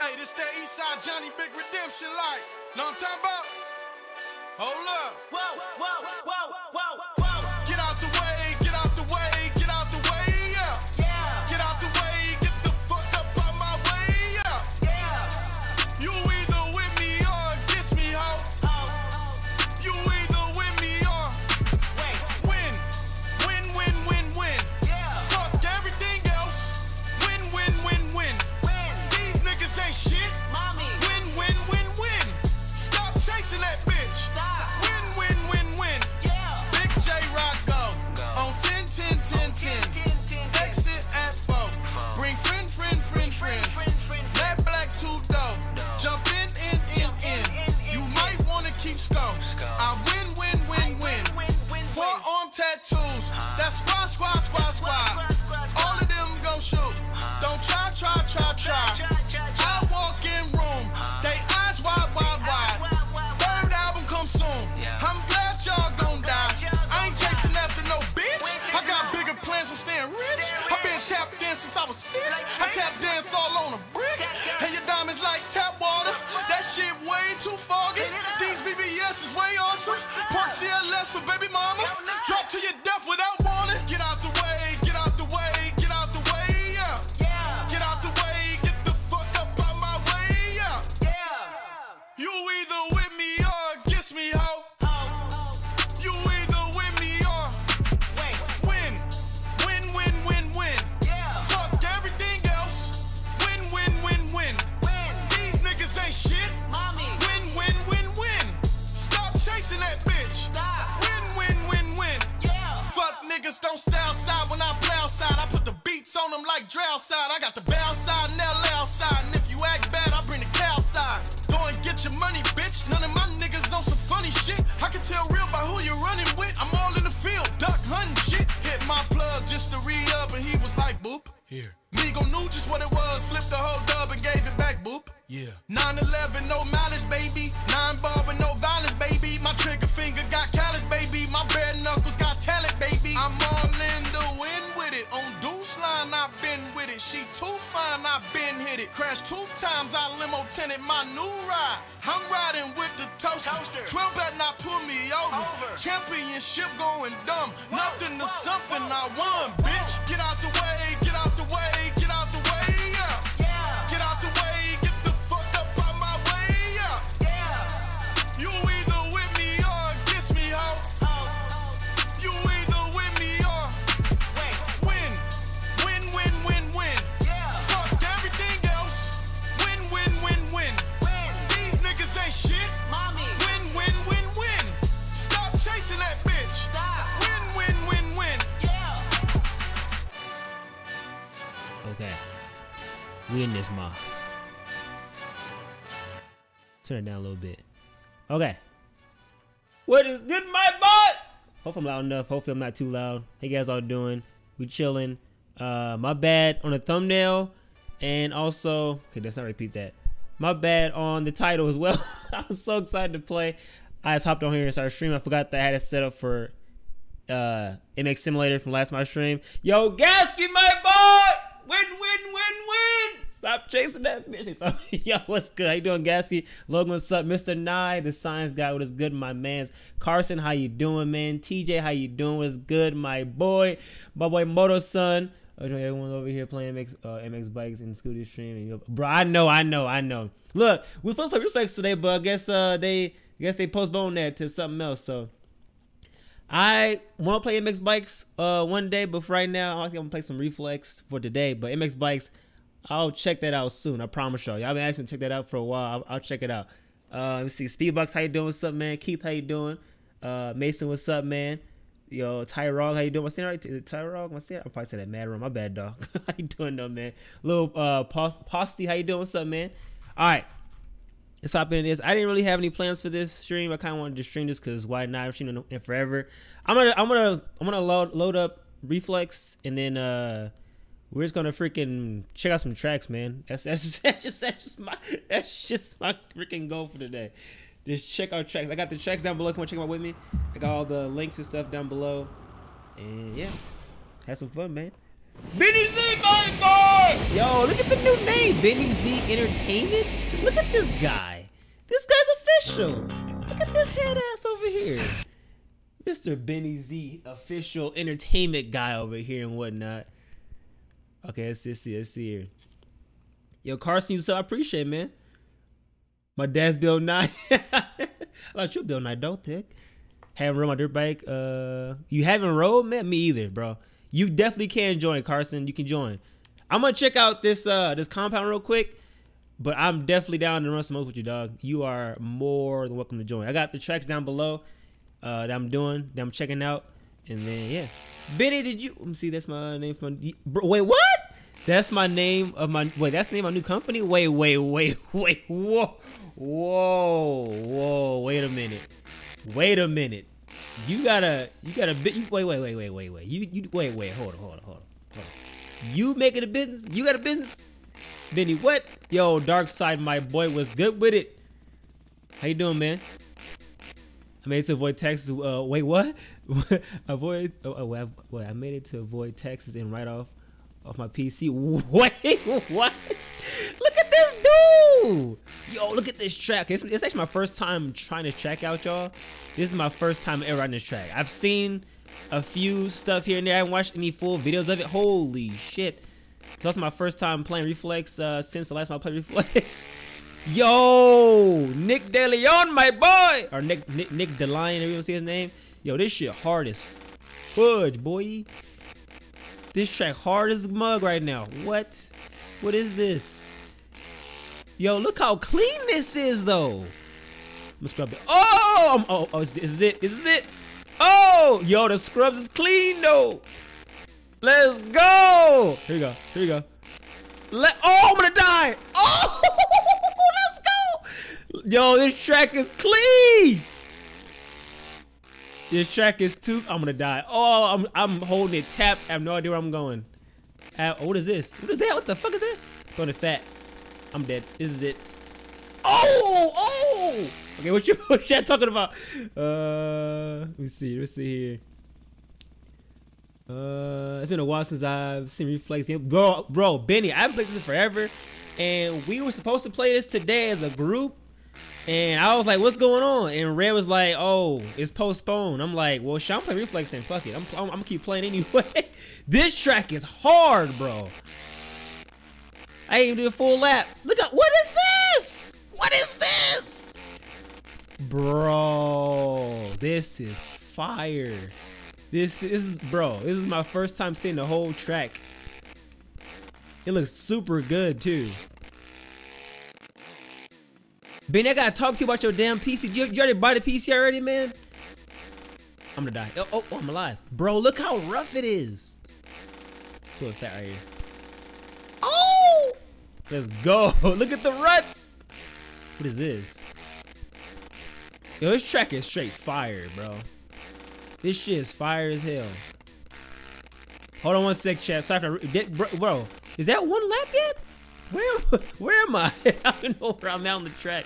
Hey, this that Eastside Johnny Big Redemption like. Know what I'm talking about? Hold up. Whoa, whoa, whoa, whoa, whoa. Get out the way, get out the way, get out the way, yeah. Yeah. Get out the way, get the fuck up out my way, yeah. Yeah. You either with me or against me, ho. You either with me or win. Win, win, win, win. Yeah. Fuck everything else. Win, win, win, win. Win. These niggas ain't shit. Mommy. Win, win, win, win. Stop chasing that bitch. Stop. Win, win, win, win. Yeah. Big J Rock go. On 10, 10, 10, 10. Exit at 4. Bring friends. Mad Black 2 dough. Jump in. You might wanna keep score. I win, win, win, win. Forearm tattoos. That's squad. All of them gon' shoot. Don't try. I walk in room. They eyes wide. Third album come soon. I'm glad y'all gon' die. I ain't chasing after no bitch. I got bigger plans for staying rich. I've been tap dancing since I was 6. I tap dance all on a brick. And your diamonds like tap water. That shit way too foggy. These VVS is way awesome. Park CLS for baby mama. Drop to your death without warning. Get out the way, get out the way, get out the way, yeah. Yeah. Get out the way, get the fuck up out my way, yeah. Yeah. You either with me or against me, ho. You either with me or win. Win, win, win, win. Yeah. Fuck everything else. Win, win, win, win. Win. These niggas ain't shit. Mommy. Win, win, win, win. Stop chasing that bitch. Stop. Win, win, win, win. Yeah. Fuck niggas don't stay outside when I play outside. I put the beats on them like Dre outside. I got the bow side and LA outside. And if you act bad, I bring the cow side. Go and get your money, bitch. None of my niggas on some funny shit. I can tell real by who you're running with. I'm all in the field, duck hunting shit. Hit my plug just to re-up and he was like, boop. Here. Migo knew just what it was. Flipped the whole dub and gave it back, boop. Yeah. 9/11, no malice, baby. 9 ball with no violence, baby. My trigger finger got callous, baby. My bare knuckles got talent, baby. I'm all in the win with it. On Deuce line, I've been with it. She too fine, I've been hit it. Crashed 2 times, I limo tented my new ride. I'm riding with the toaster. 12 better not pull me over. Championship going dumb. Nothing to something, I won, bitch. Get out the way, get out the way, get out the way, yeah. Yeah. Get out the way, get the fuck up out my way, yeah. Yeah. You either with me or against me, ho. You either with me or win. Win, win, win, win. Yeah. Fuck everything else. Win, win, win, win. Win. These niggas ain't shit. Mommy. Win, win, win, win. Stop chasing that bitch. Stop. Win, win, win, win. Yeah. Okay. We in this mom. Turn it down a little bit. Okay. What is good, my boss? Hope I'm loud enough. Hopefully I'm not too loud. How you guys all doing? We chilling. My bad on the thumbnail. And also, okay, let's not repeat that. My bad on the title as well. I was so excited to play. I just hopped on here and started streaming. I forgot that I had it set up for MX Simulator from last my stream. Yo, Gasky, my boy! Win, win, win, win! Stop chasing that bitch. Yo, what's good? How you doing, Gasky? Logan, what's up? Mr. Nye, the science guy, what is good, my mans? Carson, how you doing, man? TJ, how you doing? What's good, my boy? My boy Moto Son. Everyone's over here playing MX bikes and scooter stream. And, bro, I know. Look, we were supposed to play Reflex today, but I guess they postponed that to something else. So I want to play MX bikes one day, but for right now, I think I'm gonna play some Reflex for today. But MX bikes, I'll check that out soon. I promise y'all. Y'all been asking to check that out for a while. I'll check it out. Let me see. Speedbucks, how you doing? What's up, man? Keith, how you doing? Mason, what's up, man? Yo, Tyrog, how you doing? Am I saying right? Tyrog, am I saying? I'm probably saying that mad wrong. My bad, dog. How you doing, though, man? Little Posty, how you doing? What's up, man? All right, let's hop into this. I didn't really have any plans for this stream. I kind of wanted to stream this because why not? I've streamed it forever. I'm gonna load up Reflex and then we're just gonna freaking check out some tracks, man. That's just my freaking goal for today. Just check out tracks. I got the tracks down below if you want to check them out with me. I got all the links and stuff down below. And yeah, have some fun, man. Benny Z, my boy! Yo, look at the new name, Benny Z Entertainment. Look at this guy. This guy's official. Look at this head ass over here. Mr. Benny Z, official entertainment guy over here and whatnot. Okay, let's see here. Yo, Carson, you so I appreciate, man. My dad's Bill Nye. I thought you Bill Nye, don't think. Haven't rode my dirt bike. You haven't rode, man? Me either, bro. You definitely can join, Carson. You can join. I'm gonna check out this compound real quick, but I'm definitely down to run some with you, dog. You are more than welcome to join. I got the tracks down below that I'm doing, that I'm checking out, and then yeah. Benny, did you? Let me see. That's my name from. Wait, what? That's my name of my. Wait, that's the name of my new company. Wait. Whoa. Wait a minute. You gotta bit. Wait. Wait. Hold on. You making a business? You got a business? Benny, what? Yo, Dark Side, my boy, was good with it. How you doing, man? I made it to avoid taxes. Wait, what? Avoid. I made it to avoid taxes and write off my PC. Wait, what? Look at this dude. Yo, look at this track. It's actually my first time trying to track out, y'all. This is my first time ever on this track. I've seen a few stuff here and there. I haven't watched any full videos of it. Holy shit. It's also my first time playing Reflex since the last time I played Reflex. Yo, Nick DeLeon, my boy. Or Nick DeLeon, everyone see his name? Yo, this shit hard as fudge, boy. This track hard as a mug right now. What? What is this? Yo, look how clean this is, though. I'm gonna scrub it. Oh, is it? Oh, yo, the scrubs is clean, though. Let's go. Here you go. I'm gonna die. Oh, let's go. Yo, this track is clean. This track is too. I'm gonna die. Oh, I'm holding it tapped. I have no idea where I'm going. What is this? What is that? What the fuck is that? Throwing it fat. I'm dead. This is it. Oh. Okay, what you talking about? Let me see here. It's been a while since I've seen Reflex game. Bro, Benny, I've played this in forever, and we were supposed to play this today as a group. And I was like, what's going on? And Red was like, oh, it's postponed. I'm like, well, shit, I'm playing Reflex and fuck it. I'm gonna keep playing anyway. This track is hard, bro. I ain't even do a full lap. Look at, what is this? What is this? Bro, this is fire. This is my first time seeing the whole track. It looks super good too. Benny, I gotta talk to you about your damn PC. You already bought the PC already, man? I'm gonna die. Oh, I'm alive. Bro, look how rough it is. Put that right here. Oh! Let's go. Look at the ruts. What is this? Yo, this track is straight fire, bro. This shit is fire as hell. Hold on one sec, chat. Sorry for, bro, is that one lap yet? Where am I? I don't know where I'm at on the track.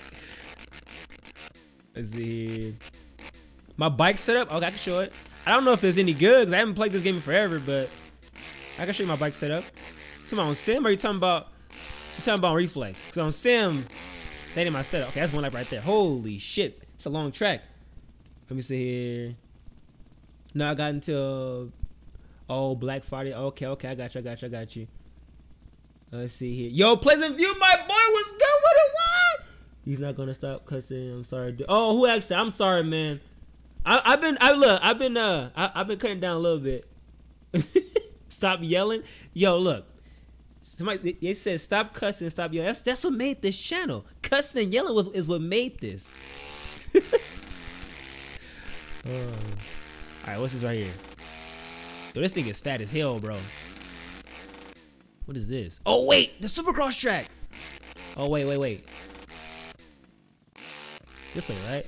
Let's see. My bike setup. Okay, I can show it. I don't know if it's any good because I haven't played this game in forever, but I can show you my bike setup. You talking about on Sim or you talking about Reflex? Because on Sim, that ain't my setup. Okay, that's one lap right there. Holy shit. It's a long track. Let me see here. No, I got until Black Friday. Okay, I got you. Let's see here. Yo, Pleasant View, my boy, was good with it. What? He's not gonna stop cussing. I'm sorry. Oh, who asked that? I'm sorry, man. I've been cutting down a little bit. Stop yelling. Yo, look. Somebody they said stop cussing, stop yelling. That's what made this channel. Cussing and yelling is what made this. Alright, what's this right here? Yo, this thing is fat as hell, bro. What is this? Oh wait, the Supercross track. Oh wait. This way, right?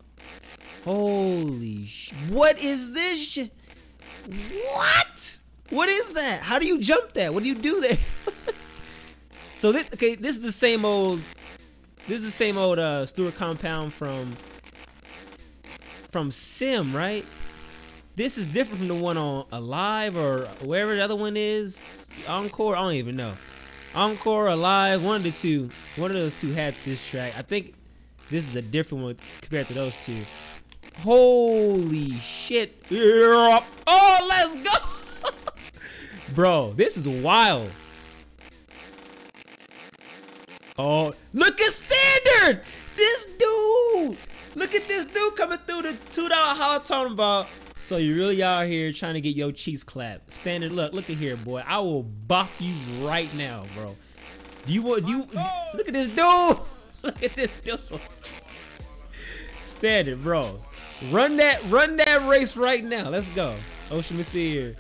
Holy sh! What is this shit? What? What is that? How do you jump that? What do you do there? So this is the same old. This is the same old Stewart compound from Sim, right? This is different from the one on Alive or wherever the other one is. Encore, I don't even know. Encore, Alive, one of the two. One of those two had this track. I think this is a different one compared to those two. Holy shit. Oh, let's go. Bro, this is wild. Oh, look at Standard. This dude. Look at this dude coming through the $2 holler talking about. So you really out here trying to get your cheeks clapped. Standard, look at here, boy. I will bop you right now, bro. Look at this dude. Look at this dude. Standard, bro. Run that race right now. Let's go. Ocean, let me see here.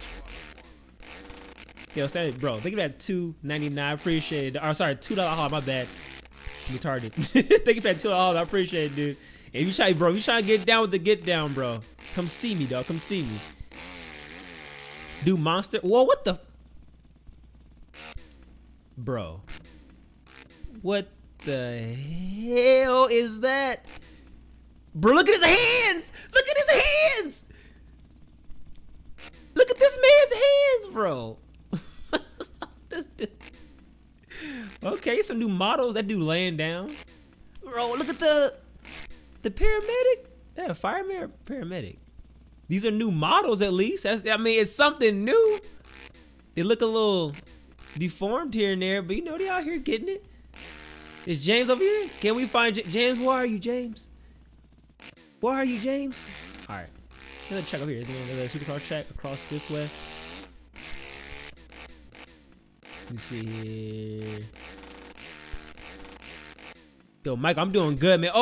Yo, Standard, bro. Think of that $2.99. Appreciate it. Or sorry, $2 haul. My bad. I'm retarded. Thank you for that $2 haul. I appreciate it, dude. If you try, bro, you trying to get down with the get down, bro. Come see me, dog. Come see me. Dude, Monster. Whoa, what the? Bro. What the hell is that? Bro, look at his hands. Look at his hands. Look at this man's hands, bro. This dude. Okay, some new models. That dude laying down. Bro, look at the paramedic. Yeah, fireman or paramedic. These are new models at least. I mean, it's something new. They look a little deformed here and there, but you know, they out here getting it. Is James over here? Can we find James? Where are you, James? Where are you, James? All right. Let's check over here. Is there another supercar track across this way? Let me see here. Yo, Mike, I'm doing good, man.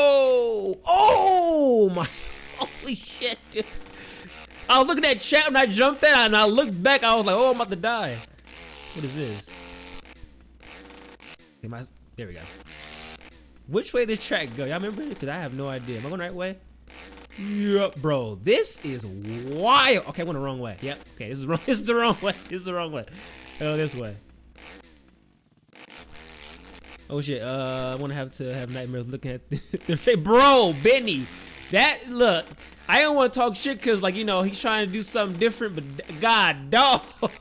Oh my, holy shit, dude. I was looking at chat when I jumped in and I looked back. I was like, oh, I'm about to die. What is this? There we go. Which way this track go? Y'all remember it? Because I have no idea. Am I going the right way? Yup, bro. This is wild. Okay, I went the wrong way. Yep. Okay, this is wrong. This is the wrong way. This is the wrong way. Oh, this way. Oh shit. I want to have nightmares looking at their face. Bro, Benny. That look. I don't want to talk shit because, like, you know, he's trying to do something different, but God, dog.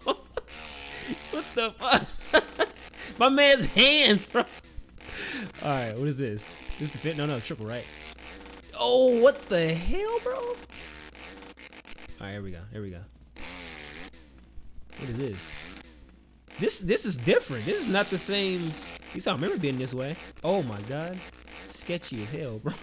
What the fuck? My man's hands, bro. All right, what is this? This the fit? No, triple, right? Oh, what the hell, bro? All right, here we go. Here we go. What is this? This is different. This is not the same. At least I don't remember being this way. Oh my God, sketchy as hell, bro.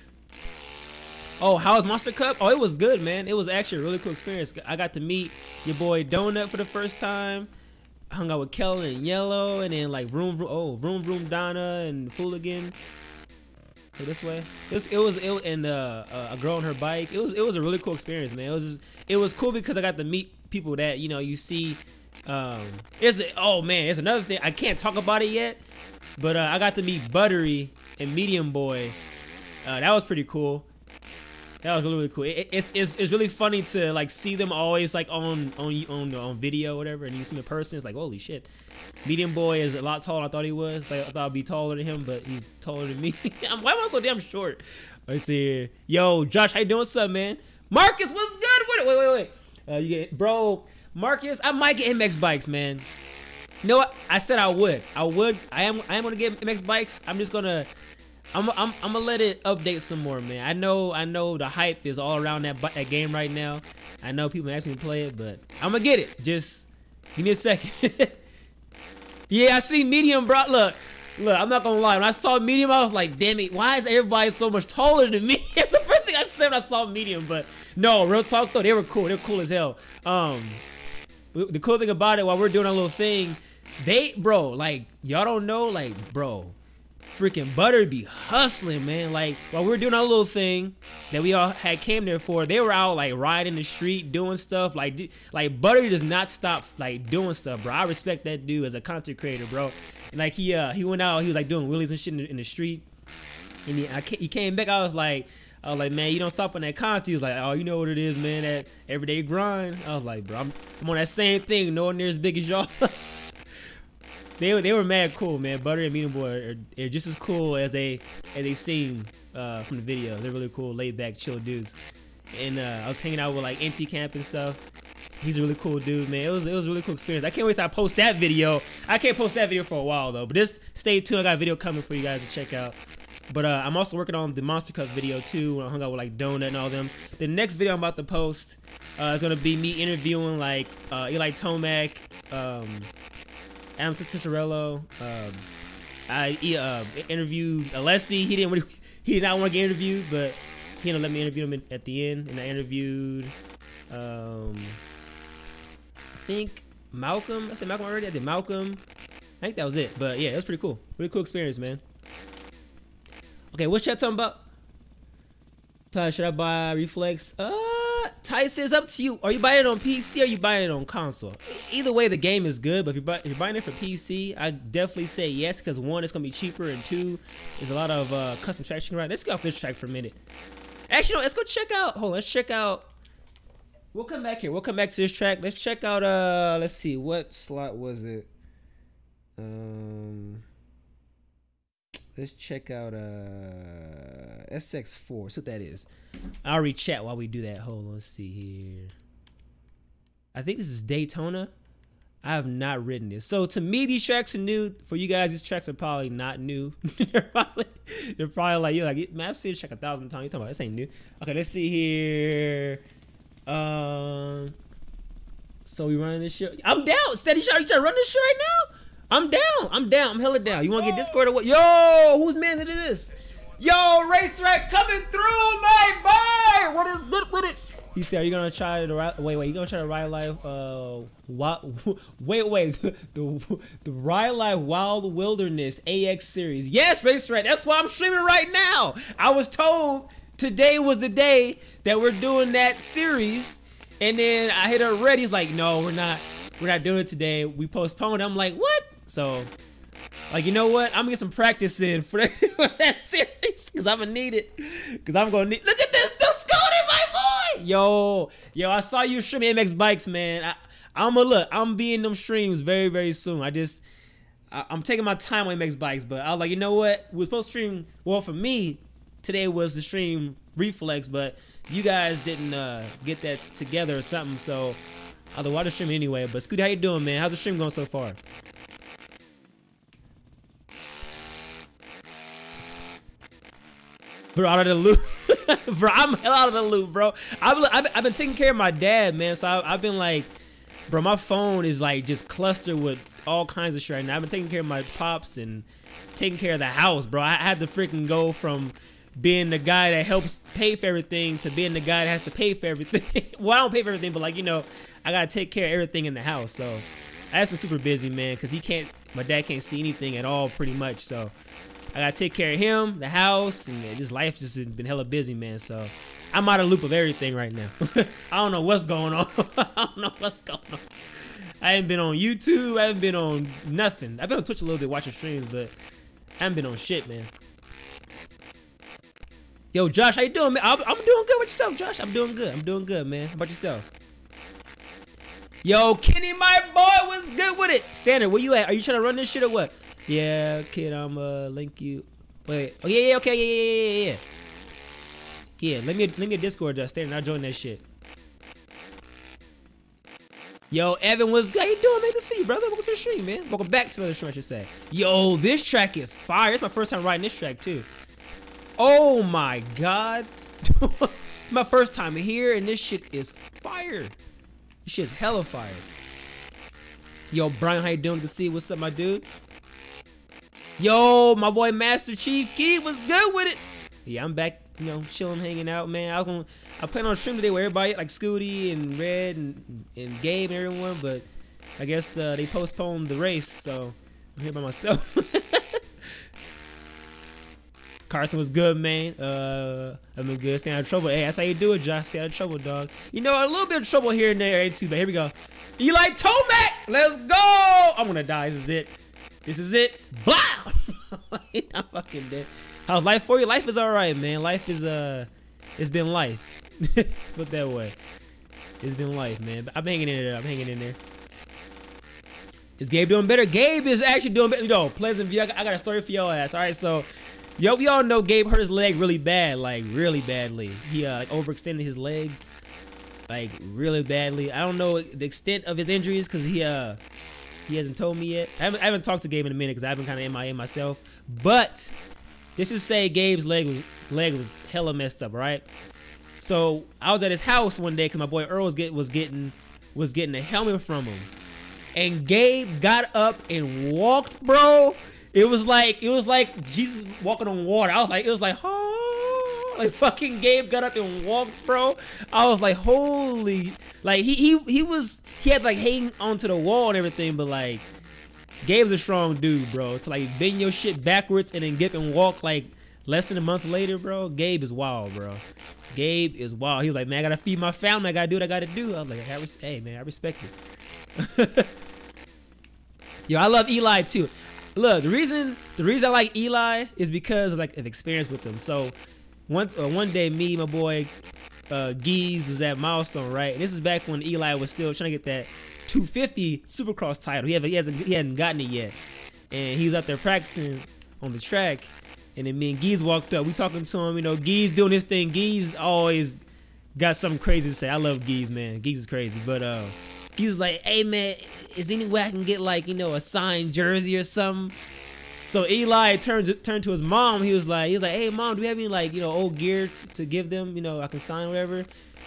Oh, how's Monster Cup? Oh, it was good, man. It was actually a really cool experience. I got to meet your boy Donut for the first time. I hung out with Kellen and Yellow, and then like Vroom Donna and Fooligan. Hey, this way. It was and a girl on her bike. It was a really cool experience, man. It was cool because I got to meet people that, you know, you see. Oh man, there's another thing. I can't talk about it yet, but I got to meet Buttery and Medium Boy. That was pretty cool. That was really cool. It's really funny to like see them always like on video or whatever, and you see them in person. It's like, holy shit. Medium Boy is a lot taller than I thought he was. Like, I thought I'd be taller than him, but he's taller than me. Why am I so damn short? Let's see here. Yo, Josh, how you doing? What's up, man? Marcus, what's good? Wait. You get, bro, Marcus. I might get MX bikes, man. You know what? I said I would. I am gonna get MX bikes. I'm just gonna. I'm gonna let it update some more, man. I know the hype is all around that game right now. I know people asking me to play it, but I'm gonna get it. Just give me a second. Yeah, I see Medium, bro. Look, I'm not gonna lie. When I saw Medium, I was like, damn it, why is everybody so much taller than me? That's the first thing I said when I saw Medium. But no, real talk though, they were cool. They're cool as hell. The cool thing about it, while we're doing our little thing, bro, like, y'all don't know, like, bro, freaking Butter be hustling, man. Like, while we were doing our little thing that we all had came there for, they were out like riding the street, doing stuff. Like Butter does not stop like doing stuff, bro. I respect that dude as a content creator, bro. And like he went out, he was like doing wheelies and shit in the street. And he came back. I was like, man, you don't stop on that content. He was like, oh, you know what it is, man, that everyday grind. I was like, bro, I'm on that same thing, nowhere near as big as y'all. They were mad cool, man. Butter and Medium Boy are just as cool as they seem from the video. They're really cool, laid back, chill dudes. and I was hanging out with like NT Camp and stuff. He's a really cool dude, man. It was a really cool experience. I can't wait till I post that video. I can't post that video for a while though, but just stay tuned. I got a video coming for you guys to check out. But I'm also working on the Monster Cup video too, when I hung out with like Donut and all them. The next video I'm about to post is gonna be me interviewing like Eli Tomac, Adam Cicerello. I interviewed Alessi. He did not want to get interviewed, but he let me interview him at the end. And I interviewed I think Malcolm. I said Malcolm already. I did Malcolm. I think that was it. But yeah, it was pretty cool. Really cool experience, man. Okay, what's y'all talking about? Should I buy Reflex? Tyson, it's up to you. Are you buying it on PC or are you buying it on console? Either way, the game is good. But if you're buying it for PC, I definitely say yes, because one, it's gonna be cheaper, and two, there's a lot of custom tracks. Right, let's go off this track for a minute. Actually, no, let's go check out. Hold on, let's check out. We'll come back here. We'll come back to this track. Let's check out. Let's see, what slot was it? Let's check out SX4. That's what that is. I'll re-chat while we do that. Hold on, let's see here. I think this is Daytona. I have not written this. So to me, these tracks are new. For you guys, these tracks are probably not new. they're probably like, you're like, man, I've seen this track 1,000 times. You're talking about this ain't new. Okay, let's see here. So we running this shit. I'm down. Steady shot. You trying to run this shit right now? I'm down. I'm hella down. You want to get Discord or what? Yo, whose man it is? Yo, Race Rack coming through, my boy. What is good with it? He said, "Are you gonna try to ride? Wait. You gonna try to ride life? Wait. The Ride Life Wild Wilderness AX series. Yes, Race Rack. That's why I'm streaming right now. I was told today was the day that we're doing that series, and then I hit her ready. He's like, no, we're not doing it today. We postponed. I'm like, what? So, like, you know what? I'm gonna get some practice in for that series, because I'm gonna need it. Because I'm gonna need. Look at this, the scooter, my boy. Yo, I saw you streaming MX Bikes, man. I'm be in them streams very, very soon. I'm taking my time on MX Bikes, but I was like, you know what? We were supposed to stream. Well, for me, today was the stream Reflex, but you guys didn't get that together or something, so I thought I'd stream anyway. But Scooty, how you doing, man? How's the stream going so far? Bro, out of the loop. Bro, I'm hell out of the loop, bro. I've been taking care of my dad, man. So I've been like, bro, my phone is like just clustered with all kinds of shit right now. I've been taking care of my pops and taking care of the house, bro. I had to freaking go from being the guy that helps pay for everything to being the guy that has to pay for everything. Well, I don't pay for everything, but like, you know, I gotta take care of everything in the house. So I just been super busy, man, because my dad can't see anything at all pretty much. So I gotta take care of him, the house, and just life just been hella busy, man. So I'm out of loop of everything right now. I don't know what's going on. I haven't been on YouTube. I haven't been on nothing. I've been on Twitch a little bit watching streams, but I haven't been on shit, man. Yo, Josh, how you doing, man? I'm doing good with yourself, Josh. I'm doing good, man. How about yourself? Yo, Kenny, my boy, what's good with it? Standard, where you at? Are you trying to run this shit or what? Yeah, kid, I'm link you. Wait. Oh yeah, okay, yeah. Yeah, let me a Discord, Standard. I'll join that shit. Yo, Evan, what's good? How you doing, man? Good to see you, brother. Welcome to the stream, man. Welcome back to the stream, I should say. Yo, this track is fire. It's my first time riding this track too. Oh my god. My first time here, and this shit is fire. This shit's hella fire. Yo, Brian, how you doing? Good to see you. What's up, my dude? Yo, my boy Master Chief Key, what's good with it? Yeah, I'm back, you know, chilling, hanging out, man. I plan on stream today with everybody, like Scooty and Red and Gabe and everyone, but I guess they postponed the race, so I'm here by myself. Carson was good, man. I've been good. Stay out of trouble. Hey, that's how you do it, Josh. Stay out of trouble, dog. You know, a little bit of trouble here and there, ain't too bad. Here we go. Eli Tomac, let's go. I'm gonna die. This is it. Blah. I'm fucking dead. How's life for you? Life is alright, man. Life is it's been life. Put that way. It's been life, man. But I'm hanging in there. Is Gabe doing better? Gabe is actually doing better. Yo, Pleasant View. I got a story for your ass. All right, so Yo, we all know Gabe hurt his leg really bad, like really badly. He like overextended his leg, like really badly. I don't know the extent of his injuries because he hasn't told me yet. I haven't talked to Gabe in a minute because I've been kind of MIA myself. But this is say Gabe's leg was hella messed up, right? So I was at his house one day because my boy Earl was getting a helmet from him, and Gabe got up and walked, bro. It was like Jesus walking on water. It was like, oh, like fucking Gabe got up and walked, bro. I was like, holy, like he had like hang onto the wall and everything, but like Gabe's a strong dude, bro. To like bend your shit backwards and then get up and walk like less than a month later, bro. Gabe is wild, bro. Gabe is wild. He was like, man, I gotta feed my family. I gotta do what I gotta do. I was like, hey, man, I respect it. Yo, I love Eli too. Look, the reason I like Eli is because of experience with him. So one day, me, my boy Geese was at Milestone, right? And this is back when Eli was still trying to get that 250 Supercross title. He hadn't gotten it yet, and he was out there practicing on the track. And then me and Geese walked up. We talking to him, you know. Geese doing his thing. Geese always got something crazy to say. I love Geese, man. Geese is crazy, but Geese is like, hey man, is any way I can get like, you know, a signed jersey or something? So Eli turned to his mom. He was like, hey mom, do we have any like, you know, old gear to give them? You know, I can sign whatever.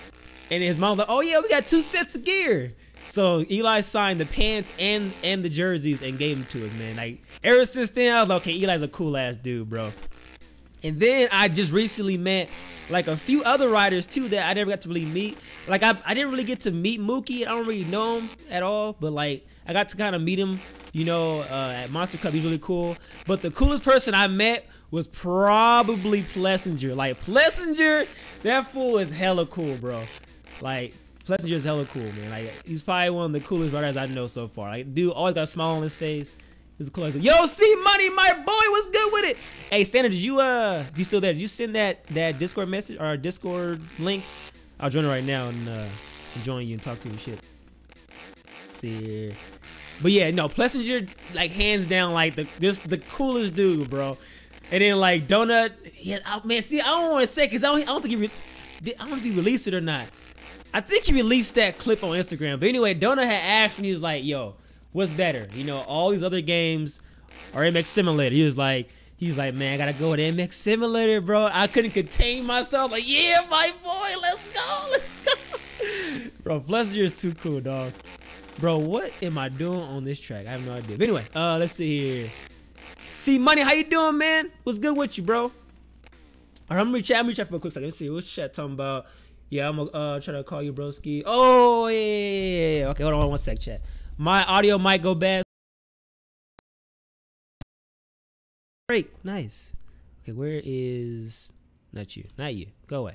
And his mom's like, oh yeah, we got 2 sets of gear. So Eli signed the pants and the jerseys and gave them to us, man. Like ever since then, I was like, okay, Eli's a cool ass dude, bro. And then I just recently met like a few other riders too that I never got to really meet. Like I didn't really get to meet Mookie. I don't really know him at all, but like I got to kind of meet him, you know, at Monster Cup. He's really cool. But the coolest person I met was probably Plessinger. Like Plessinger, that fool is hella cool, bro. Like Plessinger is hella cool, man. Like he's probably one of the coolest riders I know so far. Like dude always got a smile on his face. He's cool. Yo, C Money, my boy, what's good with it? Hey, Standard, did you if you still there, did you send that Discord message or Discord link? I'll join it right now and join you and talk to you and shit. Let's see here. But yeah, no, Plessinger, like hands down, like the coolest dude, bro. And then like Donut, yeah, oh, man. See, I don't want to say because I don't think I don't know if he released it or not. I think he released that clip on Instagram. But anyway, Donut had asked and he was like, yo, what's better? You know, all these other games are MX Simulator. He's like, man, I gotta go with MX Simulator, bro. I couldn't contain myself. Like, yeah, my boy, let's go. Bro, Plessinger is too cool, dog. Bro, what am I doing on this track? I have no idea. But anyway, let's see here. C Money, how you doing, man? What's good with you, bro? All right, I'm gonna chat for a quick second. Let's see, what's chat talking about? Yeah, I'm gonna try to call you, broski. Oh, yeah. Okay, hold on one sec, chat. My audio might go bad. Great, nice. Okay, where is not you? Go away.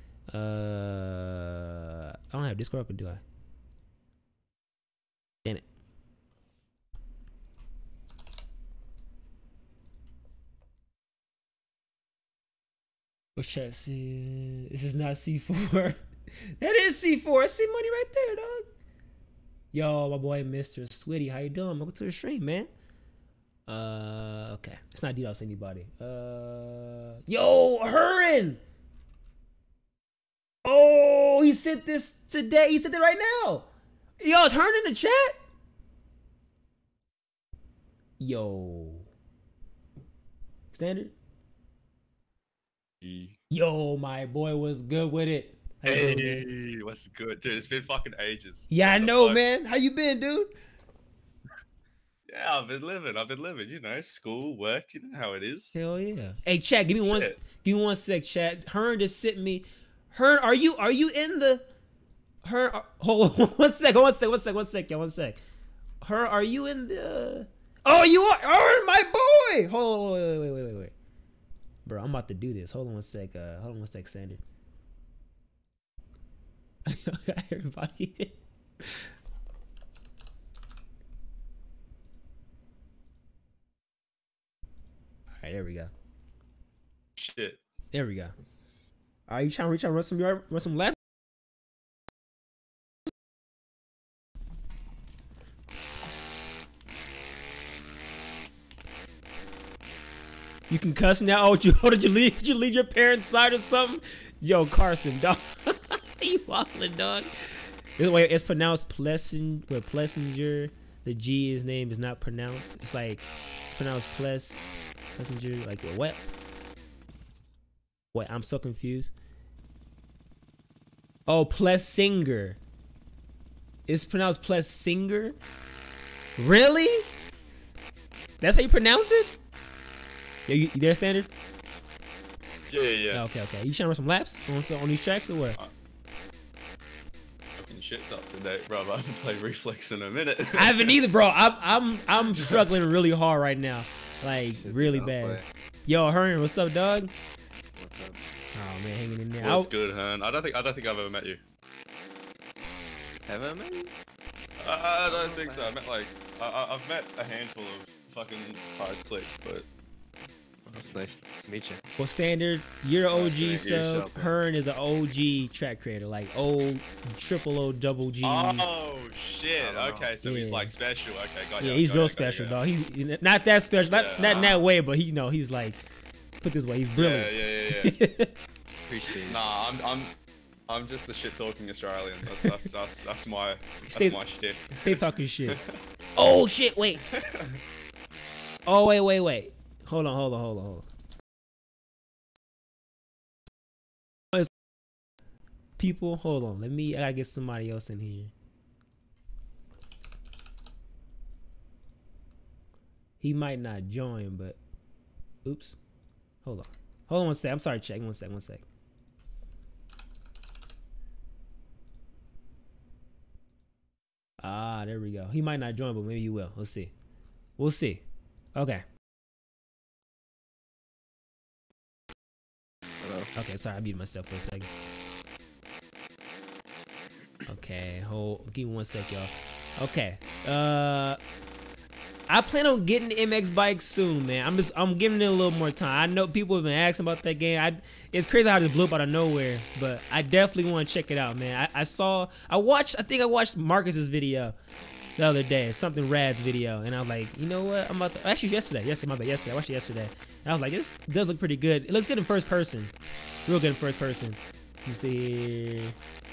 I don't have Discord open, do I? Damn it. What's chat? See, this is not C4. That is C4. I see money right there, dog. Yo, my boy, Mr. Switty, how you doing? Welcome to the stream, man. Okay. It's not DDoS anybody. Yo, Hurin! Oh, he sent this today. He sent it right now. Yo, is Hurin in the chat? Yo. Standard? Yo, my boy was good with it. Hey, what's good, dude? It's been fucking ages. Yeah, I know, man. How you been, dude? Yeah, I've been living, you know, school, work, you know how it is. Hell yeah. Hey, chat, give me one sec, chat. Hearn just sent me. Hearn, are you in the Hearn? Hold on, one sec. Hearn, are you in the? Oh, you are. Hearn, my boy. Hold on, wait. Bro, I'm about to do this. Hold on one sec. Sander. Everybody. All right, there we go. Shit. There we go. Are you trying to run some laps? You can cuss now. Oh, did you leave? Did you leave your parents' side or something? Yo, Carson, dog. You wildin', dog. It's pronounced Plessinger. The G, his name is not pronounced. It's pronounced Plessinger. Like what? Wait, I'm so confused. Oh, Plessinger. It's pronounced Plessinger? Really? That's how you pronounce it? Yeah, you there, Standard? Yeah. Okay. You trying to run some laps on these tracks or what? Fucking shit's up to date, bro. I haven't played Reflex in a minute. I haven't either, bro. I'm struggling really hard right now, like Shit's really enough, bad. boy. Yo, Hearn, what's up, dog? What's up? Oh man, hanging in there. What's good, Hearn? I don't think I've ever met you. Have I met you? I don't think so. I met I've met a handful of fucking Ties Click, but That's nice to meet you. Well, Standard, you're an Nice to OG, meet so yourself, man. Hearn is an OG track creator, like old triple O double G. oh shit. I don't know. Okay, so he's Yeah. like special. Okay, got ya. Yeah, he's got real ya, special, got ya. dog. He's not that special, not Yeah. in that way, but he's like, put this way, he's brilliant. Yeah. Appreciate it. Nah, I'm just the shit talking Australian. That's my Stay- my shit. Stay talking shit. Oh shit! Wait. Oh wait. Hold on. People, hold on. I gotta get somebody else in here. He might not join, but oops. Hold on one sec. I'm sorry, check. One sec. Ah, there we go. He might not join, but maybe he will. Let's see. We'll see. Okay. Hello. Okay, sorry, I muted myself for a second. Okay, give me 1 sec, y'all. Okay. I plan on getting the MX bike soon, man. I'm giving it a little more time. I know people have been asking about that game. It's crazy how it just blew up out of nowhere, but I definitely want to check it out, man. I think I watched Marcus's video the other day, something Rad's video, and I was like, you know what? I'm about to actually yesterday. I watched it yesterday. And I was like, this does look pretty good. It looks good in first person, real good in first person. Let me see here.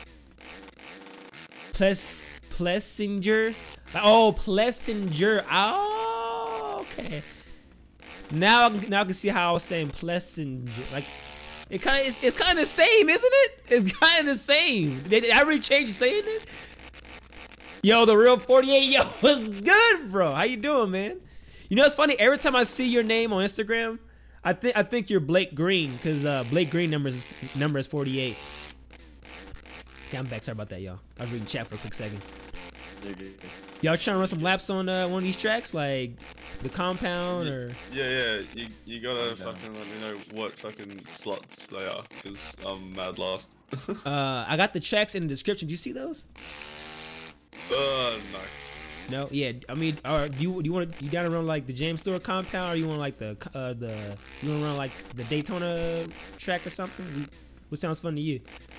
Plessinger. Oh, Plessinger. Oh, okay. Now I can see how I was saying Plessinger. Like, it's kind of the same, isn't it? It's kind of the same. Did I really change saying it? Yo, the real 48. Yo, what's good, bro? How you doing, man? You know, it's funny. Every time I see your name on Instagram, I think you're Blake Green, because Blake Green number is 48. Okay, I'm back. Sorry about that, y'all. I was reading chat for a quick second. You're good. Y'all trying to run some laps on one of these tracks, like the compound or? Yeah. You gotta I'm down. fucking let me know what fucking slots they are, because I'm mad lost. I got the tracks in the description. Do you see those? No. No. Yeah. I mean, do you down to run like the James Stewart compound, or you want like you want to run like the Daytona track or something? What sounds fun to you?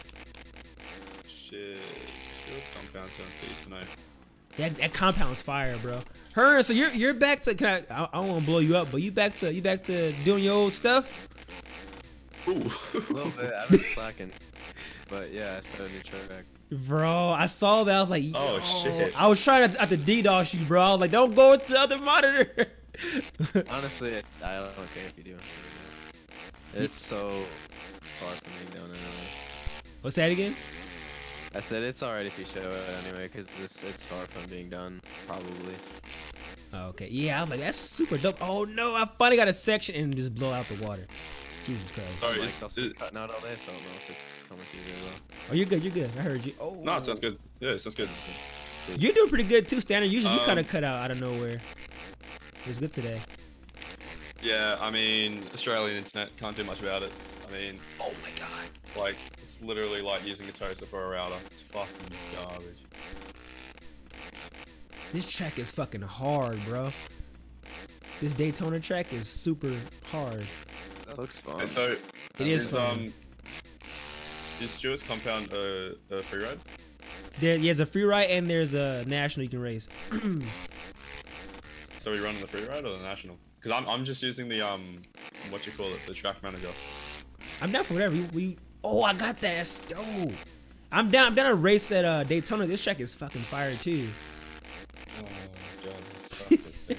Shit. This compound sounds decent, eh? That compound's fire, bro. Her, so you're back to. I don't want to blow you up, but you back to doing your old stuff. Ooh. A little bit. I've been slacking. But yeah, I started a new track. Bro, I saw that. I was like, Oh, yo. shit. I was trying to DDoS you, bro. I was like, don't go to the other monitor. Honestly, I don't care if you do. It's so far from being done anyway. What's that again? I said it's alright if you show it anyway, because it's far from being done, probably. Oh, okay. Yeah, I was like, that's super dope. Oh no, I finally got a section and just blow out the water. Jesus Christ. Sorry, Mike's also is- cutting out all day, so I don't know if it's coming through very well. Oh, you're good. I heard you. Oh. No, it sounds good. Yeah, it sounds good. You're doing pretty good too, Standard. Usually you kind of Um, cut out of nowhere. It was good today. Yeah, I mean, Australian internet, can't do much about it. I mean, Oh my god. like, it's literally like using a toaster for a router. It's fucking garbage. This track is fucking hard, bro. This Daytona track is super hard. That looks fun. And so, It is fun. Is Stewart's compound a free ride? There's a free ride and there's a national you can race. So are we running the free ride or the national? Because I'm just using the what you call it, the track manager. I'm down for whatever. Oh, I got that. That's dope. I'm down to race at Daytona. This track is fucking fire too. Oh god.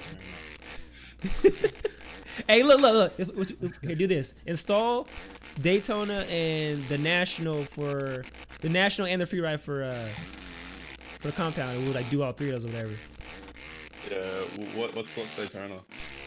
Hey, look. Here, do this. Install Daytona and the National and the free ride for Compound. We'll like do all three of those or whatever. Yeah. What's Daytona?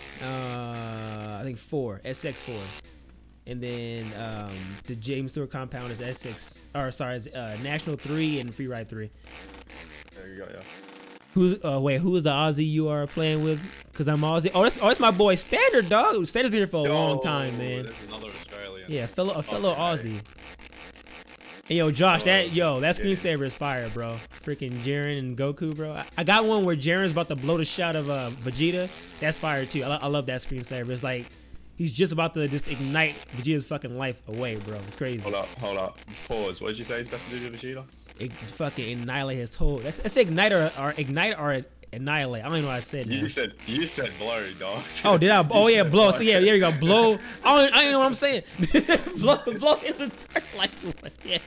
I think 4 SX4, and then the James Stewart Compound is SX. Or sorry, is National 3 and free ride 3. There you go. Yeah. Who's who is the Aussie you are playing with? Cause I'm Aussie. Oh, that's my boy Standard, dog. Standard's been here for a long time, man. There's another Australian. Yeah, a fellow Aussie. And yo, Josh, that screensaver is fire, bro. Freaking Jiren and Goku, bro. I got one where Jiren's about to blow the shot of Vegeta. That's fire too. I love that screensaver. It's like he's just about to just ignite Vegeta's fucking life away, bro. It's crazy. Hold up. Pause. What did you say he's about to do to Vegeta? It fucking annihilate his whole. That's ignite or annihilate. I don't even know what I said. Now. You said blow, dog. Oh, did I? Oh yeah, blow. So yeah, there you go. Blow. I don't even know what I'm saying. blow is a term like yeah.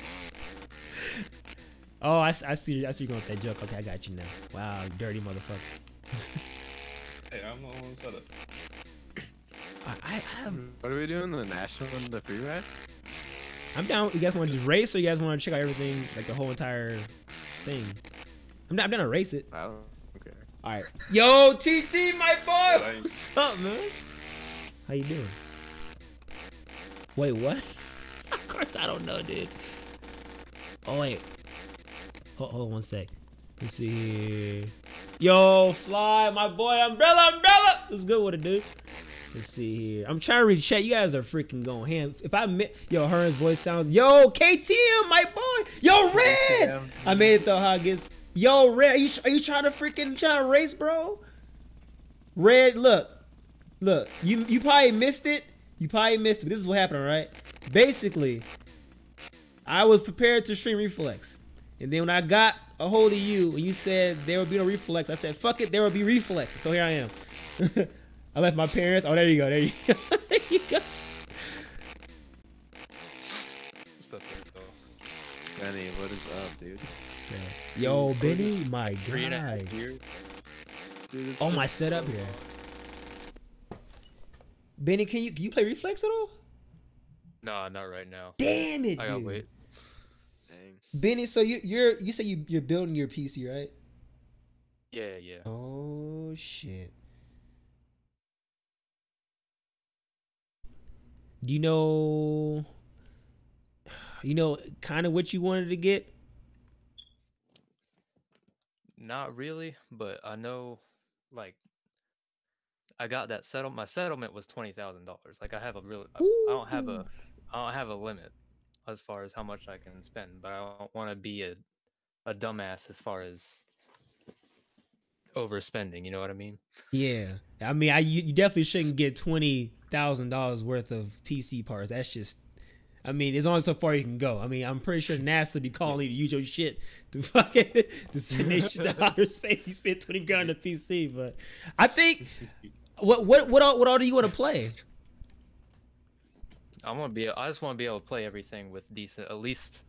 Oh, I see you going with that joke. Okay, I got you now. Wow, you dirty motherfucker. Hey, I'm the one who said it. I have. What are we doing? The national and the free ride? I'm down. You guys want to just race, or you guys want to check out everything, like the whole entire thing? I'm down to race it. I don't. Okay. All right. Yo, TT, my boy. Thanks. What's up, man? How you doing? Wait, what? Of course I don't know, dude. Oh wait. Hold on 1 sec. Let's see here. Yo, Fly, my boy, umbrella. What's good with it, dude? Let's see here. I'm trying to read chat. You guys are freaking going ham. If I met, yo, Hearn's voice sounds. Yo, KTM, my boy. Yo, Red. I made it though. How it gets. Yo, Red, are you trying to race, bro? Red, look. You probably missed it. But this is what happened, all right? Basically, I was prepared to stream Reflex. And then when I got a hold of you and you said there would be no Reflex, I said, fuck it, there will be Reflex. So here I am. I left my parents. Oh, there you go. There you go. What's up, though? Benny, what is up, dude? Yeah. Yo, Benny, my guy. Dude, Oh, my setup here. Benny, can you play Reflex at all? Nah, not right now. Damn it, I gotta dude. wait. Dang. Benny, so you say you're building your PC, right? Yeah. Oh shit. Do you know kind of what you wanted to get? Not really, but I know, like, I got that settled. My settlement was $20,000. Like, I have a real. I don't have a limit as far as how much I can spend, but I don't want to be a dumbass as far as overspending. You know what I mean? Yeah, I mean, you definitely shouldn't get $20,000 worth of PC parts. That's just, I mean, there's only so far you can go. I mean, I'm pretty sure NASA be calling you to use your shit to fucking to send that shit to outer space. You spent 20 grand on a PC, but I think what all do you want to play? I just want to be able to play everything with decent, at least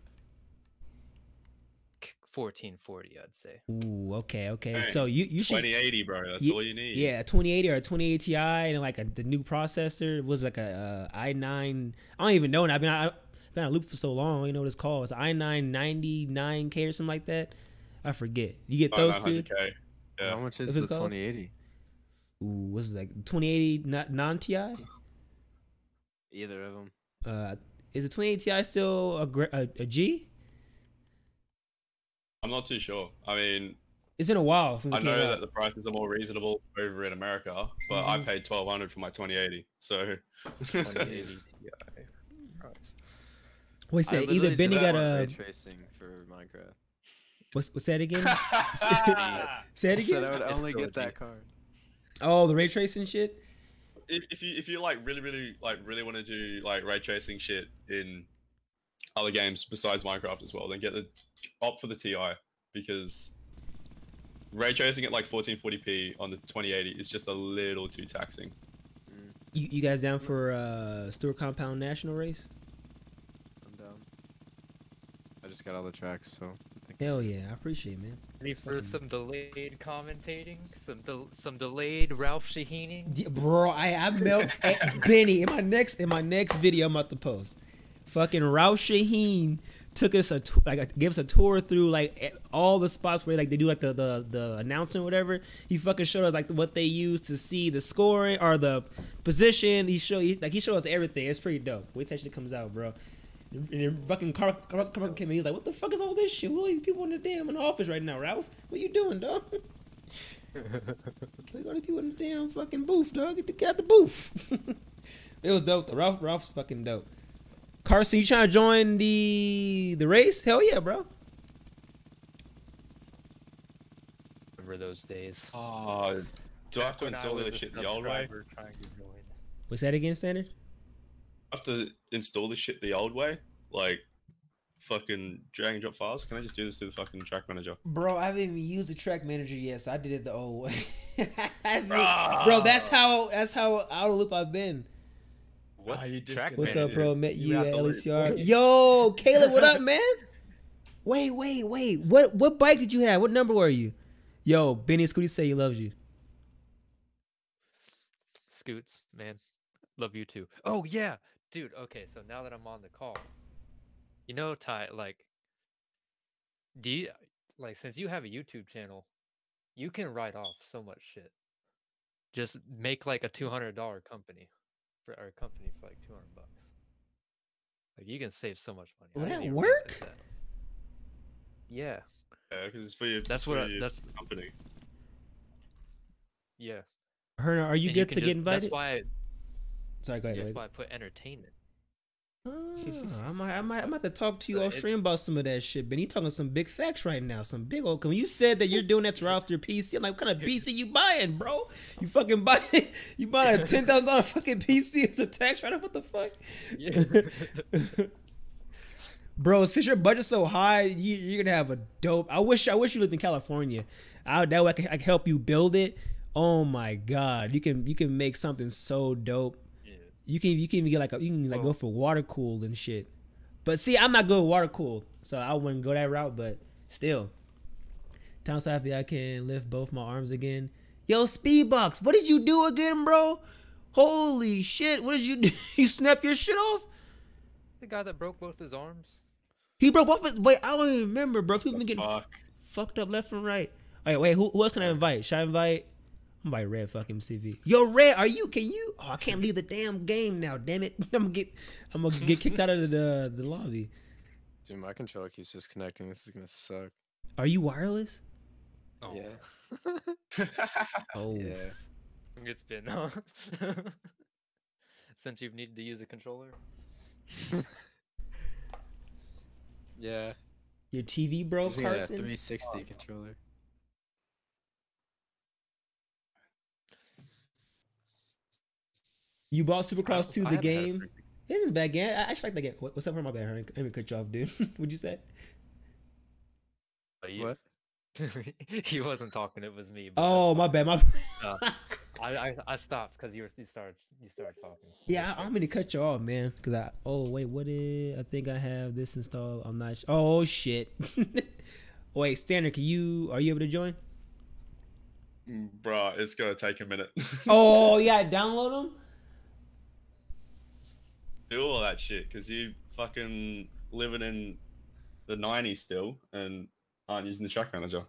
1440, I'd say. Ooh, okay. Hey, So you should 2080, bro. That's all you need. Yeah, a 2080 or a 2080 Ti and like the new processor was like a i9. I don't even know. I've been on a loop for so long. You know what it's called? It's i9 99K or something like that. I forget. You get those two? 900K. Yeah. How much is What's the it called? 2080? Ooh, what's it like? 2080 non Ti? Either of them. Is a 2080 Ti still a G? I'm not too sure. I mean, It's been a while since I it know came that out. the prices are more reasonable over in America, but I paid $1,200 for my 2080. So 2080 Ti. Right. Wait, I say literally either just Benny got want a ray tracing for Minecraft. what's that again? Say it I said I again. would It's only still get a G. that card. Oh, the ray tracing shit. if you like really want to do like ray tracing shit in other games besides Minecraft as well, then opt for the Ti, because ray tracing at like 1440p on the 2080 is just a little too taxing. You guys down for Stewart Compound National race? I'm down. I just got all the tracks, so. Hell yeah, I appreciate it, man. Ready for Fucking- some delayed commentating? Some delayed Ralph Shaheening? Bro, I melt Benny in my next video I'm about to post. Fucking Ralph Shaheen took us gave us a tour through like all the spots where like they do like the announcement or whatever. He fucking showed us like what they use to see the scoring or the position. He showed us everything. It's pretty dope. Wait till it comes out, bro. And then fucking Carl came in. He's like, "What the fuck is all this shit? What are you people in the office right now, Ralph? What you doing, dog?" Like all the people in the damn fucking booth, dog. Get the booth. It was dope. Ralph's fucking dope. Carson, you trying to join the race? Hell yeah, bro. Remember those days? Oh, do I have to When I install was this a shit the old way? subscriber trying to join. What's that again, Standard? I have to install this shit the old way? Like, fucking drag and drop files? Can I just do this through the fucking track manager? Bro, I haven't even used the track manager yet, so I did it the old way. Ah. Bro, that's how out of loop I've been. What? you track What's man, up, bro? Met you out at the loop. LCR. Yo, Caleb, what up, man? Wait. What bike did you have? What number were you? Yo, Benny Scooty say he loves you. Scoots, man. Love you too. Oh yeah, dude. Okay, so now that I'm on the call, you know, Ty, like, do you like since you have a YouTube channel, you can write off so much shit. Just make like a $200 company for our company for like $200. Like you can save so much money. Will I didn't that even work? realize that. Yeah, Yeah, because it's for your, that's for what your that's company. yeah. Herna, are you And good can to get just- invited? That's why. Sorry, go ahead. That's Go why ahead. I put entertainment. I might have to talk to you So off it- stream about some of that shit. Ben, you talking some big facts right now. Some big old. When you said that you're doing that to Ralph your PC, I'm like, what kind of PC you buying, bro? You fucking buy a $10,000 fucking PC as a tax write-off? What the fuck? Yeah. Bro, since your budget's so high, you're gonna have a dope. I wish you lived in California. That way I can help you build it. Oh my god, you can make something so dope. Yeah. You can even get go Well- for water cooled and shit. But see, I'm not good with water cooled, so I wouldn't go that route. But still, I'm so happy I can lift both my arms again. Yo, Speedbox, what did you do again, bro? Holy shit, what did you do? You snap your shit off? The guy that broke both his arms. He broke both his. Wait, I don't even remember, bro. People been getting Fuck. fucked up left and right. All right, wait, who else can I invite? Should I invite? I'm invite Red fucking CV. Yo, Red, can you? Oh, I can't leave the damn game now. Damn it! I'm gonna get kicked out of the lobby. Dude, my controller keeps disconnecting. This is gonna suck. Are you wireless? Oh, Yeah. Oh, Yeah. It's been since you've needed to use a controller. Yeah. Your TV, bro, Using a Carson. 360 controller. You bought Supercross 2, I the haven't had a game. free- It isn't a bad game. I actually like that game. What's up for my bad? Let me cut you off, dude. What'd you say? But you- What? he wasn't talking. It was me. but Oh, that's my bad. My. fine. I stopped because you started talking. Yeah, I'm gonna cut you off, man. Cause I think I have this installed. I'm not. Oh shit. Wait, Standard, are you able to join? Bruh, it's gonna take a minute. Oh yeah, download them. Do all that shit because you fucking living in the 90s still and aren't using the track manager.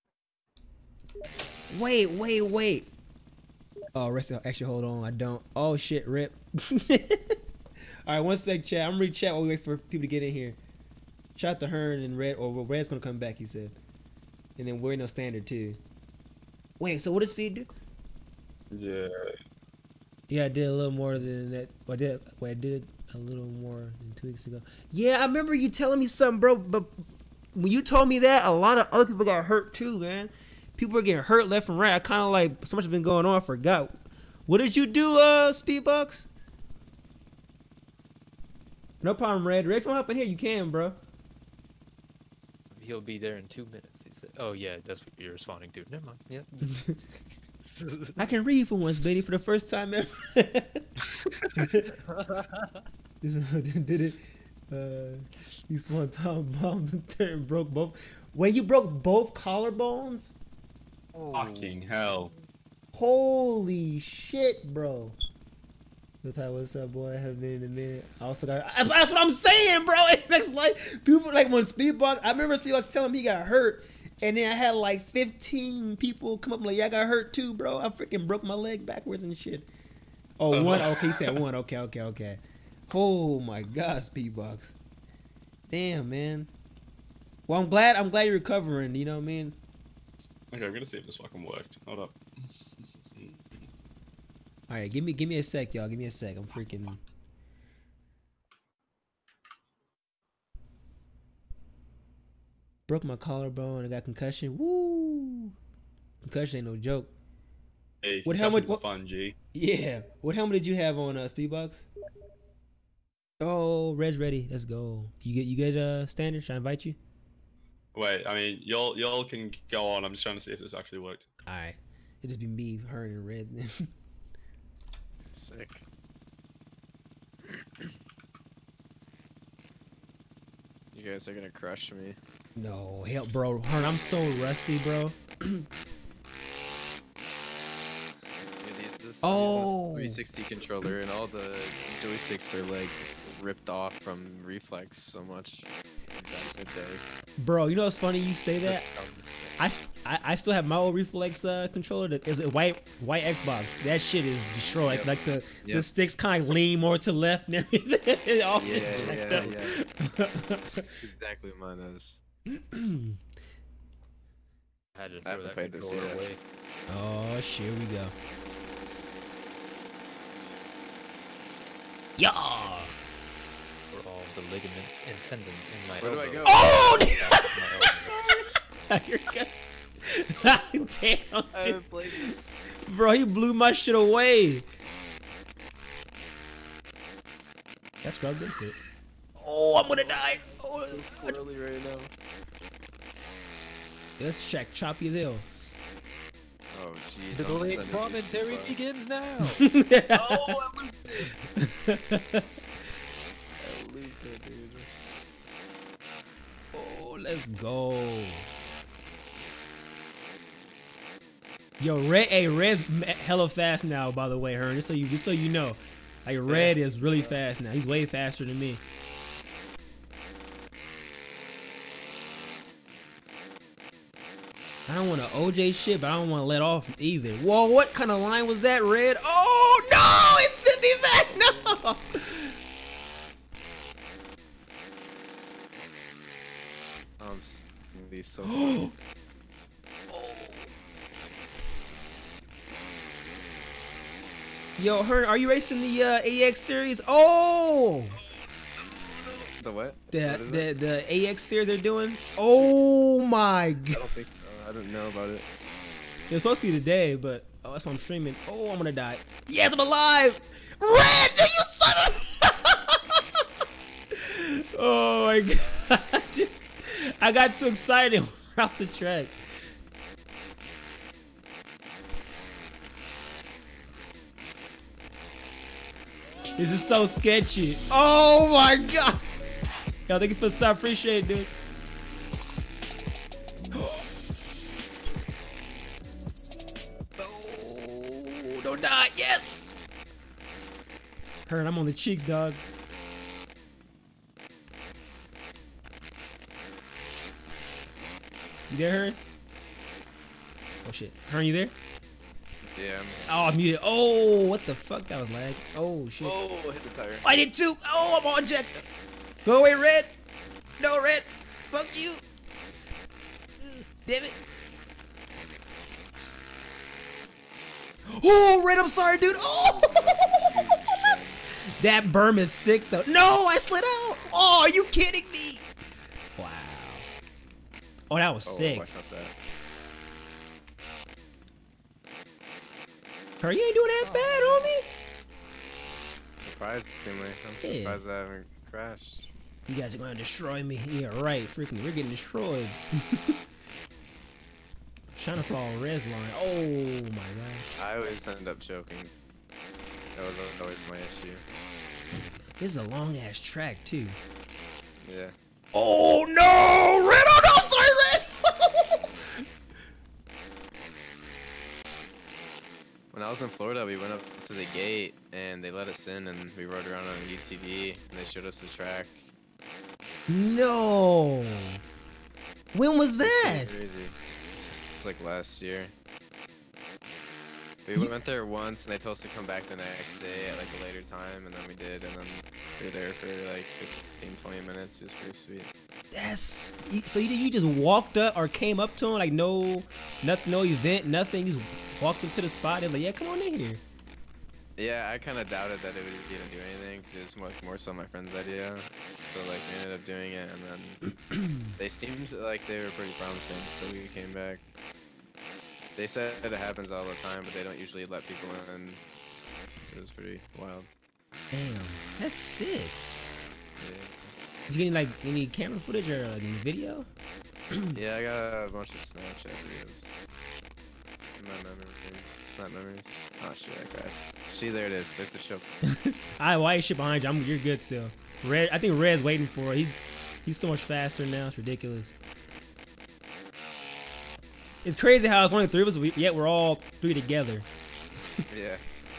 Wait. Oh, actually, hold on. I don't. Oh shit, rip. All right, one sec, chat. I'm read chat while we wait for people to get in here. Shout out to Hearn and Red, or Red's gonna come back. He said, and then we're no Standard too. Wait, so what does feed do? Yeah. Yeah, I did a little more than that. I did a little more than 2 weeks ago. Yeah, I remember you telling me something, bro. But when you told me that, a lot of other people got hurt too, man. People were getting hurt left and right. I kind of like so much has been going on. I forgot. What did you do, Speedbox? No problem, Red. Red, if you want to hop in here, you can, bro. he'll be there in 2 minutes. He said, "Oh yeah, that's what you're responding to." Never mind. Yep. I can read for once, Betty, for the first time ever. This one did it. This one time, mom turned broke both. Wait, you broke both collarbones? Fucking hell. Holy shit, bro. Yo, Ty, what's up, boy? I haven't been in a minute. I also got. That's what I'm saying, bro. It makes like people like when Speedbox. I remember Speedbox telling me he got hurt, and then I had like 15 people come up like, "Yeah, I got hurt too, bro. I freaking broke my leg backwards and shit." Oh, one. Okay, he said one. Okay. Oh my God, Speedbox. Damn, man. Well, I'm glad you're recovering. You know what I mean? Okay, I'm gonna see if this fucking worked. Hold up. All right, give me a sec, y'all. Give me a sec. I'm freaking. Broke my collarbone. I got concussion. Woo! Concussion ain't no joke. Hey, What helmet? concussions are fun, G. Yeah. What helmet did you have on Speedbox? Oh, Red's ready. Let's go. You get standard? Should I invite you? Wait, I mean, y'all can go on. I'm just trying to see if this actually worked. All right. It'll just be me, her, and Red. Sick. You guys are gonna crush me. No, hell, bro. Her, I'm so rusty, bro. This Oh. 360 controller and all the joysticks are like ripped off from Reflex so much. Back in the day. Bro, you know what's funny? You say that. I still have my old Reflex controller. That is a white Xbox. That shit is destroyed. Yep. Like the Yep. sticks kind of lean more to the left and everything. It all just Yeah. jacked up. Exactly what mine is. I had to I throw haven't that played this controller yet. away. Oh shit, here we go. Yeah. For all the ligaments and tendons in my Where do I elbow. go? Oh! My elbow. You're good. Damn, I dude. haven't played this. Bro, he blew my shit away. That scrub this it. Oh, I'm gonna die. Oh, I'm squirrely right now. let's check choppy as hell. Oh jeez. The I'm delayed sending these commentary to begins now. Oh, I looped it. I looped it, dude. Oh, let's go. Yo, Red's hella fast now, by the way, Hearn. Just so you know. Like, Red is really fast now. He's way faster than me. I don't want to OJ shit, but I don't want to let off either. Whoa, what kind of line was that, Red? Oh, no! It sent me back! No! I'm sending these so far. Yo, Hearn, are you racing the AX series? Oh! The what? The What is it? the AX series they're doing? Oh my I god. don't think so. I don't know about it. It was supposed to be today, but oh, that's why I'm streaming. Oh, I'm gonna die. Yes, I'm alive! Red, you son of Oh my god. Dude. I got too excited. We're off the track. This is so sketchy. Oh my god. Yo, thank you for the sub. Appreciate it, dude. Oh, don't die. Yes. Hearn, I'm on the cheeks, dog. You there, Hearn? Oh shit. Hearn, you there? Yeah. Oh, I'm muted. Oh, what the fuck? That was lag. Oh shit. Oh, hit the tire. I did too. Oh, I'm on eject. Go away, Red. No, Red. Fuck you. Damn it. Oh, Red, I'm sorry, dude. Oh, that berm is sick, though. No, I slid out. Oh, are you kidding me? Wow. Oh, that was Oh, sick. I thought that. Her, you ain't doing that bad, homie. Surprisingly, I'm Yeah. surprised I haven't crashed. You guys are gonna destroy me. Yeah, right. Freaking, we're getting destroyed. Trying to follow Red's line. Oh my god. I always end up choking. That was always my issue. This is a long ass track too. Yeah. Oh no! Red! Oh no! I'm sorry, Red! When I was in Florida, we went up to the gate and they let us in and we rode around on a UTV and they showed us the track. No! When was that? Crazy. It's like last year. We went there once and they told us to come back the next day at like a later time, and then we did, and then we were there for like 15-20 minutes. It was pretty sweet. That's so you just walked up or came up to him like no event, nothing. You just walked up to the spot and like, yeah, come on in here. Yeah, I kind of doubted that it would even do anything because it was much more so my friend's idea. So like we ended up doing it, and then they seemed like they were pretty promising, so we came back. They said that it happens all the time, but they don't usually let people in. So it was pretty wild. Damn, that's sick. Yeah. Did you get any camera footage or like any video? Yeah, I got a bunch of Snapchat videos. In my memories. Snap memories. Oh shit, I cried. See, there it is. There's the ship. Alright, why is shit behind you? You're good still. Red, I think Red's waiting for it. He's so much faster now. It's ridiculous. It's crazy how it's only three of us, yet we're all three together. Yeah.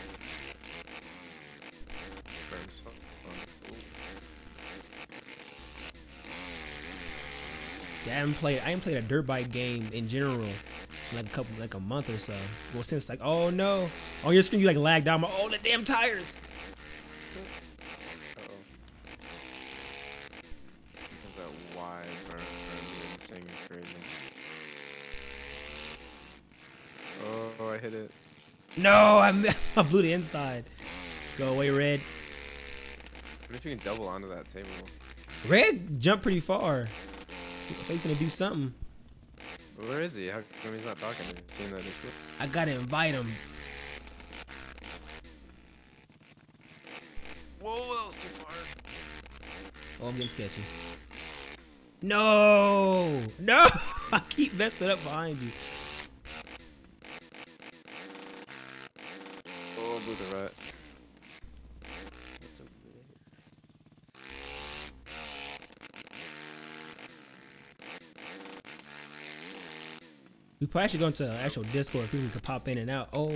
Sperm's fun. Ooh. Yeah, I haven't played a dirt bike game in general in like a month or so. Well, since like, oh no, on your screen you like lagged down. Oh, the damn tires. Uh-oh. There's that wide burn this thing is crazy. Oh, I hit it. No, I blew the inside. Go away, Red. What if you can double onto that table? Red jumped pretty far. I think he's gonna do something. Where is he? How come he's not talking? He's seeing that he's good. I gotta invite him. Whoa, that was too far. Oh, I'm getting sketchy. No! No! I keep messing up behind you. Oh, blew the rut. We probably should go into actual Discord. People can pop in and out. Oh.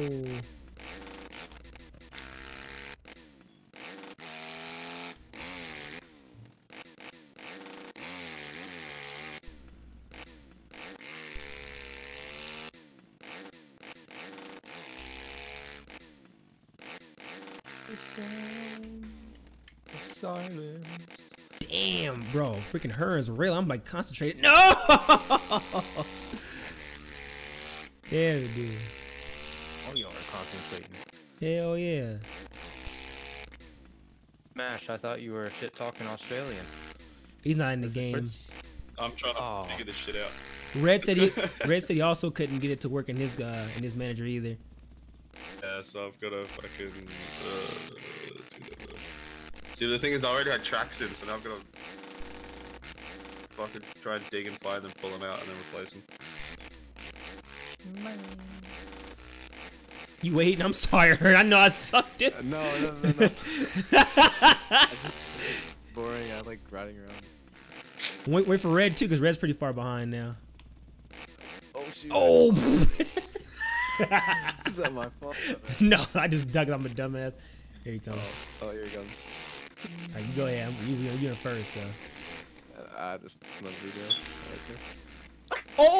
Silence. Damn, bro. Freaking her is real. I'm like concentrated. No! Yeah, dude. Oh, y'all are contemplating. Hell yeah. Mash, I thought you were shit talking Australian. He's not in the Is it game. I'm trying to Oh. figure this shit out. Red said he also couldn't get it to work in his manager either. Yeah, so I've got to fucking see, the thing is, I already had tracks in, so now I've got to fucking try and dig and find them, pull them out, and then replace them. You waiting? I'm sorry, I know I sucked it. No. Boring. I like riding around. Wait for Red too, because Red's pretty far behind now. Oh shoot. Oh! Is that my fault? No, I just dug it. I'm a dumbass. Here he comes. Oh, here he comes. All right, you go ahead. You're in first, so. Just another video. Okay.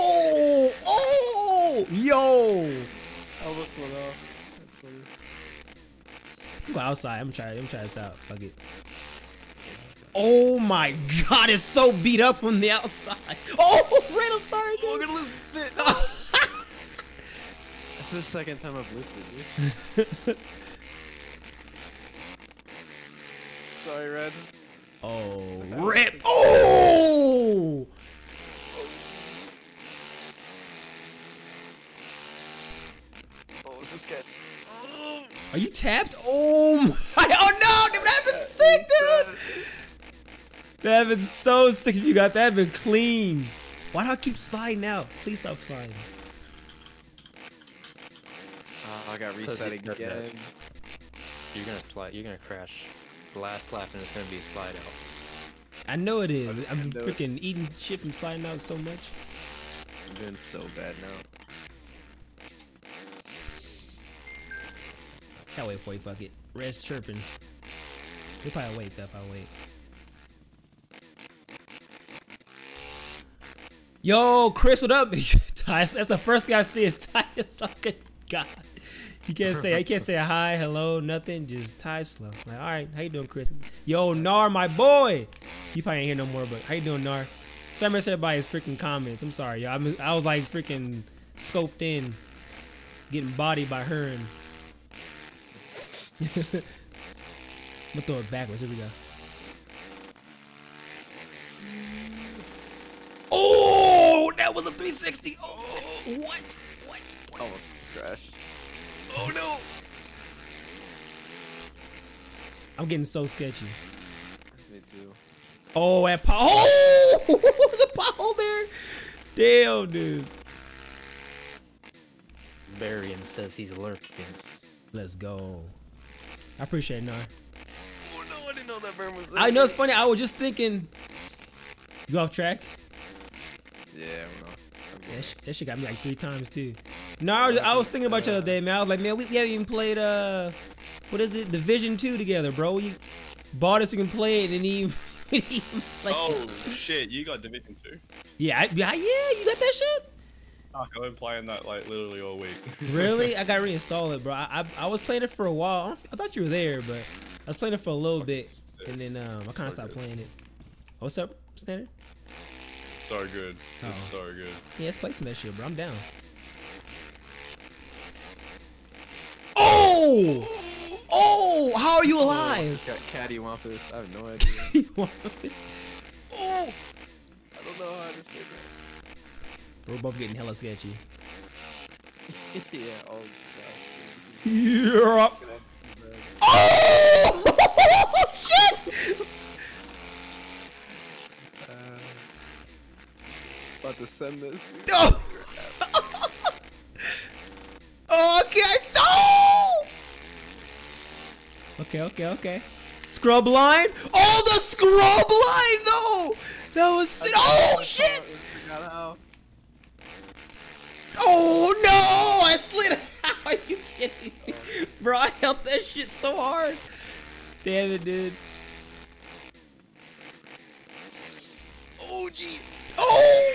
Oh! Yo! I almost went off. That's funny. Go outside. I'm gonna try this out. Fuck it. Oh my god, it's so beat up from the outside. Oh, Red, I'm sorry, dude. Oh, we're gonna lose it. That's the second time I've looped it, dude. Sorry, Red. Oh, Red. Oh! Oh, it's a sketch. Are you tapped? Oh my! Oh no, dude, that's sick, dude. That'd been so sick if you got that. Been clean. Why do I keep sliding out? Please stop sliding. Oh, I got reset you got that. again. You're gonna slide. You're gonna crash. The last lap and it's gonna be a slide out. I know it is. just I'm gonna do it. freaking eating shit from sliding out so much. I'm doing so bad now. Can't wait for you. Fuck it. Red's chirping. He'll probably wait though if I wait. Yo, Chris, what up? Ty, that's the first thing I see is Ty. Oh, good God. He can't say a hi, hello, nothing. Just Ty slow. Like, all right, how you doing, Chris? Yo, Nar, my boy. You probably ain't here no more, but how you doing, Nar? Sorry, said by his freaking comments. I'm sorry, y'all. I was like freaking scoped in, getting bodied by her and. I'm gonna throw it backwards. Here we go. Oh, that was a 360. Oh, what? Almost crashed. Oh no! I'm getting so sketchy. Me too. Oh, that pot. Oh, there's a pothole there. Damn, dude. Varian says he's lurking. Let's go. I appreciate it, Nar. Oh no, I didn't know that burn was there. I know it's funny. I was just thinking. You off track? Yeah, I don't know. That shit got me like 3 times too. No, I was thinking about you the other day, man. I was like, man, we haven't even played what is it, Division 2 together, bro. You bought us so you can play it and even play Oh it. shit, you got Division 2? Yeah, you got that shit. Fuck, I've been playing that like literally all week. Really? I got to reinstall it, bro. I was playing it for a while. I thought you were there, but I was playing it for a little bit, and then I kind of stopped playing it. What's up, Standard? So good. Oh. It's so good. Yeah, let's play some of that shit, bro. I'm down. Oh! Oh! How are you Oh, alive? just got cattywampus. I have no idea. Oh! I don't know how to say that. We're both getting hella sketchy. Yeah, oh god. Yeah. Oh! Shit! About to send this. Oh! Okay, I saw! Okay. Scrub line? Oh, the scrub line, though! That was... Oh, shit! Forgot how. Oh, no! I slid... How are you kidding me? Bro, I held that shit so hard. Damn it, dude. Oh, jeez. Oh!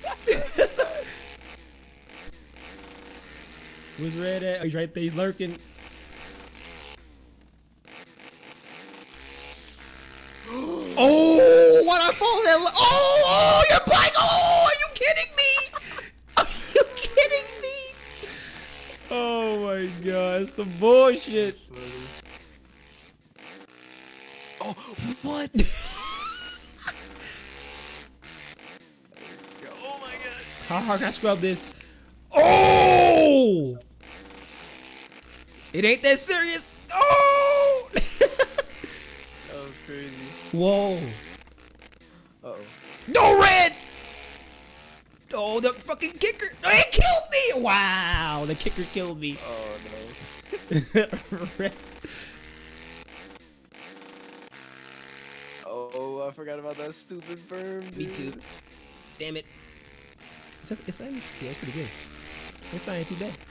Where's Red at? Oh, he's right there. He's lurking. Oh, why'd I fall that low? Oh, you're black. Oh, are you kidding me? Are you kidding me? Oh my god, some bullshit. Oh, what? Oh my god. How hard can I scrub this? Oh! It ain't that serious. Oh! That was crazy. Whoa. Uh-oh. No, Red! Oh, the fucking kicker. It killed me! Wow, the kicker killed me. Oh no. Red. Oh, I forgot about that stupid berm, dude. Me too. Damn it. Yeah, it's pretty good. It's not too bad.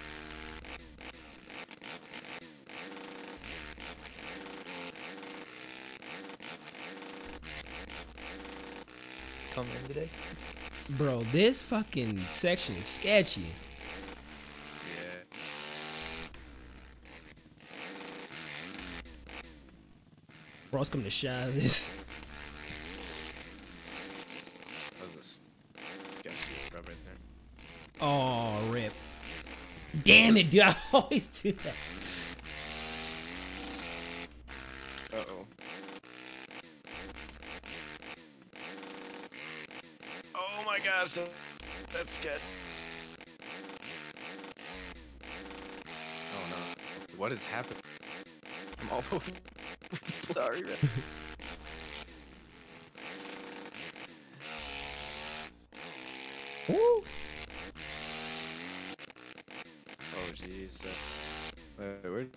It's coming in today. Bro, this fucking section is sketchy. Yeah. Bro's coming to shine this. That was a sketchy scrub right there. Oh, rip. Damn it, dude. I always do that. Uh-oh. Oh my gosh, that's sketch. Oh no. What is happening? I'm all over. Sorry, man. Woo. Oh jeez, that's. Where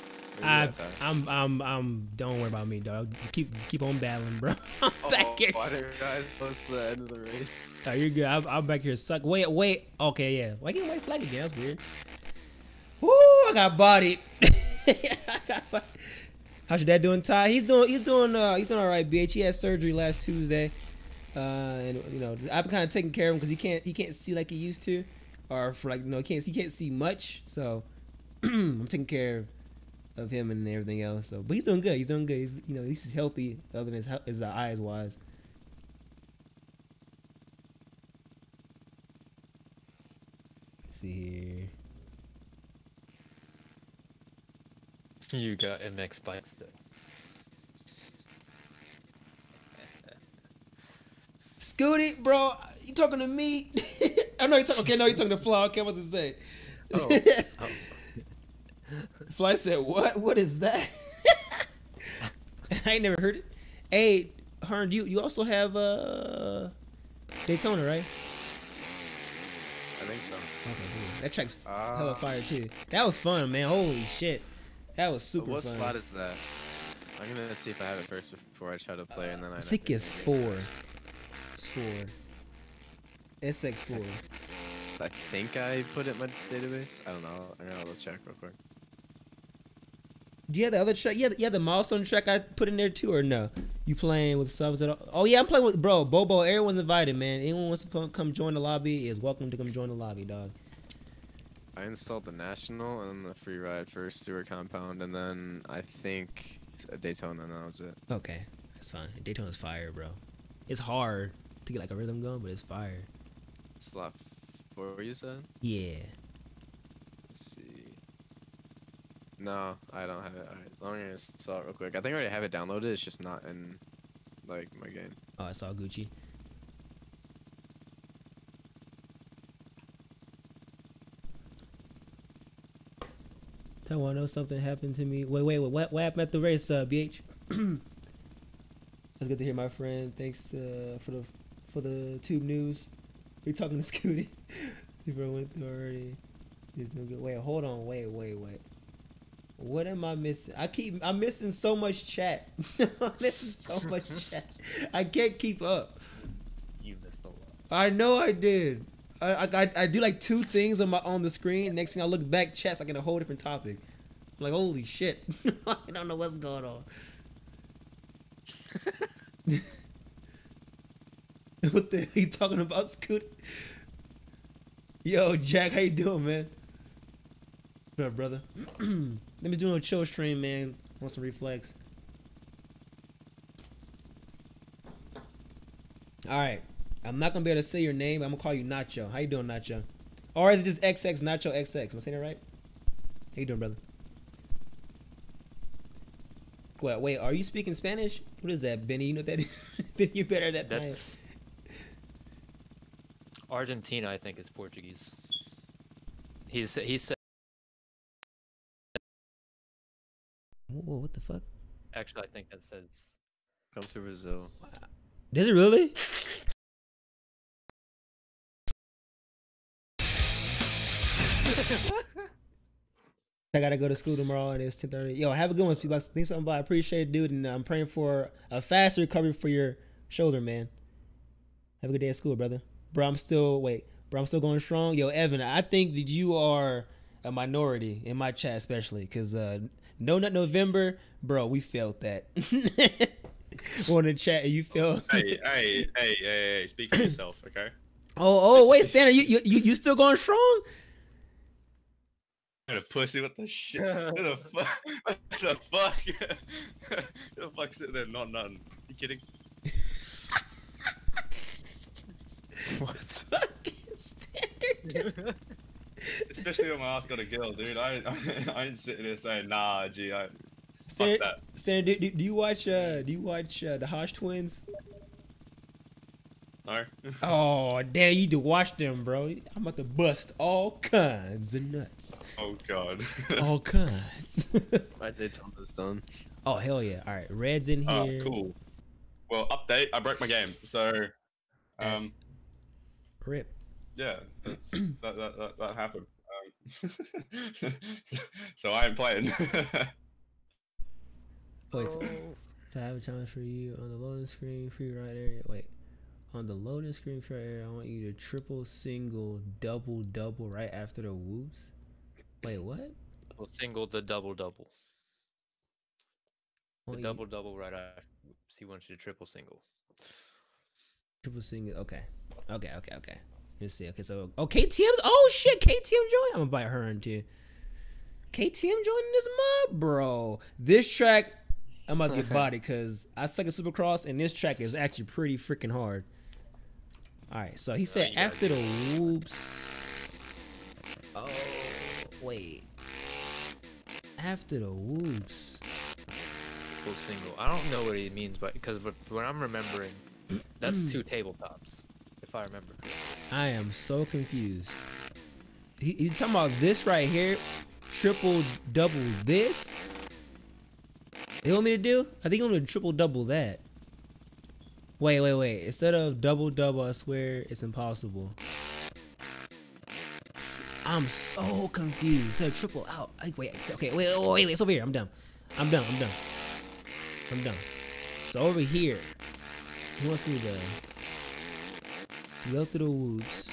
I'm. Don't worry about me, dog. Keep on battling, bro. I'm back here. Why did guys close to the end of the race? Oh, you're good. I'm back here. Suck. Wait. Okay, yeah. Why can't white flag again? That's weird. Woo! I got bodied. How's your dad doing, Ty? He's doing all right. BH. He had surgery last Tuesday, and you know I've been kind of taking care of him because he can't see like he used to, or for like he can't see much. So I'm taking care of him and everything else. So, but he's doing good. He's doing good. He's healthy other than his eyes wise. Let's see here. You got MX bikes though. Scooty, bro, you talking to me? I know you're talking. Okay, no, you're talking to Fly. Okay, what to say? Oh. Fly said, "What? What is that?" I ain't never heard it. Hey, Hearn, you also have Daytona, right? I think so. Okay, dude. That track's hella fire too. That was fun, man. Holy shit, that was super What fun. slot is that? I'm gonna see if I have it first before I try to play, and then I think it's 4. It's 4. SX4. I think I put it in my database. I don't know. I'm gonna check real quick. Do you have the other track? You have the milestone track I put in there too, or no? You playing with subs at all? Oh yeah, I'm playing with Bobo. Everyone's invited, man. Anyone wants to come join the lobby is welcome to come join the lobby, dog. I installed the National and then the Free Ride first through a compound, and then I think a Daytona, and that was it. Okay, that's fine. Daytona's fire, bro. It's hard to get like a rhythm going, but it's fire. Slot 4, you said? Yeah. Let's see. No, I don't have it. Alright, let me install it real quick. I think I already have it downloaded. It's just not in like my game. Oh, it's all Gucci. Tell I know something happened to me. Wait. What happened at the race, BH? That's good to hear, my friend. Thanks for the tube news. We're talking to Scooty. People went through already. He's no good. Wait, hold on. Wait. What am I missing? I'm missing so much chat. I'm missing so much chat. I can't keep up. You missed a lot. I know I did. I do like 2 things on the screen. Next thing I look back, chat's like in a whole different topic. I'm like, holy shit. I don't know what's going on. What the hell are you talking about, Scoot? Yo, Jack, how you doing, man? What up, brother? Let me do a chill stream, man. Want some reflex. Alright. I'm not gonna be able to say your name. I'm gonna call you Nacho. How you doing, Nacho? Or is it just XX, Nacho XX? Am I saying that right? How you doing, brother? Wait, are you speaking Spanish? What is that, Benny? You know what that is? Benny, you better at that. That's Argentina, I think, is Portuguese. He said. Whoa, what the fuck? Actually, I think that says. Come to Brazil. Does it really? I gotta go to school tomorrow and it's 10:30. Yo, have a good one, people. Thanks so much. I appreciate it, dude, and I'm praying for a fast recovery for your shoulder, man. Have a good day at school, brother. Bro, I'm still going strong. Yo, Evan, I think that you are a minority in my chat, especially because No Nut November, bro, we felt that. On the chat, you feel. Hey, speak for yourself, okay? Oh, wait, Stanley, you still going strong? What a pussy, what the shit? What the fuck? What the fuck? What the fuck sitting there? Not nothing. You kidding? What? Fucking standard. Especially when my ass got a girl, dude. I ain't sitting there saying, nah, G. Fuck that. Standard, do you watch the Hodge twins? No. Oh, damn, you need to watch them, bro. I'm about to bust all kinds of nuts. Oh god. All kinds. My Daytona's done. Oh, hell yeah. All right, Red's in here. Oh, cool. Well, update. I broke my game, so Rip. Yeah, that happened. So I ain't playing. Wait, so I have a challenge for you on the loading screen, free right area. Wait, on the loading screen, free right area, I want you to triple, single, double right after the whoops. Wait, what? Well, single the double. The Want you- double right after. He wants you to triple single. Triple single. Okay. Let's see. Okay, so KTM. Oh shit, KTM joined. I'm gonna buy her in too. KTM joining this mob, bro. This track, I'm about to get body because I suck at Supercross, and this track is actually pretty freaking hard. All right, so he said after the whoops. Oh wait. After the whoops. Triple single. I don't know what he means, but because when I'm remembering, that's 2 tabletops, if I remember correctly. I am so confused. He's talking about this right here, triple double this. They want me to do? I think I'm gonna triple double that. Wait. Instead of double, I swear it's impossible. I'm so confused. Instead of triple out. Wait. It's over here. I'm done. So over here, he wants me to go through the whoops.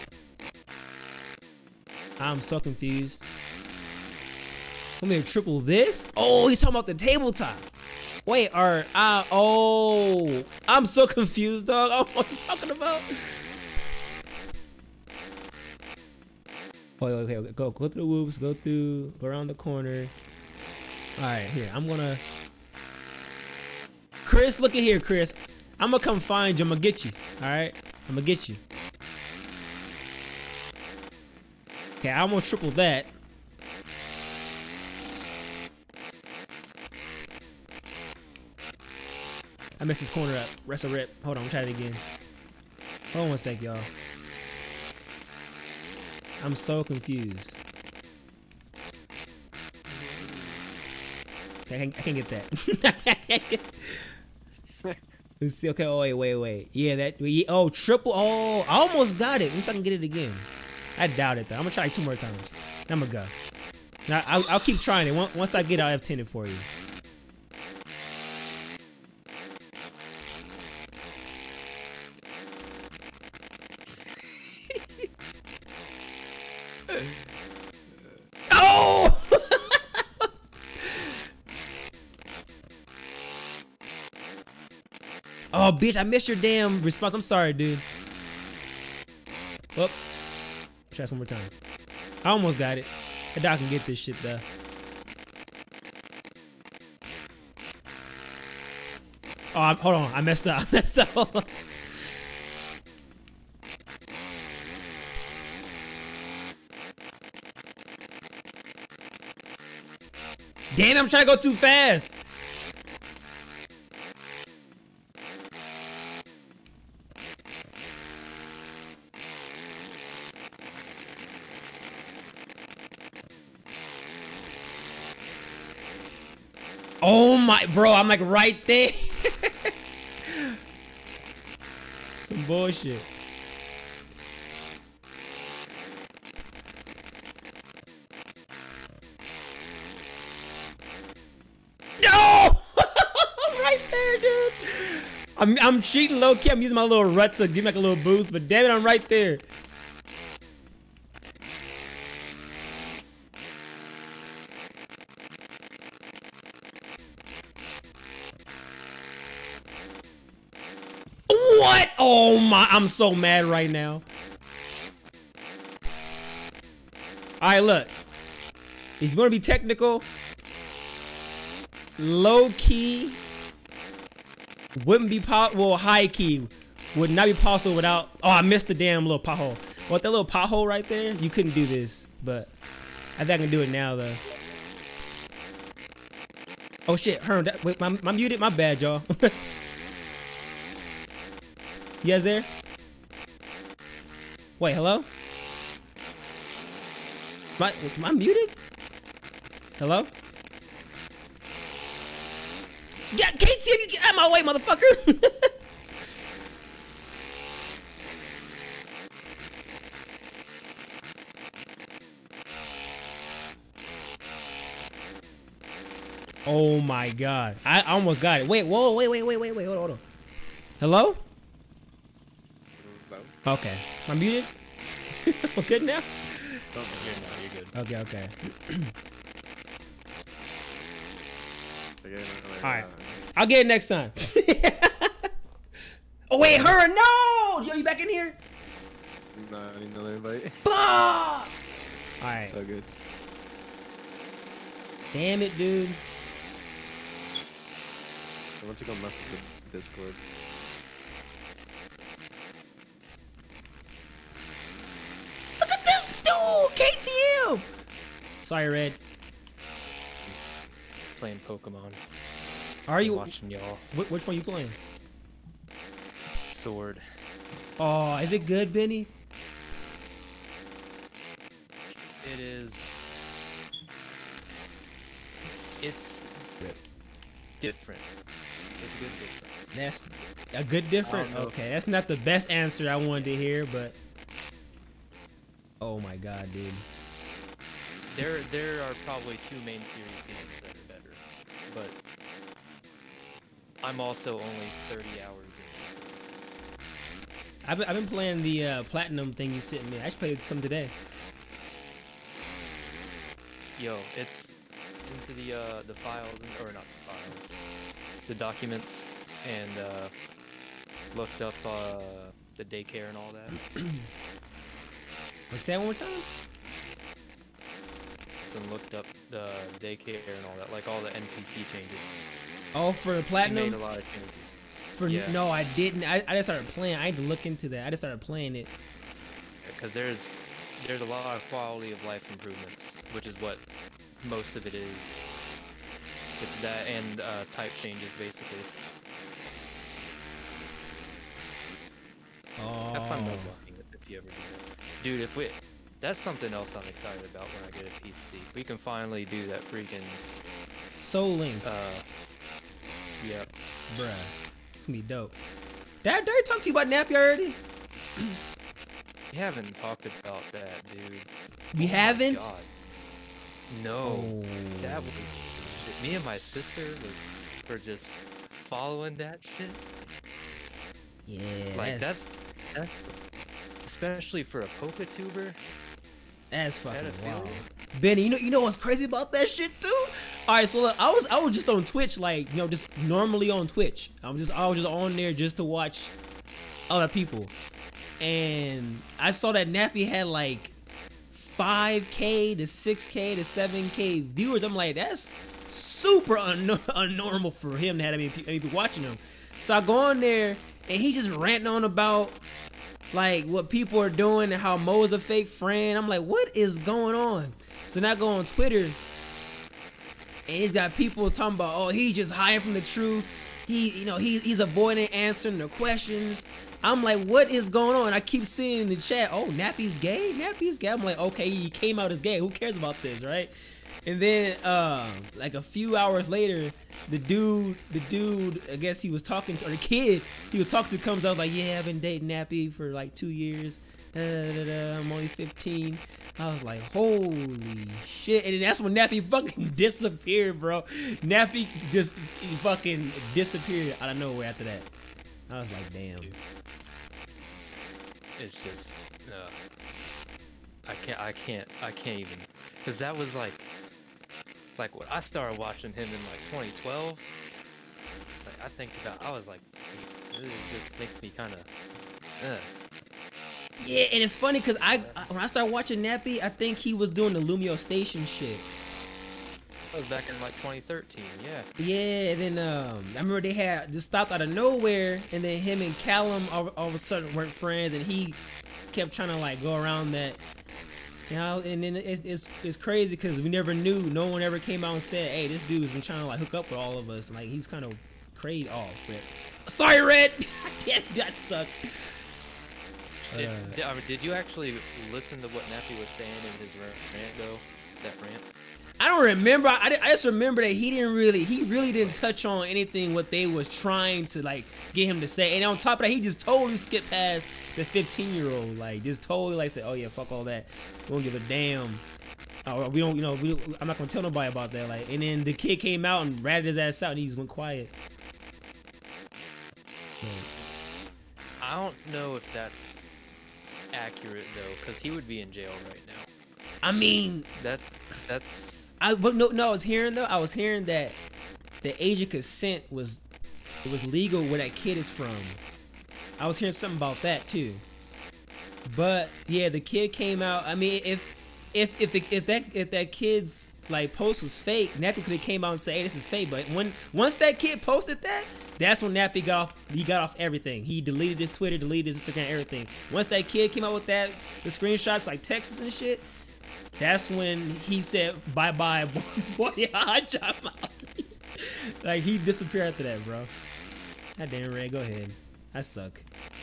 I'm so confused. Want me to triple this? Oh, he's talking about the tabletop. Wait, oh, I'm so confused, dog. I don't know what you're talking about. Okay. Go through the whoops. Go around the corner. All right, here. I'm gonna. Chris, look at here, Chris. I'm gonna come find you. I'm gonna get you. All right, I'm gonna get you. Okay, I almost triple that. I messed this corner up. Rest a rip. Hold on, I'm trying it again. Hold on 1 sec, y'all. I'm so confused. Okay, I can't get that. Let's see. Okay, oh, wait. Yeah, oh, triple. Oh, I almost got it. At least I can get it again. I doubt it, though. I'm gonna try it 2 more times. I'm gonna go. Now, I'll keep trying it. Once I get it, I'll F10 it for you. Oh! Oh, bitch, I missed your damn response. I'm sorry, dude. Well, try this one more time. I almost got it. I doubt I can get this shit, though. Oh, hold on. I messed up. Hold on. Damn, I'm trying to go too fast. Oh my, bro, I'm like right there. Some bullshit. No! Right there, dude. I'm cheating low key. I'm using my little rut to give me like a little boost, but damn it, I'm right there. What? Oh my, I'm so mad right now. All right, look. If you want to be technical, low key wouldn't be well, high key would not be possible without. Oh, I missed the damn little pothole. What, that little pothole right there? You couldn't do this, but I think I can do it now though. Oh shit, Herm, wait, my muted. My bad, y'all. You guys there? Wait, hello? Am I muted? Hello? Yeah, KTM, you get out of my way, motherfucker! Oh my god. I almost got it. Wait, whoa, wait, hold on. Hello? Okay. I'm muted? I'm good now? You're good. Okay. All Alright. I'll get it next time. Oh wait, her no! Yo, you back in here? No, I need another invite. Fuck! Alright. It's all good. Damn it, dude. I want to go mess with the Discord. Look at this dude! KTM! Sorry, Red. Playing Pokemon. Are you? Watching y'all. Which one you playing? Sword. Oh, is it good, Benny? It is. It's different. It's a good different. That's a good different. I don't know. Okay, that's not the best answer I wanted to hear, but oh my god, dude. There are probably two main series games that are better, but I'm also only 30 hours in. I've been playing the platinum thing you sent me. I just played some today. Yo, it's into the files or not the files, the documents, and looked up the daycare and all that. Let's say it one more time. And looked up the daycare and all that, like all the NPC changes. Oh, for He platinum. made a lot of changes. For yeah. no, I didn't. I just started playing. I had to look into that. I just started playing it. Because there's a lot of quality of life improvements, which is what most of it is. It's that and type changes basically. Oh. Have fun unlocking it if you ever do that. Dude, that's something else I'm excited about when I get a PC. We can finally do that freaking Soul Link, yeah. bruh. It's gonna be dope. Did I talk to you about Nappy already? We haven't talked about that, dude. We Oh my haven't? God. No. Oh. That was me and my sister were just following that shit. Yeah. Like that's especially for a PokeTuber. That's fucking pedophilia. wild. Benny, you know what's crazy about that shit too? All right, so look, I was just on Twitch, like, you know, just normally on Twitch. I was just on there just to watch other people, and I saw that Nappy had like 5K to 6K to 7K viewers. I'm like, that's super unnormal for him to have many people watching him. So I go on there, and he just ranting on about like what people are doing and how Mo's a fake friend. I'm like, what is going on? So now I go on Twitter, and he's got people talking about, oh, he's just hiding from the truth. He's avoiding answering the questions. I'm like, what is going on? I keep seeing in the chat, oh, Nappy's gay? Nappy's gay? I'm like, okay, he came out as gay. Who cares about this, right? And then, like a few hours later, the dude, I guess he was talking to, or the kid he was talking to comes out like, yeah, I've been dating Nappy for like 2 years. I'm only 15. I was like, holy shit. And then that's when Nappy fucking disappeared, bro. Nappy just fucking disappeared out of nowhere after that. I was like, damn. Dude. It's just I can't even, because that was like when I started watching him in like 2012. Like I think about, I was like, this just makes me kind of Yeah, and it's funny because when I started watching Nappy, I think he was doing the Lumio Station shit. That was back in like 2013, yeah. Yeah, and then I remember they had just stopped out of nowhere, and then him and Callum all of a sudden weren't friends, and he kept trying to like go around that, you know. And then it's crazy because we never knew. No one ever came out and said, "Hey, this dude's been trying to like hook up with all of us." Like he's kind of crazy. Oh, but sorry, Red. Damn, that sucked. Did you actually listen to what Nappy was saying in his rant though? That rant? I don't remember. I just remember that he really didn't touch on anything what they was trying to like get him to say. And on top of that, he just totally skipped past the 15-year-old. Like just totally like said, oh yeah, fuck all that. We don't give a damn. Oh, we don't, I'm not gonna tell nobody about that. Like, and then the kid came out and ratted his ass out, and he just went quiet. I don't know if that's accurate though, because he would be in jail right now. I mean, That's. but no, I was hearing that the age of consent was legal where that kid is from. I was hearing something about that too. But yeah, the kid came out. I mean, if that kid's like post was fake, Nappy could have came out and said, "Hey, this is fake." But once that kid posted that, that's when Nappy got off everything. He deleted his Twitter, deleted his Instagram, everything. Once that kid came out with the screenshots like Texas and shit, that's when he said bye bye, boy. Like he disappeared after that, bro. God damn, Ray, go ahead. I suck.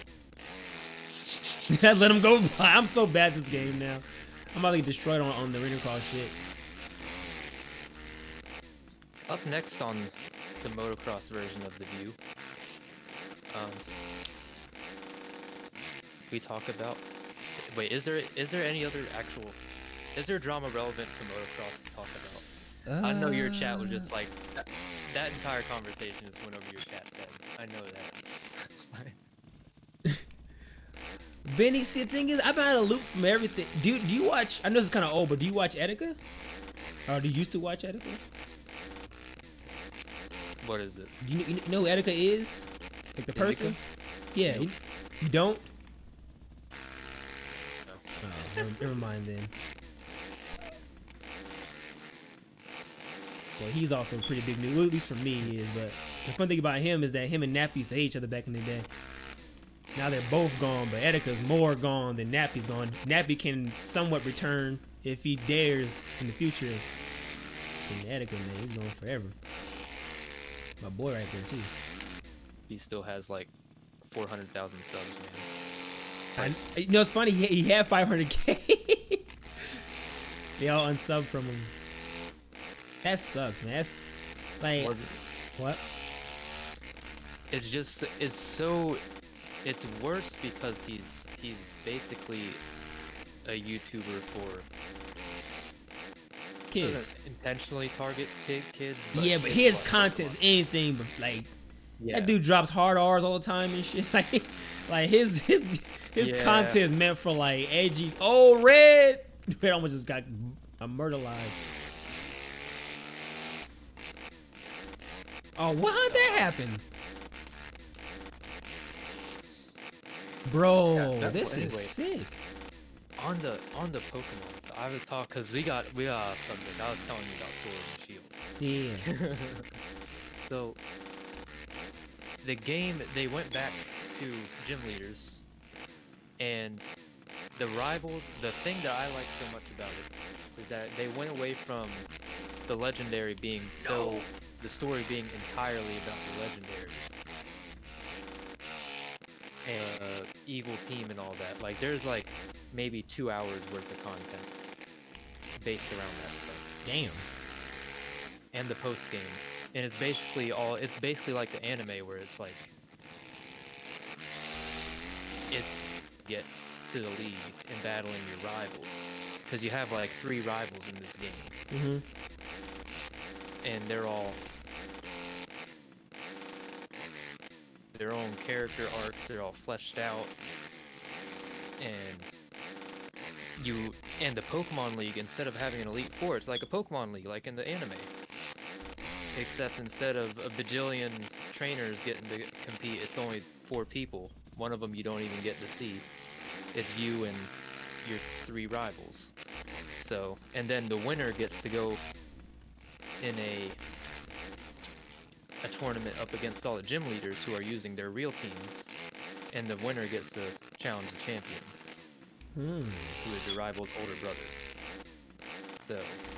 I let him go by. I'm so bad at this game now. I'm about to get destroyed on the Arena Call shit. Up next on the motocross version of the View, we talk about. Wait, is there any other actual? Is there drama relevant to motocross to talk about? I know your chat was just like that entire conversation just went over your chat's head. I know that. Benny, see, the thing is, I've been out of loop from everything. Do you watch? I know it's kind of old, but do you watch Etika? Or do you used to watch Etika? What is it? You know who Etika is? Like the person? Yeah. Nope. You don't? No. Oh, never mind then. Well, he's also pretty big news. Well, at least for me, he is. But the fun thing about him is that him and Nappy used to hate each other back in the day. Now they're both gone, but Etika's more gone than Nappy's gone. Nappy can somewhat return if he dares in the future. And Etika, man, he's gone forever. My boy right there, too. He still has like 400,000 subs, man. You know, it's funny, he had 500K. They all unsubbed from him. That sucks, man. That's like, what? It's just, it's worse because he's basically a YouTuber for Kids. doesn't intentionally target kids. Yeah, but his content's anything but like, yeah. that dude drops hard R's all the time and shit. Like his Yeah. content is meant for like edgy. Oh, Red! Red almost just got murderized. Oh, how'd that happen? Bro, Yeah, this is anyway. sick. On the Pokemon, I was talking because we got subject. I was telling you about Sword and Shield. Yeah. So the game, they went back to gym leaders, and the rivals. The thing that I like so much about it is that they went away from the legendary being the story being entirely about the legendary and evil team and all that. Like there's like maybe 2 hours worth of content based around that stuff. Damn. And the post game, and it's basically like the anime where it's like it's get to the league and battling your rivals, because you have like 3 rivals in this game. And they're all their own character arcs, they're all fleshed out, and the Pokemon League, instead of having an Elite Four, it's like a Pokemon League, like in the anime. Except instead of a bajillion trainers getting to compete, it's only 4 people. One of them you don't even get to see. It's you and your 3 rivals. So, and then the winner gets to go in a tournament up against all the gym leaders who are using their real teams, and the winner gets to challenge the champion, who is your rival's older brother. So,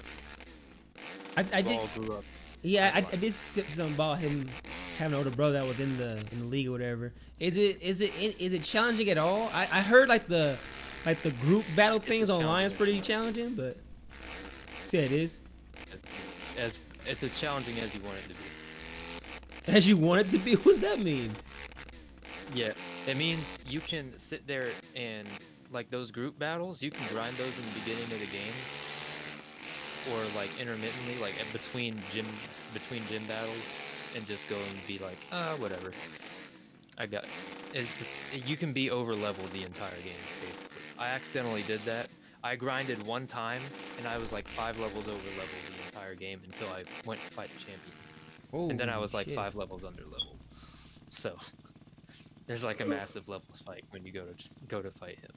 I we did. all grew up. Yeah, I did see something about him having an older brother that was in the league or whatever. Is it challenging at all? I heard like the group battle things online is pretty challenging, but see, it is It's as challenging as you want it to be. as you want it to be. What does that mean? Yeah, it means you can sit there and, like, those group battles, you can grind those in the beginning of the game, or like intermittently, like between gym battles, and just go and be like, whatever. I got. You can be over leveled the entire game basically. I accidentally did that. I grinded one time, and I was like 5 levels over leveled the entire game until I went to fight the champion. And then I was like 5 levels under level. So there's like a massive level spike when you go to fight him.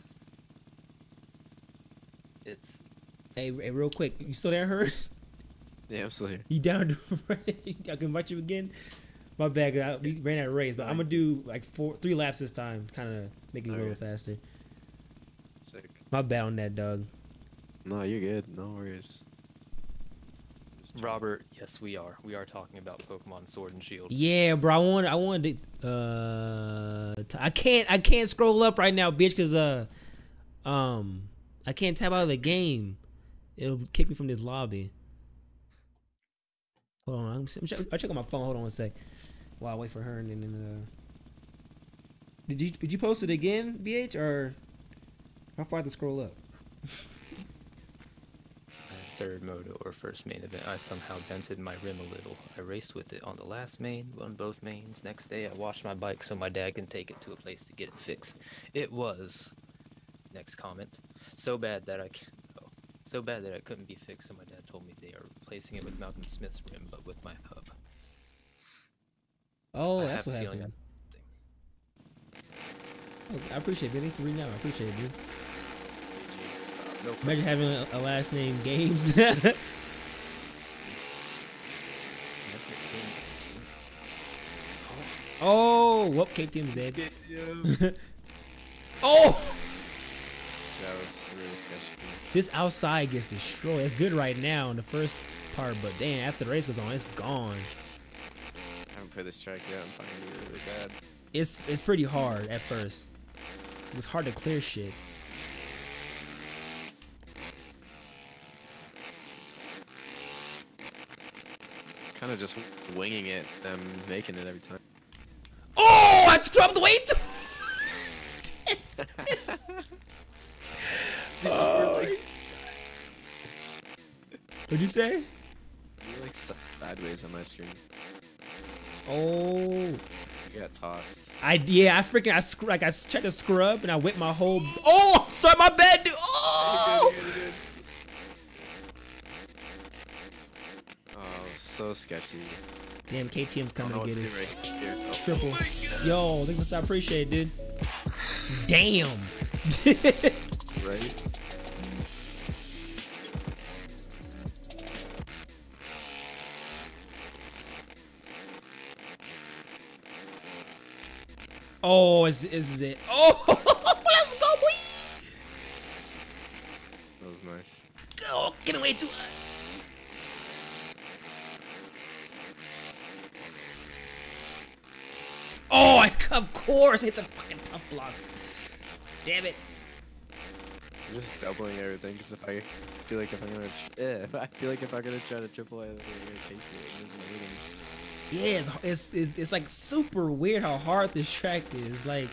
It's. Hey, real quick, you still there, Hurt? Yeah, I'm still here. You down to I can invite you again? My bad, 'cause we ran out of race, but I'm gonna do like 3 laps this time, kind of make it go a little faster. Sick. My bad on that, dog. No, you're good. No worries. Robert, yes, we are. We are talking about Pokemon Sword and Shield. Yeah, bro. I wanted I can't scroll up right now, bitch, cause I can't tab out of the game. It'll kick me from this lobby. Hold on, I'll check on my phone. Hold on one sec. While I wait for her, and then did you post it again, BH, or how far to scroll up? Third moto or first main event, I somehow dented my rim a little. I raced with it on the last main, won both mains. Next day, I washed my bike so my dad can take it to a place to get it fixed. It was, next comment, so bad that I couldn't be fixed. So my dad told me they are replacing it with Malcolm Smith's rim, but with my hub. Oh, I that's have what a feeling happened. that's Oh, I appreciate it, Billy, for reading out. I appreciate it, dude. no Imagine having a last name Games. Oh, whoop, KTM's dead. Oh! That was really sketchy. This outside gets destroyed. It's good right now in the first part, but damn, after the race goes on, it's gone. I haven't played this track yet. I'm finding it really bad. It's pretty hard at first. It was hard to clear shit. Kind of just winging it and making it every time. Oh, I scrubbed way too. What'd you say? You're like sideways on my screen. Oh, You got tossed. I tried to scrub and I whipped my whole. Oh, I'm sorry, my bad, dude. Oh, Oh, so sketchy. damn, KTM's coming to get us. Right here, so. Triple. Yo, thank you, I appreciate it, dude. Damn. Right? Oh, this is it. Oh, let's go, boy. That was nice. Oh, get away too. Oh, of course, hit the fucking tough blocks. Damn it. I'm just doubling everything because if I feel like if I'm gonna, I feel like if I'm gonna try to triple it, I'm gonna chase it. Yeah, it's like super weird how hard this track is. Like,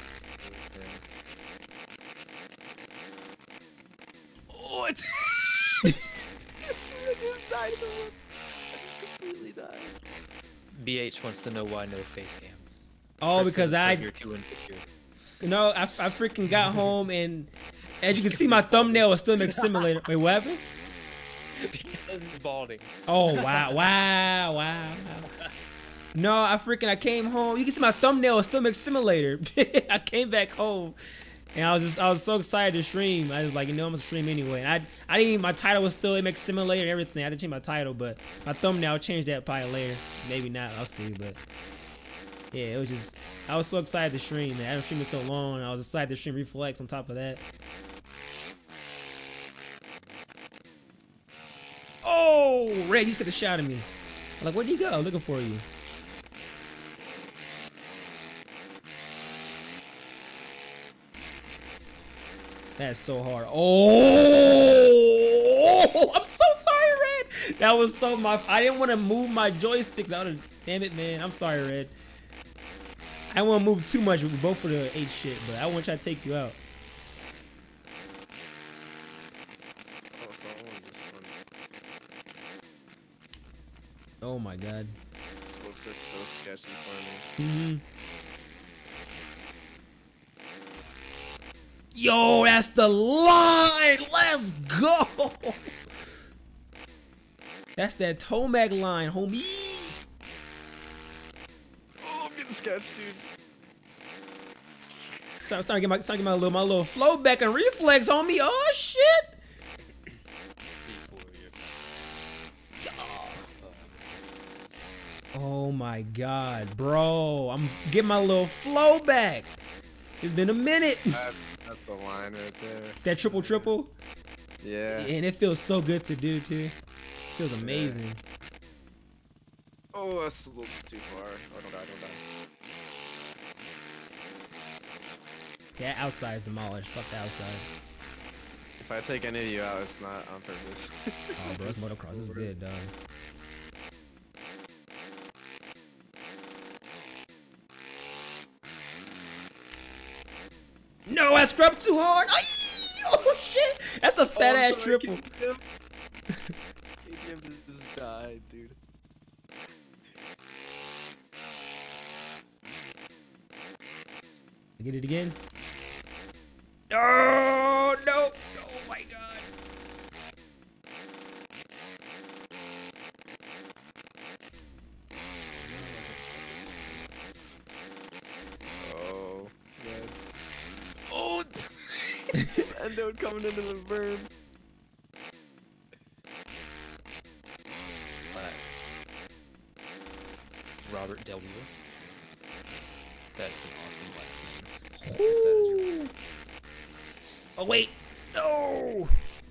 Oh, it's. I just died to whoops. I just completely died. BH wants to know why no face cam. oh, because You're too insecure. I freaking got home and as you can see, my thumbnail was still Mix Simulator. Wait, what happened? Because he's balding. Oh wow. No, I came home. You can see my thumbnail was still Mix Simulator. I came back home and I was so excited to stream. I was like, I'm gonna stream anyway. And I didn't even, my title was still MX Simulator and everything. I had to change my title, but my thumbnail, I'll change that probably later. Maybe not, I'll see, but yeah, it was just, I was so excited to stream, man. I haven't streamed it so long, and I was excited to stream Reflex on top of that. Oh, Red, you just got the shot at me. I'm like, where'd you go? Looking for you. That's so hard. Oh, I'm so sorry, Red. That was so I didn't want to move my joysticks. Damn it, man. I'm sorry, Red. I don't want to move too much. We both for the 8 shit, but I want to try to take you out. Oh, someone just Oh my god. These whoops are so sketchy for me. Mm-hmm. Yo, that's the line. Let's go. That's that Tomac line, homie. Oh, I'm getting sketched, dude. Starting to get my little flow back and reflex, homie. Oh shit. Oh my god, bro. I'm getting my little flow back. It's been a minute. That's a line right there. That triple. Yeah. And it feels so good to do too. Feels amazing. Oh, that's a little bit too far. Oh, don't die. Okay, that outside is demolished. Fuck the outside. If I take any of you out, it's not on purpose. Oh, bro, this motocross is good, dog. No, I scrubbed too hard. Oh shit, that's a fat ass triple. KTM just died, dude. Get it again. Oh no! Oh my god! Oh, man. Oh! Just Endo coming into the berm. Robert W. That is an awesome last name. Oh wait! No!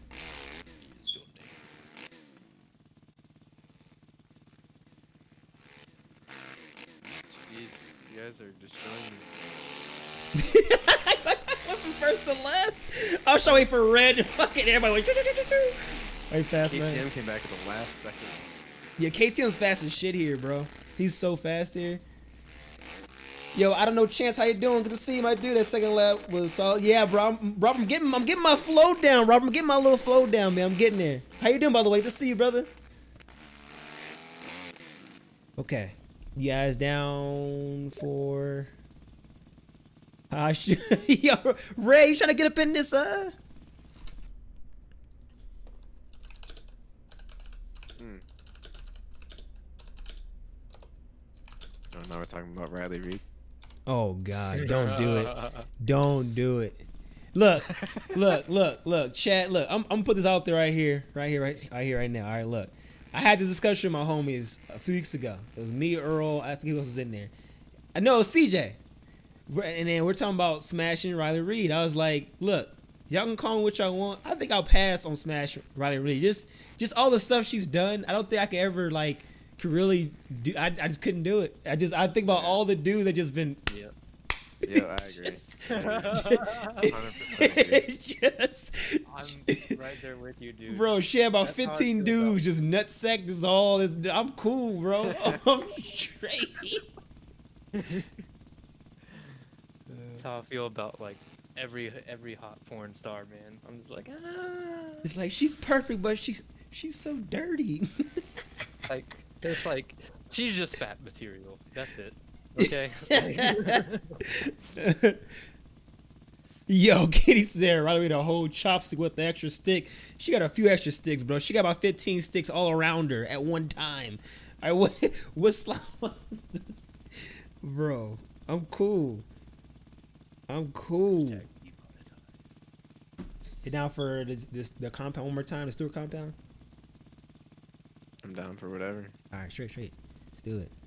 Jeez, you guys are destroying me. I went from first to last. I was waiting for red. Fucking everybody went. Right fast, man. KTM came back at the last second. Yeah, KTM's fast as shit here, bro. He's so fast here. Yo, I don't know, Chance, how you doing? Good to see you, my dude. That second lap was solid. Yeah, bro. I'm getting my flow down, Rob. I'm getting my little flow down, man. I'm getting there. How you doing, by the way? Good to see you, brother. Okay, you guys down for? Yo, Ray, you trying to get up in this? Oh, now we're talking about Riley Reid. Oh God, don't do it. Don't do it. Look, chat, look. I'm gonna put this out there right here, right now. All right, look. I had this discussion with my homies a few weeks ago. It was me, Earl, I think who else was in there. I know it was CJ. And then we're talking about smashing Riley Reid. I was like, look, y'all can call me what y'all want. I think I'll pass on smash Riley Reid. Just all the stuff she's done. I don't think I could ever could really do. I just couldn't do it. I think about all the dudes that just been. Yeah. Yeah, I agree. 100% I'm right there with you, dude. Bro, she had about That's how I 15 feel dudes just nutsack. Just all this. I'm cool, bro. I'm straight. That's how I feel about every hot porn star, man. I'm just like, It's like she's perfect, but she's so dirty. it's like she's just fat material. That's it. Okay. Yo, Kitty said Riley Reid a whole chopstick with the extra stick. She got a few extra sticks, bro. She got about 15 sticks all around her at one time. All right, what's bro? I'm cool. Hit down for the compound one more time, the Stewart compound. I'm down for whatever. All right, straight. Let's do it.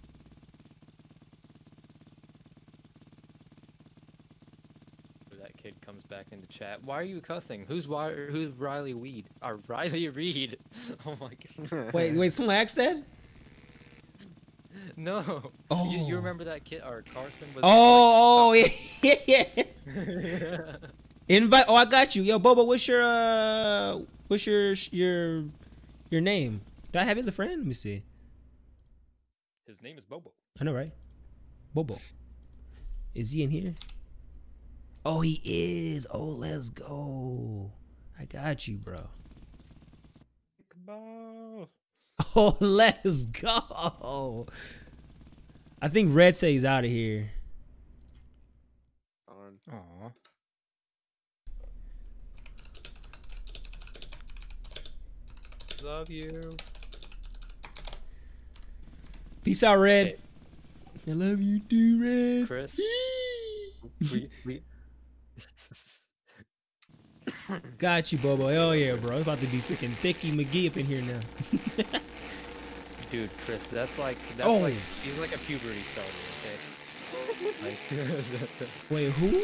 That kid comes back into chat. Why are you cussing? Who's Riley Reid? Riley Reid. Oh my god. Wait, someone asked that? No. Oh. You remember that kid? Or Carson was. Oh, yeah. Invite. Oh, I got you. Yo, Bobo, what's your name? Do I have you as a friend? Let me see. His name is Bobo. I know, right? Bobo. Is he in here? Oh, he is. Oh, let's go. I got you, bro. Bobo. Oh, let's go. I think Red says he's out of here. Aw. Love you. Peace out, Red. I love you too, Red. Chris. we Got you, Bobo. Oh yeah, bro. It's about to be freaking Thicky McGee up in here now. Dude, Chris, that's like Oh. she's like a puberty starter, okay? Like Wait, who?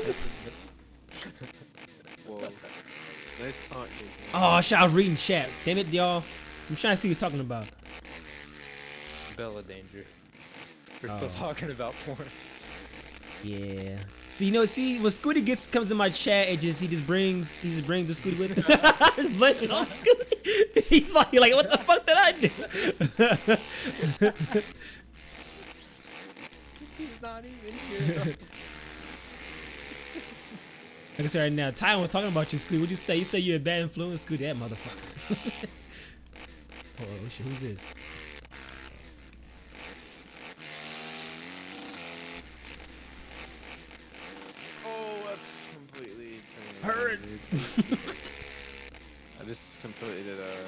Whoa. Nice talk, JK. Oh, shit, I was reading chat. Damn it, y'all. I'm trying to see what he's talking about. Bella Danger. We're still Oh. talking about porn. Yeah. See, when Scooty comes in my chat, he just brings the Scooty with him. Just blame it on Scooty. He's like, what the fuck did I do? He's not even here. Like I said right now, Ty was talking about you, Scooty. What'd you say? You say you're a bad influence, Scooty? That motherfucker. Oh shit, who's this? Oh, that's completely turned. Heard. I just completely did a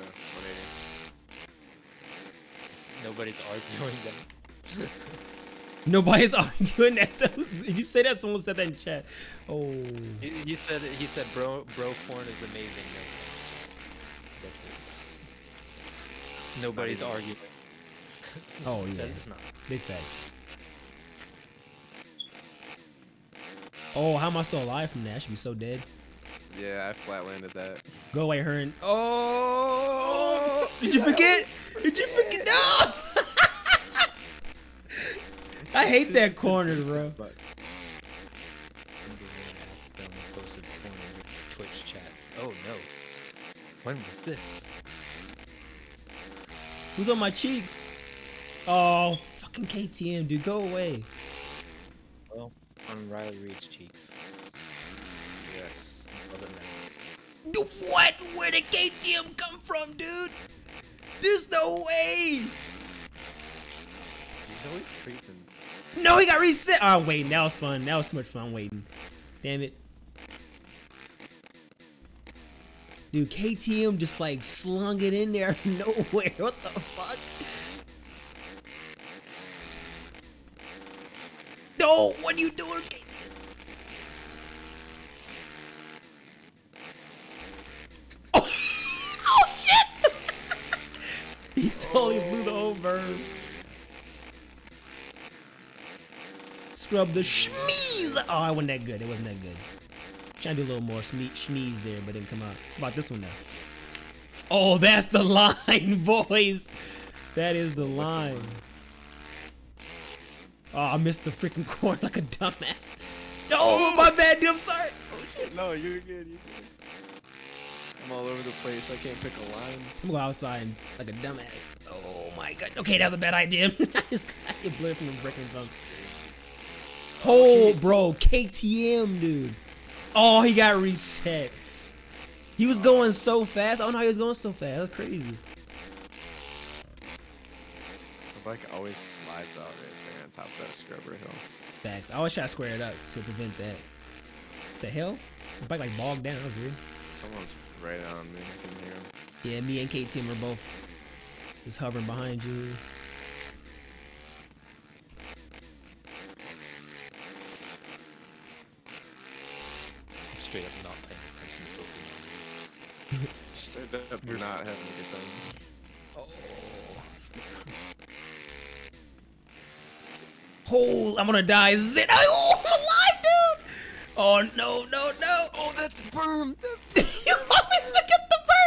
180. Nobody's arguing them. Nobody's arguing that. If you say that, someone said that in chat. Oh. He said bro porn is amazing. That's it. Nobody's arguing. Oh yeah. That is not. Big facts. Oh, how am I still alive from that? I should be so dead. Yeah, I flat landed that. Go away, Hearn. Oh! Did you forget? Did you forget? No! I hate that corner, bro. But accidentally posted porn in your Twitch chat. Oh no. When was this? Who's on my cheeks? Oh, fucking KTM, dude. Go away. Well, on Riley Reed's cheeks. Yes. Other matters. Dude, what? Where did KTM come from, dude? There's no way. He's always creeping. No, he got reset. Oh, I'm waiting. That was fun. That was too much fun. I'm waiting. Damn it. Dude, KTM just like slung it in there out of nowhere. What the fuck? No, what are you doing, KTM? Oh, oh shit! He totally blew the whole bird. Scrub the schmeeze. Oh, I wasn't that good. It wasn't that good. Trying to do a little more schmeeze there, but didn't come out. How about this one now? Oh, that's the line, boys. That is the line. Oh, I missed the freaking corner like a dumbass. No, my bad, dude. I'm sorry. Oh, shit. No, you're good. You're good. I'm all over the place. I can't pick a line. I'm gonna go outside like a dumbass. Oh my god. Okay, that was a bad idea. I just got hit blurred from the breaking bumps. Oh, bro, KTM, dude. Oh, he got reset. He was going so fast. I don't know how he was going so fast. That's crazy. The bike always slides out right there on top of that scrubber hill. Facts. I always try to square it up to prevent that. The hell? The bike like bogged down. That was weird. Someone's right on me. I can hear him. Yeah, me and KTM are both just hovering behind you. Straight up not paying attention to Pokemon. Straight up not having a good time. Oh, I'm gonna die. Is it? Oh, I'm alive, dude. Oh no, no, no. Oh, that's the berm. You always forget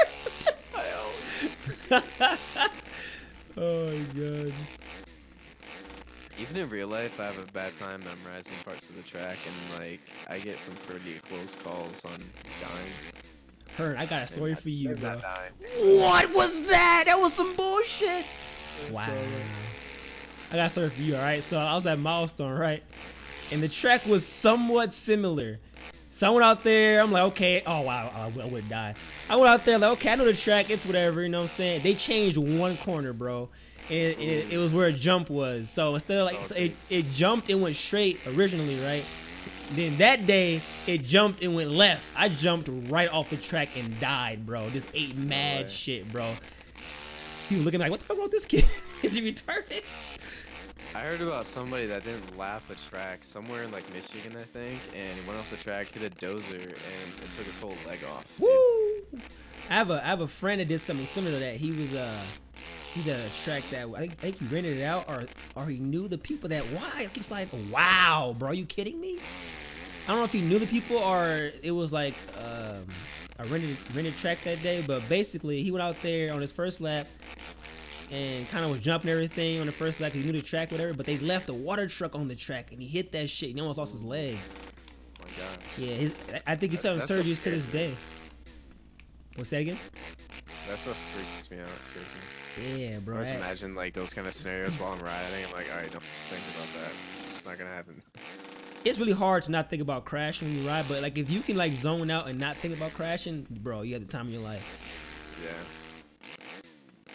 the bird. Oh my god. Even in real life, I have a bad time memorizing parts of the track, and like I get some pretty close calls on dying. Hearn, I got a story for you, bro. Not dying. What was that? That was some bullshit. Wow. I got a story for you, alright? So I was at Milestone, right? And the track was somewhat similar. So I went out there. I'm like, okay. Oh wow, I would die. I went out there like, okay, I know the track. It's whatever. You know what I'm saying? They changed one corner, bro. It was where a jump was. So instead of like, so it jumped and went straight originally, right? Then that day it jumped and went left. I jumped right off the track and died, bro. Just ate mad shit, bro. People looking like, what the fuck wrong with this kid? Is he retarded? I heard about somebody that didn't lap a track somewhere in like Michigan, I think, and he went off the track, hit a dozer, and it took his whole leg off. Woo! I have a friend that did something similar to that. He's at a track that I think he rented it out, or he knew the people that. Why? I keep like, wow, bro, are you kidding me? I don't know if he knew the people or it was like a rented track that day, but basically he went out there on his first lap and kind of was jumping everything on the first lap. He knew the track, whatever, but they left a water truck on the track and he hit that shit and he almost lost his leg. Oh my god. Yeah, I think he's having surgeries to this day. What's that again? That stuff freaks me out, seriously. Yeah, bro. I just imagine like those kind of scenarios while I'm riding. I'm like, alright, don't think about that. It's not gonna happen. It's really hard to not think about crashing when you ride, but like if you can like zone out and not think about crashing, bro, you had the time of your life. Yeah.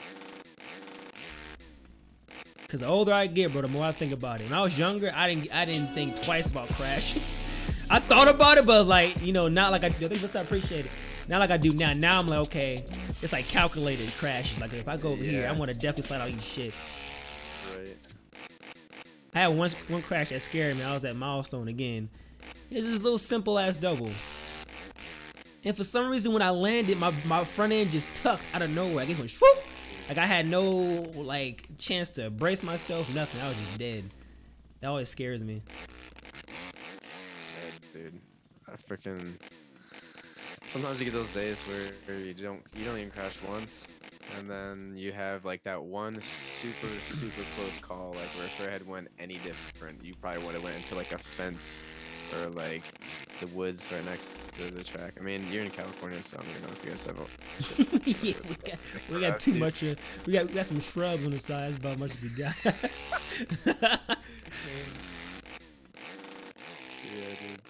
Cause the older I get, bro, the more I think about it. When I was younger, I didn't think twice about crashing. I thought about it, but like, you know, not like I do. I think that's I appreciate it. Not like I do now. Now I'm like, okay, it's like calculated crashes. Like if I go over here, I'm gonna definitely slide out eat shit. Right. I had one crash that scared me. I was at Milestone again. It's this little simple ass double. And for some reason when I landed, my front end just tucked out of nowhere. I guess went swoop. Like I had no like chance to brace myself, nothing. I was just dead. That always scares me. Yeah, dude. I freaking sometimes you get those days where you don't even crash once, and then you have like that one super close call, like where if your head went any different, you probably would have went into like a fence or like the woods right next to the track. I mean, you're in California, so I don't even know if you guys have Yeah, we got too much. We got some shrubs on the side. That's about much as we got. Yeah, dude.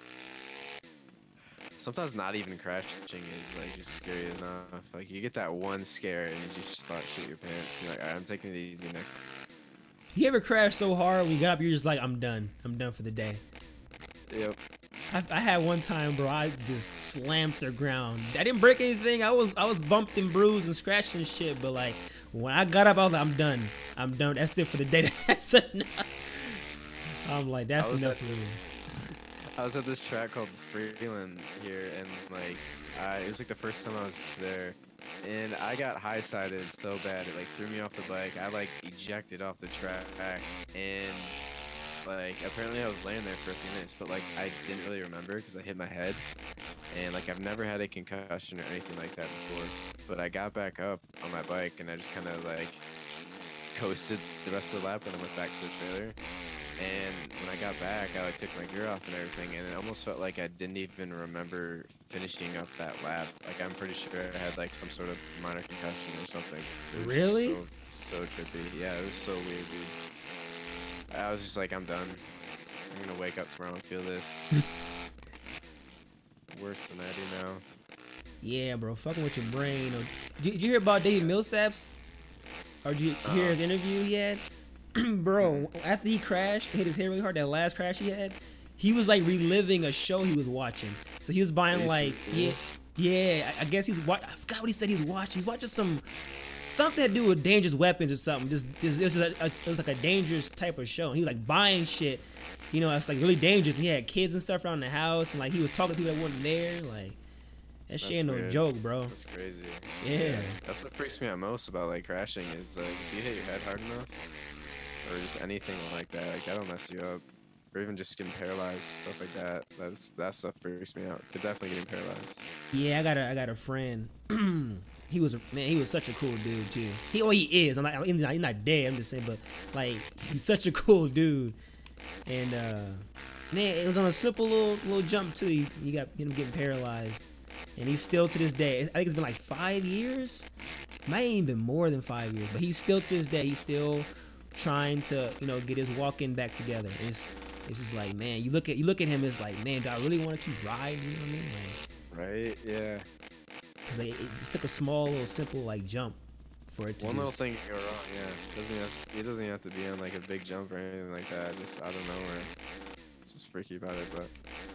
Sometimes not even crashing is like just scary enough. Like you get that one scare and you just spot shit your pants. You're like, alright, I'm taking it easy next. You ever crash so hard when you got up, you're just like, I'm done for the day. Yep. I had one time, bro. I just slammed to the ground. I didn't break anything. I was bumped and bruised and scratched and shit. But like when I got up, I was like, I'm done. That's it for the day. That's enough. I'm like, that's enough for me. I was at this track called Freeland here, and like it was like the first time I was there, and I got high-sided so bad it like threw me off the bike. I like ejected off the track, and like apparently I was laying there for a few minutes, but like I didn't really remember because I hit my head, and like I've never had a concussion or anything like that before. But I got back up on my bike and I just kind of like coasted the rest of the lap, and I went back to the trailer. And when I got back, I like took my gear off and everything, and it almost felt like I didn't even remember finishing up that lap. Like I'm pretty sure I had like some sort of minor concussion or something. It was really? So trippy. Yeah, it was so weird, dude. I was just like, I'm done. I'm gonna wake up tomorrow and feel this. Worse than I do now. Yeah, bro, fucking with your brain. Did you hear about David Millsap's? Or did you hear his interview he had? Bro, after he crashed, hit his head really hard, that last crash he had, he was like reliving a show he was watching. So he was buying like, I guess I forgot what he said he was watching. He's watching something to do with dangerous weapons or something. It was like a dangerous type of show. And he was like buying shit, you know, it's like really dangerous. And he had kids and stuff around the house, and like he was talking to people that weren't there. Like that shit ain't no joke, bro. That's crazy. Yeah. That's what freaks me out most about like crashing is like if you hit your head hard enough, or just anything like that, like that'll mess you up, or even just getting paralyzed, stuff like that. That stuff freaks me out. Could definitely getting paralyzed. Yeah, I got a friend. he was such a cool dude too. He is. He's not dead. I'm just saying, but like he's such a cool dude. And man, it was on a simple little jump too. He got him getting paralyzed, and he's still to this day. I think it's been like 5 years. Might even been more than 5 years, but he's still to this day. He's still trying to, you know, get his walking back together. It's It's just like, man, you look at him, it's like, man, do I really want to keep riding? You know what I mean? Like, Right? Yeah. because it just took a small, little, simple like jump for it to One little just. thing can go wrong. Yeah. It doesn't have to be on like a big jump or anything like that. Just out of nowhere. It's just freaky about it, but.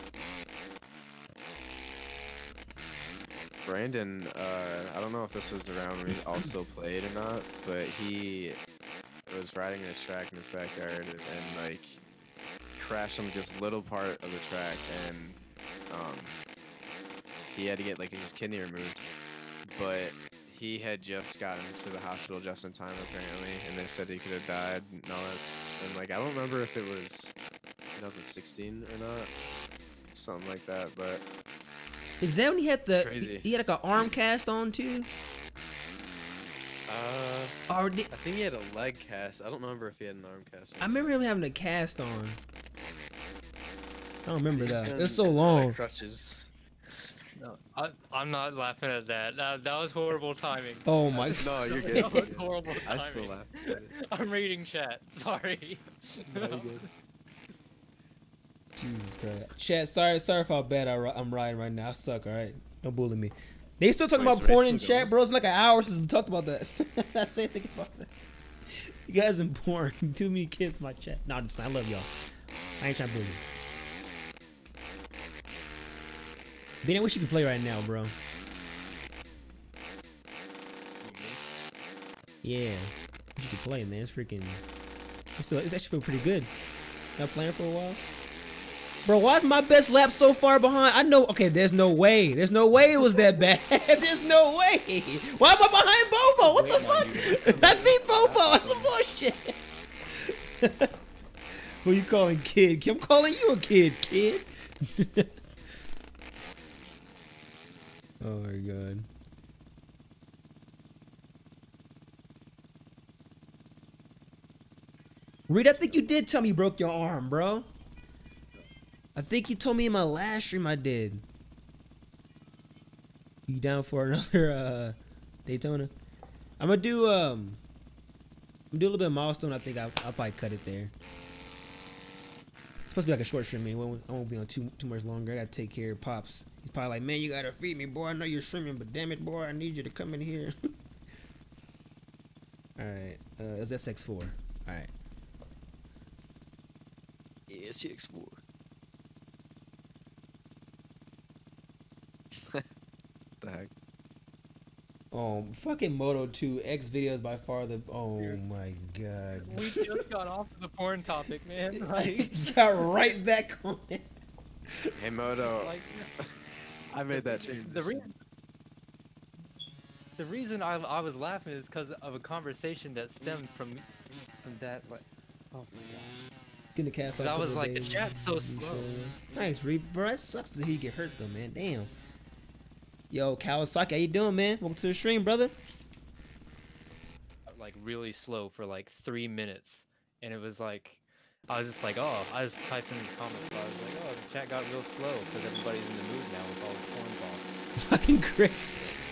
Brandon, I don't know if this was around when he also played or not, but he was riding this track in his backyard and like crashed on this little part of the track, and he had to get like his kidney removed, but he had just gotten to the hospital just in time apparently, and they said he could have died and all this, and like I don't remember if it was 2016 or not, something like that, but. Is that when he had It's crazy. he had like an arm cast on too? Or I think he had a leg cast. I don't remember if he had an arm cast. I remember him having a cast on. I don't remember He's that. been It's so on long. crutches. No, I'm not laughing at that. That was horrible timing. Oh my. No, you're good. That was horrible timing. I still laugh at it. I'm reading chat. Sorry. Jesus Christ. Chat, sorry for how bad I'm riding right now. I suck, alright? Don't bully me. They still talking Wait, about so porn they in still chat, bro. It's been like an hour since we talked about that. That's the same thing about that. You guys in porn. Too many kids in my chat. Nah, just fine. I love y'all. I ain't trying to bully you. Ben, I wish you could play right now, bro. Yeah. Wish you could play, man. It's freaking... It's actually feel pretty good. Not playing for a while. Bro, why is my best lap so far behind? I know. Okay, there's no way. There's no way it was that bad. There's no way. Why am I behind Bobo? What the fuck? I beat Bobo. That's some bullshit. Who you calling kid? I'm calling you a kid. Oh my god. Reed, I think you did tell me you broke your arm, bro. I think you told me in my last stream I did. You down for another Daytona? I'm gonna do a little bit of milestone. I think I'll probably cut it there. It's supposed to be like a short stream, man. I won't be on too much longer. I gotta take care of Pops. He's probably like, man, you gotta feed me, boy. I know you're streaming, but damn it, boy, I need you to come in here. All right, it's SX4. All right. Yeah, CX4. The heck? Fucking Moto 2 X videos by far the. Oh my god. We just got off the porn topic, man. Like, Got right back on it. Hey Moto, like I made that change. the reason I was laughing is because of a conversation that stemmed from that. Like, oh my gosh. Getting the cast 'Cause off I was couple like, the days. chat's so slow. Nice, Reed. Bro, that sucks to hear you get hurt though, man. Damn. Yo, Kawasaki, how you doing, man? Welcome to the stream, brother. Like really slow for like 3 minutes, and it was like, I was just like, oh, I just typed in the comments, but I was like, oh, the chat got real slow because everybody's in the mood now with all the porn talk. Fucking Chris.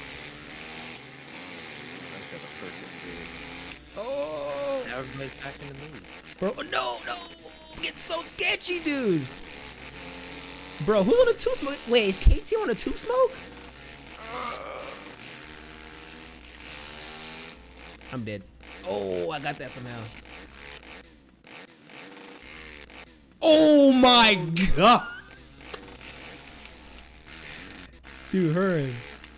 I just got the perfect dude. Oh, Now everybody's back in the mood. bro, no. It's so sketchy, dude. Bro, who's on a two smoke? Wait, is KT on a two smoke? I'm dead. Oh, I got that somehow. Oh my god. Dude, Hearn.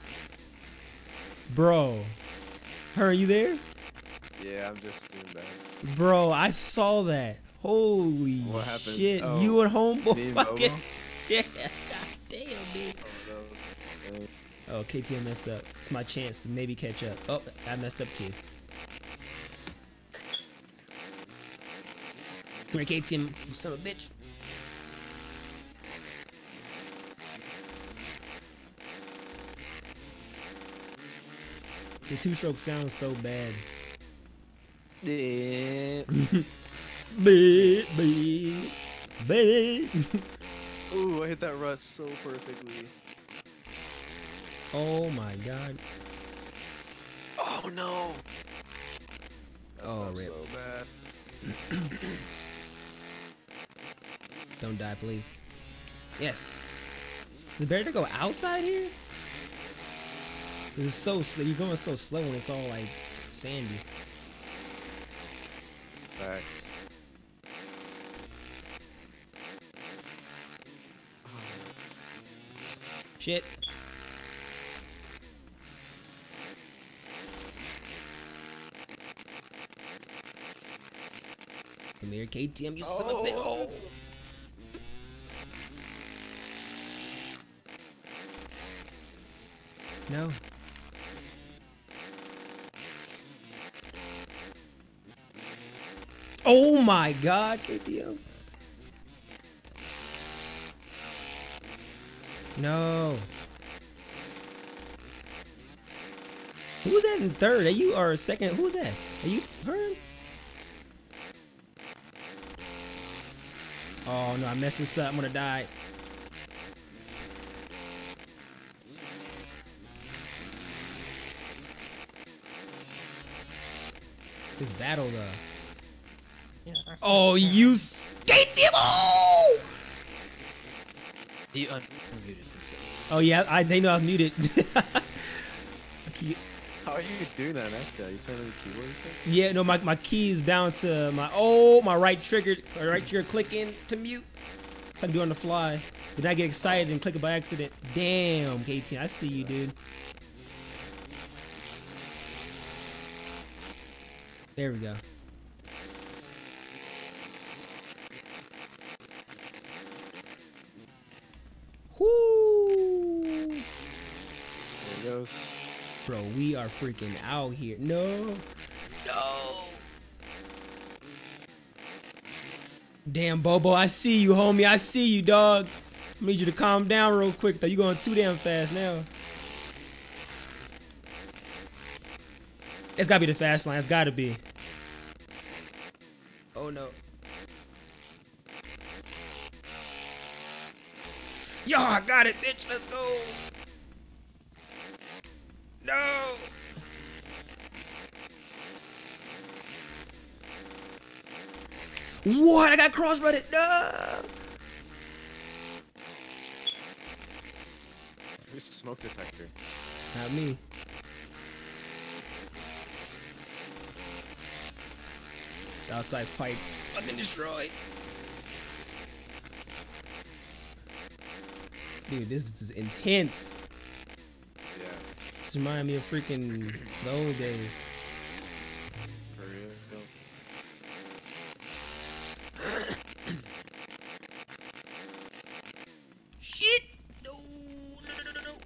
Bro. Hearn, you there? Yeah, I'm just doing that. Bro, I saw that. Holy What happened? shit. Oh, You and homeboy me and fucking. Bobo? Yeah. God damn, dude. Oh, no. Oh, KTM messed up. It's my chance to maybe catch up. Oh, I messed up too. Come here, KTM, you son of a bitch. The two-stroke sounds so bad. Yeah. Baby. Ooh, I hit that rust so perfectly. Oh my god. Oh no. That Oh, stuff's rip. so bad. Don't die, please. Yes. Is it better to go outside here? 'Cause it's so you're going so slow when it's all like sandy. Facts. Shit. Come here, KTM, you son of a bitch. Oh. No. Oh my God, KTM. No. Who was that in third? Are you or second? Who was that? Are you her? Oh no, I messed this up. I'm gonna die. This battle though. Yeah. Oh, you skate him! Oh! He unmuted himself. Oh yeah, they know I'm muted. How are you doing that next time? You playing with the keyboard or something? Yeah, no, my key is bound to my right trigger clicking to mute. So I can do it on the fly. Did I get excited and click it by accident? Damn, KT, I see you, dude. There we go. Whoo! There it goes. Bro, we are freaking out here. No. No. Damn, Bobo, I see you, homie. I see you, dog. I need you to calm down real quick, though. You going too damn fast now. It's gotta be the fast line. It's gotta be. Oh, no. Yo, I got it, bitch. Let's go. No. What? I got cross-rutted. No. Who's the smoke detector? Not me. Southside's pipe fucking destroyed. Dude, this is intense. Yeah. This reminds me of freaking the old days. For real? Shit! No, no.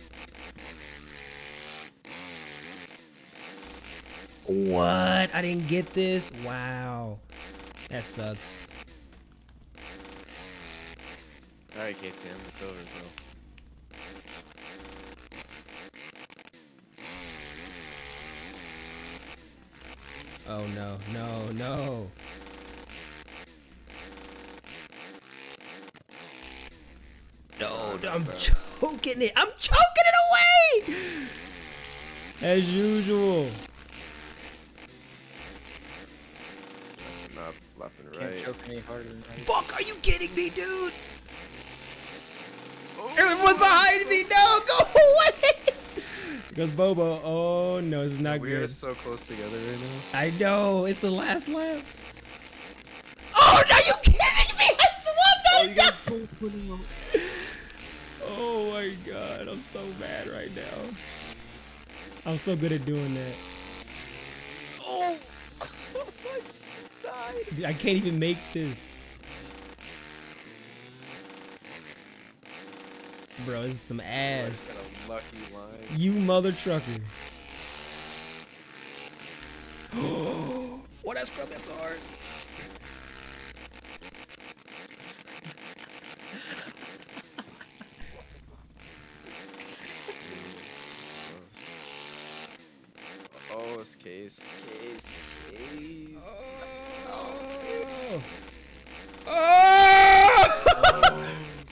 What? I didn't get this? Wow. That sucks. Alright, KTM, it's over, bro. Oh no, no, no. No, I'm choking it. I'm choking it away! As usual. Messing up left and Can't right. choke any harder than that. Fuck, are you kidding me, dude? Everyone's behind me. No, go away. Goes Bobo. Oh no, this is not We are good. so close together right now. I know. It's the last lap. Oh, no, you kidding me? I swapped out. Oh my god, I'm so mad right now. I'm so good at doing that. Oh, I just died. Dude, I can't even make this. Bro, this is some ass. Got a lucky line. You mother trucker. What that scrub? That's hard. Oh, it's case. Oh. Oh.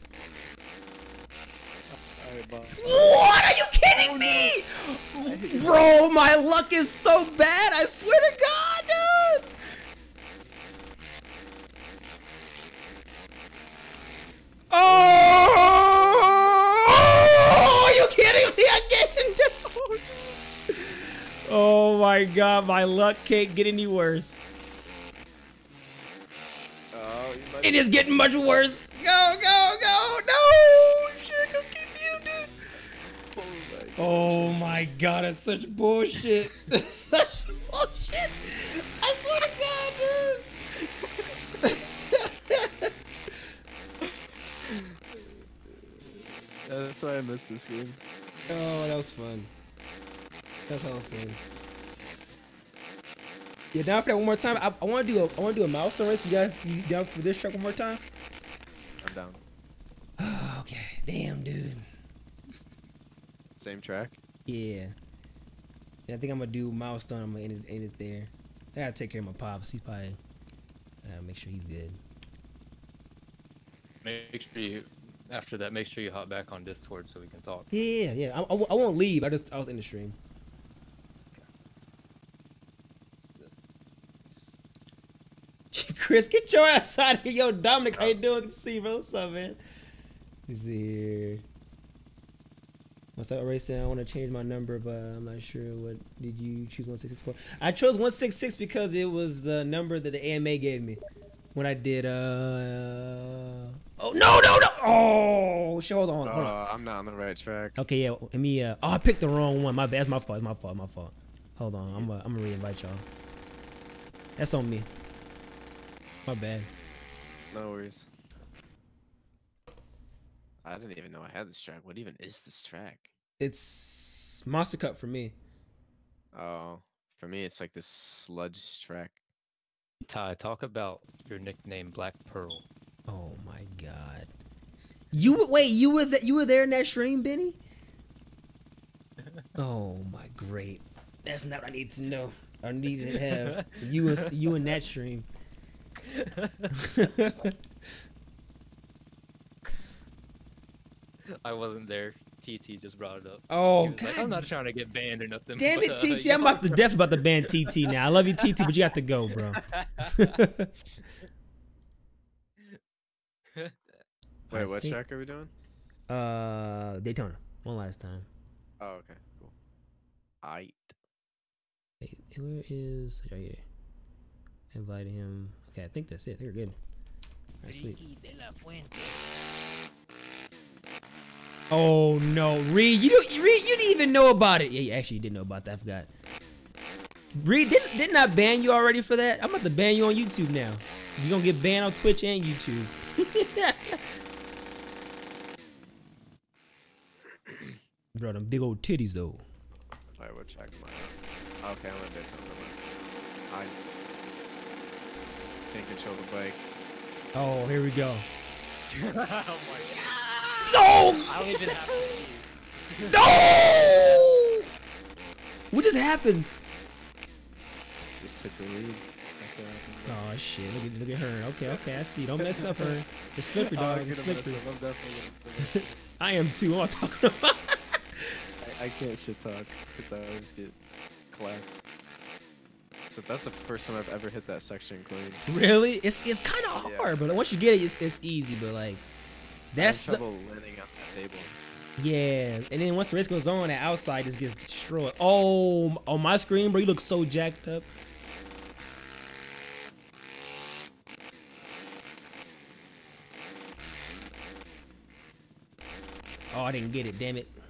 What? Are you kidding me? Bro, my luck is so bad. I swear to God, dude. Oh! Are you kidding me again, dude? Oh my god, my luck can't get any worse. Oh, you might It is getting much worse. Go, go, go. No! Shit, go KTM, dude. Oh my god, that's such bullshit. That's such bullshit. I swear to god, dude. That's why I missed this game. Oh, that was fun. That's all fun. Yeah, down for that one more time. I want to do a milestone race. You down for this track one more time? I'm down. Okay. Damn, dude. Same track. Yeah. I think I'm gonna do milestone. I'm gonna end it there. I gotta take care of my pops. He's probably. I gotta make sure he's good. Make sure you, after that, make sure you hop back on Discord so we can talk. Yeah. I won't leave. I was in the stream. Chris, get your ass out of here. Yo, Dominic, how you doing? Good to see you, bro. What's up, man? Let's see here. What's up, racing? I want to change my number, but I'm not sure. What did you choose? 1664. I chose 166 because it was the number that the AMA gave me when I did. Oh no! Oh, shit, hold on. I'm not on the right track. Okay, yeah. Let me. Oh, I picked the wrong one. My bad. That's my fault. My fault. Hold on. I'm gonna re-invite y'all. That's on me. My bad. No worries. I didn't even know I had this track. What even is this track? It's Monster Cup for me. Oh, for me, it's like this sludge track. Ty, talk about your nickname Black Pearl. Oh my god. You were there in that stream, Benny? Oh my great. That's not what I need to know. I need to have you in that stream. I wasn't there. TT just brought it up. Oh, He was like, I'm not trying to get banned or nothing. damn but, it, TT. I'm about to ban TT now. I love you, TT, but you have to go, bro. Wait, what track are we doing? Daytona. One last time. Oh, okay, cool. Aight. Wait, where is right here? Invited him. Okay, I think that's it. They're good. Alright, sweet. Oh no, Reed, you didn't even know about it. Yeah, actually, you did know about that. I forgot. Reed, didn't I ban you already for that? I'm about to ban you on YouTube now. You're gonna get banned on Twitch and YouTube. Bro, them big old titties though. Alright, what track am I on? Okay, I'm on Daytona. I can't control the bike. Oh, here we go. Oh my god. No! I don't even have to leave. No! What just happened? Just took the lead. That's what happened. Oh shit! Look at her. Okay. I see. Don't mess up her. It's slippery, dog. It's slippery. I'm definitely gonna I am too. What am I talking about? I can't shit talk because I always get clapped. So that's the first time I've ever hit that section clean. Really? It's kind of hard, but once you get it, it's easy. But like, that's I have trouble landing on that table. yeah. And then once the race goes on, that outside just gets destroyed. Oh, on my screen, bro, you look so jacked up. Oh, I didn't get it. Damn it.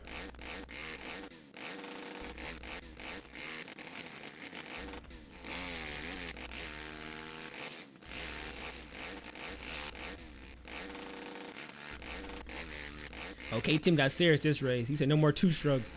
Okay, Tim got serious this race. He said no more two strokes.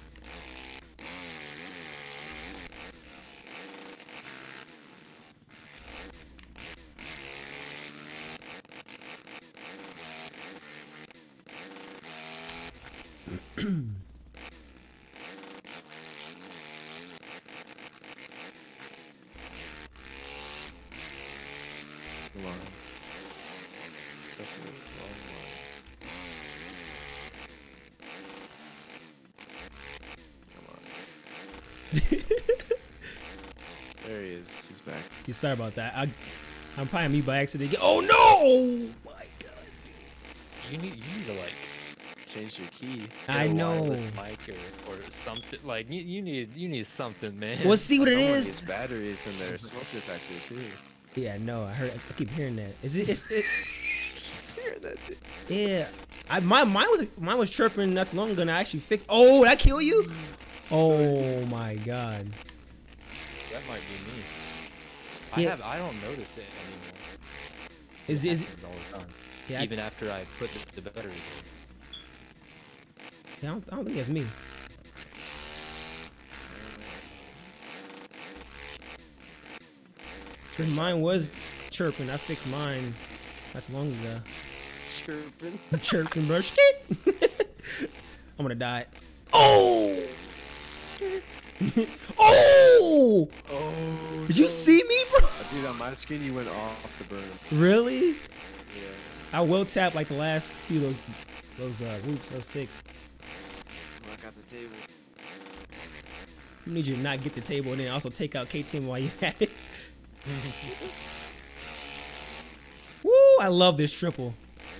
Long. Such a long line. Come on. There he is. He's back. Yeah, sorry about that. I'm probably me by accident. Oh no! Oh my god. you need to like Change your key. I get a know. wireless mic or something. Like you need something, man. Well, see what it Someone is. needs batteries in their smoke detector too. Yeah, no, I keep hearing that. Is it? Hear that too. Yeah. Mine was chirping not too long ago, and I actually fixed. Oh, that kill you? Oh my god. That might be me. Yeah. I don't notice it anymore. Is it? Happens all the time. Yeah, Even after I put the battery in. I don't think that's me. Cause mine was chirping. I fixed mine not too long ago. Chirping. Chirping, bro. I'm gonna die. Oh! Oh! Oh. Did you see me, bro? Dude, on my screen you went off the burner. Really? Yeah. I will tap like the last few of those whoops. I was sick. Oh, I got the table. I need you to not get the table and then also take out KTM while you at it. Woo! I love this triple.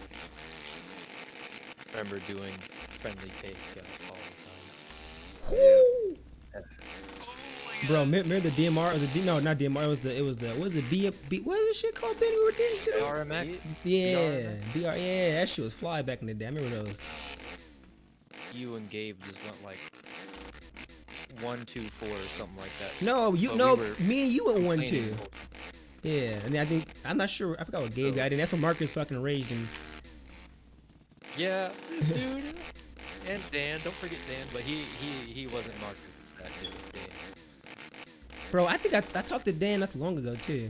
Remember doing friendly takeouts all the time. Woo! Bro, remember the DMR? No, not DMR. It was the what is it? What is this shit called? Ben, we were doing. RMX. Yeah, BR. Yeah, that shit was fly back in the day. I remember those. You and Gabe just went like 1, 2, 4 or something like that. No, you But know, we were me and you went 1, 2. complaining. Yeah, and I think I'm not sure. I forgot what Gabe got in. That's when Marcus fucking raged and. Yeah, dude. And Dan, don't forget Dan, but he wasn't Marcus that day. Dan. Bro, I think I talked to Dan not too long ago too.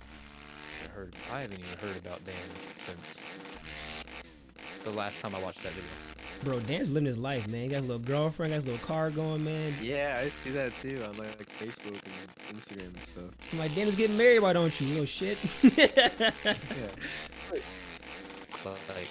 I haven't even heard about Dan since the last time I watched that video. Bro, Dan's living his life, man. He got a little girlfriend, got his little car going, man. Yeah, I see that too on like Facebook and Instagram and stuff. I'm like, Dan is getting married, why don't you, little shit? Yeah. But like,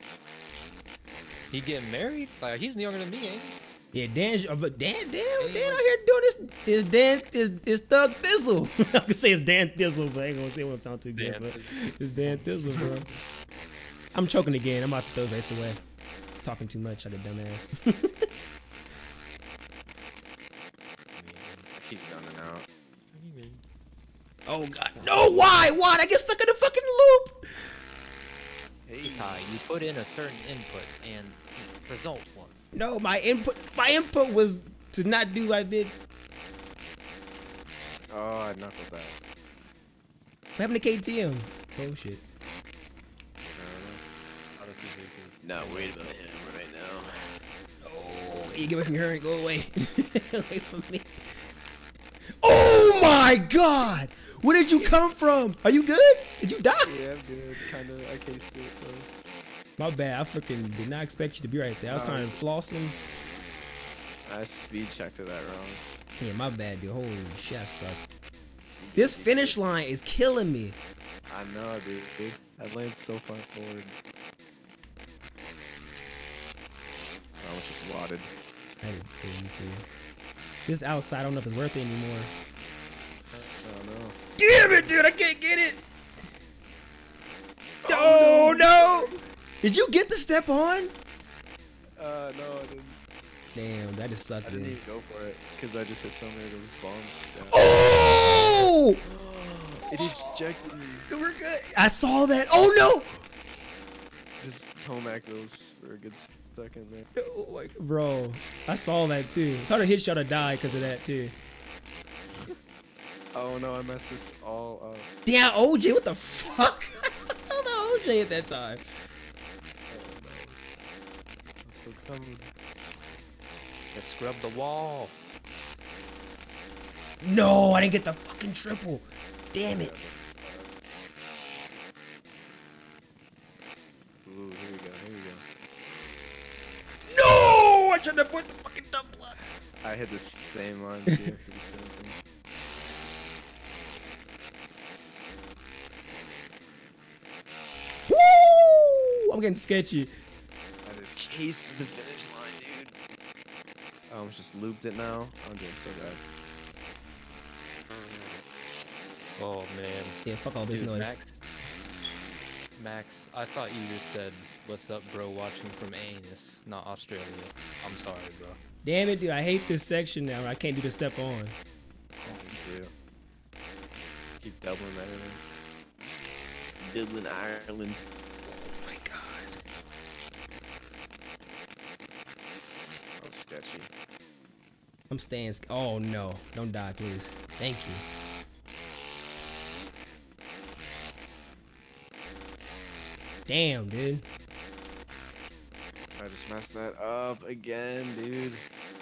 he getting married? Like he's younger than me, ain't he? Yeah, but Dan out here doing this is Thug Thizzle. I could say it's Dan Thizzle, but I ain't gonna say it won't sound too good, Dan but it's Dan Thizzle, bro. I'm choking again. I'm about to throw this away. Talking too much like a dumbass. I keep zoning out. Oh god, no! Why? I get stuck in the fucking loop. Hey, Ty, you put in a certain input and the result was. No, my input was to not do what I did. oh, I knuckled that. What happened to KTM? Oh shit. Not worried about him right now. Oh, you get away from her and go away. Away from me. Oh my god! Where did you come from? Are you good? Did you die? Yeah, I'm good. Kinda, I cased it though. My bad. I freaking did not expect you to be right there. I was trying to flossing. I speed checked it that wrong. Yeah, my bad, dude. Holy shit, I suck. This finish line is killing me. I know, dude. I landed so far forward. I was just wadded. I didn't feel you too. This outside, I don't know if it's worth it anymore. I don't know. Damn it, dude! I can't get it. Oh no! Did you get the step on? No, I didn't. Damn, that just sucked, I didn't dude. even go for it because I just hit so many of those bombs. That Oh! it ejected me. We're good. I saw that. Oh no! Just Tomac those for a good second there. Oh, like, bro, I saw that too. Thought a hit shot to die because of that too. Oh no, I messed this all up. Damn, OJ, what the fuck? I OJ at that time. Oh no. I'm so coming. Just scrub the wall. No, I didn't get the fucking triple. Damn it. Ooh, here we go, here we go. No! I tried to put the fucking dump block. I hit the same line too for the same thing. Woo! I'm getting sketchy. I just cased the finish line, dude. I almost just looped it now. I'm doing so bad. Oh man. Yeah, fuck all this Dude, noise. Max, I thought you just said, "What's up, bro?" Watching from Anus, not Australia. I'm sorry, bro. Damn it, dude. I hate this section now. I can't do the step on. Me too. Keep Dublin everything. Dublin, Ireland. Oh my god. Oh, sketchy. I'm staying. Oh no. Don't die, please. Thank you. Damn, dude. I just messed that up again, dude.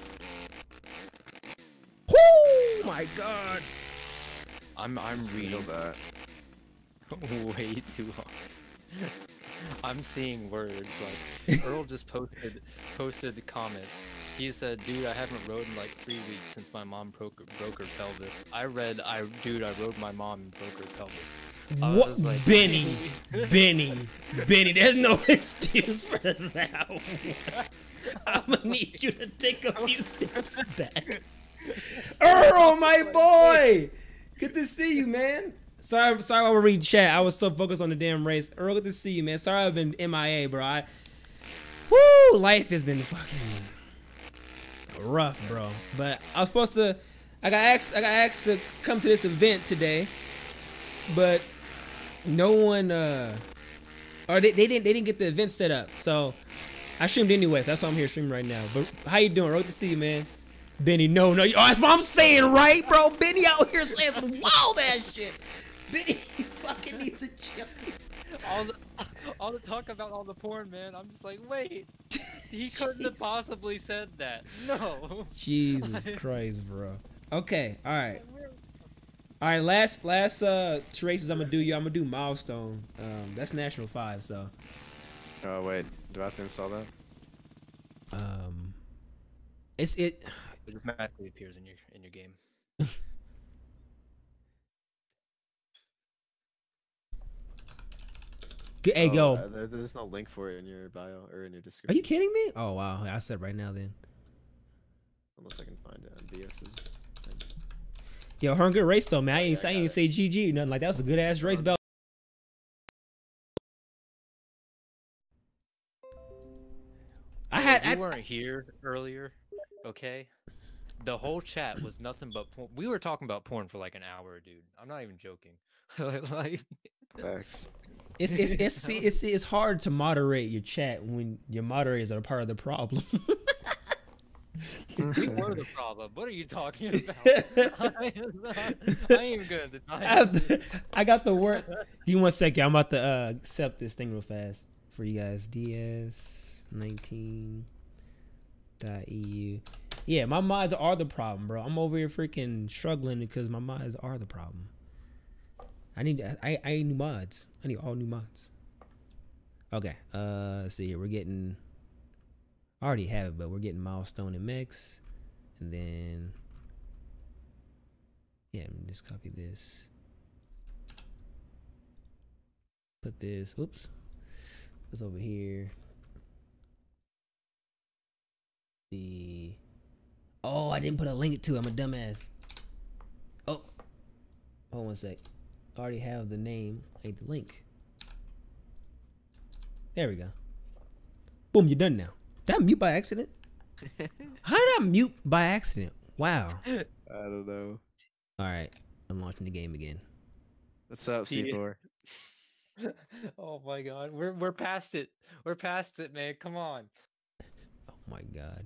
Oh my god. I'm Feel reading that. way too long. I'm seeing words like Earl just posted the comment. He said, "Dude, I haven't rode in like 3 weeks since my mom broke her pelvis." I read, "Dude, I rode my mom and broke her pelvis." I was What? just like, Benny. Benny. There's no excuse for that one. I'm gonna need you to take a few steps back. Earl, my boy. Good to see you, man. Sorry, I will read chat. I was so focused on the damn race. Earl, good to see you, man. Sorry I've been MIA, bro. Woo, life has been fucking rough, bro. But I was supposed to. I got asked to come to this event today, but no one. Or they didn't get the event set up, so I streamed anyways. That's why I'm here streaming right now. But how you doing? Good to see you, man. Benny, no. Oh, that's what I'm saying, right, bro? Benny out here saying some wild ass shit. Benny fucking needs to chill. all the talk about all the porn, man. I'm just like, wait, he couldn't have possibly said that. No. Jesus Christ, bro. Okay, all right. All right, last races I'm gonna do. I'm gonna do Milestone. That's National 5, so. Oh wait, do I have to install that? It just magically appears in your game. Hey, go. There's no link for it in your bio or in your description. Are you kidding me? Oh wow, I said right now then. Unless I can find it on BS's. Yo, her good race though, man. I ain't say GG or nothing like that. Was a good ass race, belt. You weren't here earlier, okay? The whole chat was nothing but porn. We were talking about porn for like an hour, dude. I'm not even joking. Like, Facts. It's hard to moderate your chat when your moderators are a part of the problem. we were the problem. What are you talking about? I ain't even gonna deny it. I got the word. Give me 1 second. I'm about to accept this thing real fast for you guys. DS19.eu. Yeah, my mods are the problem, bro. I'm over here freaking struggling because my mods are the problem. I need new mods. I need all new mods. Okay, let's see here. We're getting. I already have it, but we're getting Milestone and Mix, and then yeah, let me just copy this. Put this. Oops. This over here. Oh, I didn't put a link to it. I'm a dumbass. Oh, hold on 1 sec. I already have the name. I need the link. There we go. Boom, you're done now. Did I mute by accident? How did I mute by accident? Wow. I don't know. All right, I'm launching the game again. What's up, C4? Oh my god, we're past it. We're past it, man. Come on. Oh my god.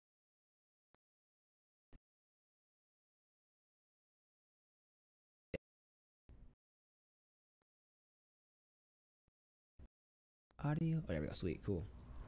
Audio. Oh, there we go. Sweet. Cool.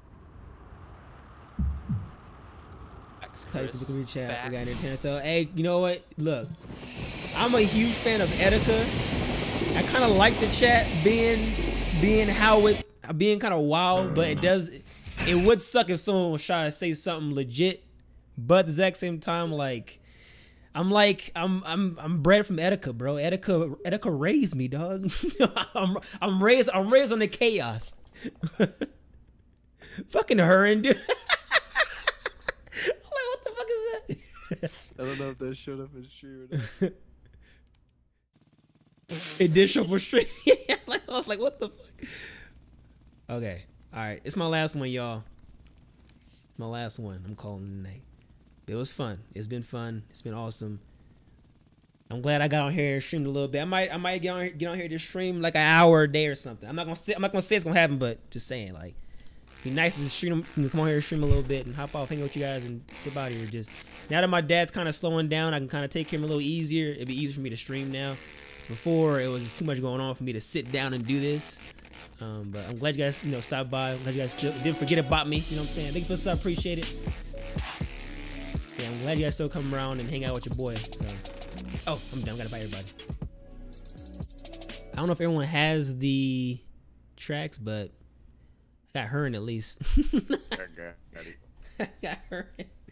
Type some people chat. We got entertainment. So, hey, you know what? Look, I'm a huge fan of Etika. I kind of like the chat being kind of wild, but it would suck if someone was trying to say something legit. But at the exact same time, I'm bred from Etika, bro. Etika raised me, dog. I'm raised on the chaos. Fucking her and dude. What the fuck is that? I don't know if that showed up in stream or not. It did show up on stream. Like, I was like, what the fuck? Okay. All right. It's my last one, y'all. My last one. I'm calling it tonight. It was fun. It's been fun. It's been awesome. I'm glad I got on here and streamed a little bit. I might get on here to stream like an hour a day or something. I'm not gonna say it's gonna happen, but just saying, like, be nice to stream. Come on here and stream a little bit and hop off, hang out with you guys, and get out of here. Just now that my dad's kind of slowing down, I can kind of take him a little easier. It'd be easier for me to stream now. Before, it was just too much going on for me to sit down and do this. But I'm glad you guys, stopped by. I'm glad you guys didn't forget about me. You know what I'm saying? Thank you for the sub. Appreciate it. Yeah, I'm glad you guys still come around and hang out with your boy. So. Oh, I'm done. I gotta buy everybody. I don't know if everyone has the tracks, but I got Hearn at least. I got Hearn.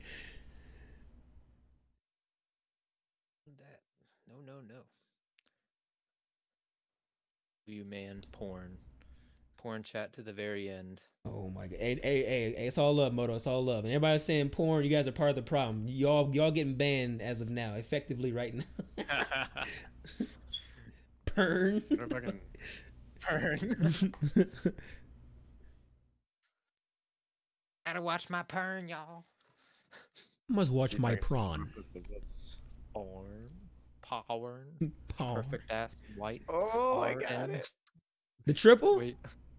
No. You man, porn chat to the very end. Oh my god! Hey, it's all love, Moto. It's all love. And everybody's saying porn. You guys are part of the problem. Y'all getting banned as of now, effectively right now. Pern. Pern. Gotta watch my pern, y'all. Must watch my prawn. Power. Perfect ass white. Oh, I got it. The triple? Wait.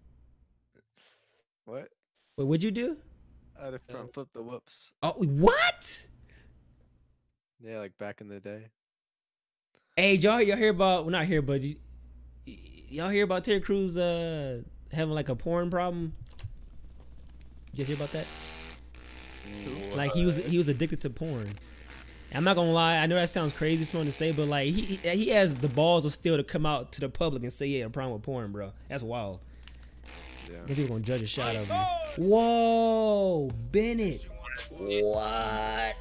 What? What would you do? I had to front flip the whoops. Oh, what? Yeah, like back in the day. Hey, y'all hear about? Well, not here, but y'all hear about Terry Crews having like a porn problem? You guys hear about that? Like he was addicted to porn. I'm not gonna lie, I know that sounds crazy for someone to say, but like he has the balls of steel to come out to the public and say he had a problem with porn, bro. That's wild. Yeah. People gonna judge a shot of him. Whoa, Bennett. What?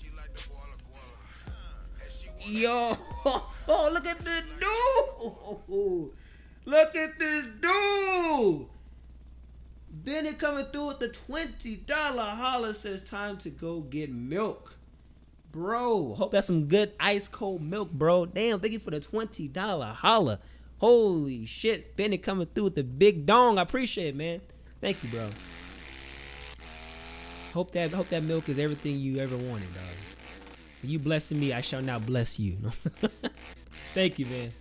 Yo, look at this dude. Look at this dude. Bennett coming through with the $20 holla, says time to go get milk. Bro, hope that's some good ice cold milk, bro. Damn, thank you for the $20 holla. Holy shit, Bennett coming through with the big dong. I appreciate it, man. Thank you, bro. Hope that milk is everything you ever wanted, dog. For you blessing me, I shall now bless you. Thank you, man.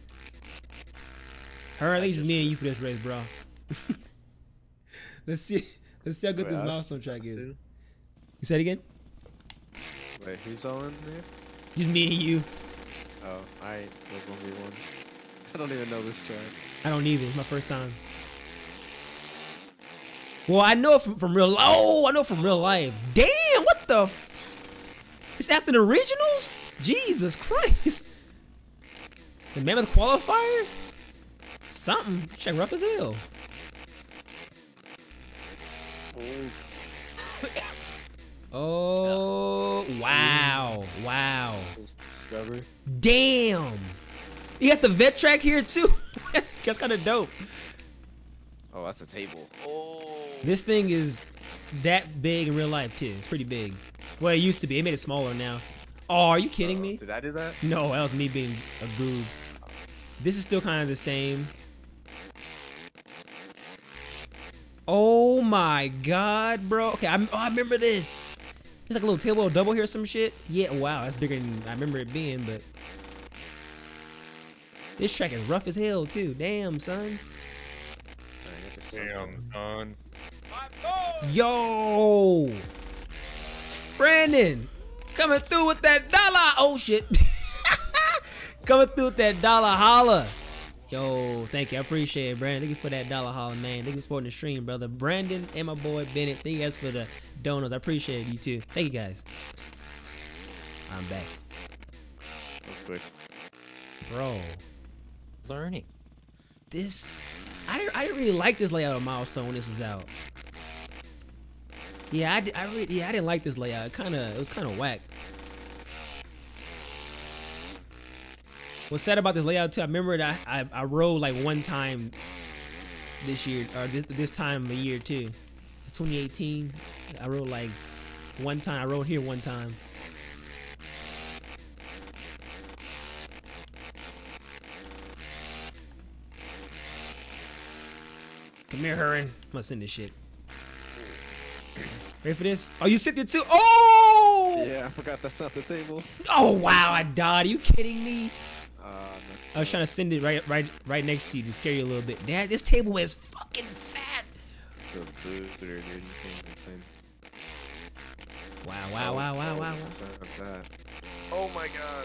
At least me and you for this race, bro. Let's see how good this milestone track is. You said it again? Wait, who's all in there? Just me and you. Oh, alright. We'll 1v1. I don't even know this track. I don't either. It's my first time. Well, I know it from real life. Oh, I know it from real life. Damn, what the It's after the originals? Jesus Christ. The Mammoth qualifier? Something. Check rough as hell. Oh, wow. Wow. Scrubber. Damn. You got the vet track here too. that's kind of dope. Oh, that's a table. Oh. This thing is that big in real life too. It's pretty big. Well, it used to be. They made it smaller now. Oh, are you kidding me? Did I do that? No, that was me being a goob. This is still kind of the same. Oh my god, bro. Okay, I remember this. It's like a little table double here or some shit. Yeah, wow, that's bigger than I remember it being, but this track is rough as hell too. Damn, son. Damn, son. Yo, Brandon, coming through with that dollar. Oh shit, coming through with that dollar holla. Yo, thank you. I appreciate it, Brandon. Thank you for that dollar holla, man. Thank you for supporting the stream, brother. Brandon and my boy Bennett. Thank you guys for the donuts. I appreciate you too. Thank you guys. I'm back. That's quick. Bro. Learning. This, I didn't really like this layout of Milestone when this was out. Yeah, I didn't like this layout. It was kind of whack. What's sad about this layout too, I remember that I rode like one time this year, or this time of year too. It's 2018. I rode like one time. I rode here one time. Come here, Hurin. I'm gonna send this shit. Ready for this? Oh, you sit there too? Oh! Yeah, I forgot that's not the table. Oh wow, I died. Are you kidding me? Messed I was up. trying to send it right next to you to scare you a little bit. Dad, this table is fucking fat. It's a booter, dude. Thing's insane. Wow. What's that? Oh my gosh.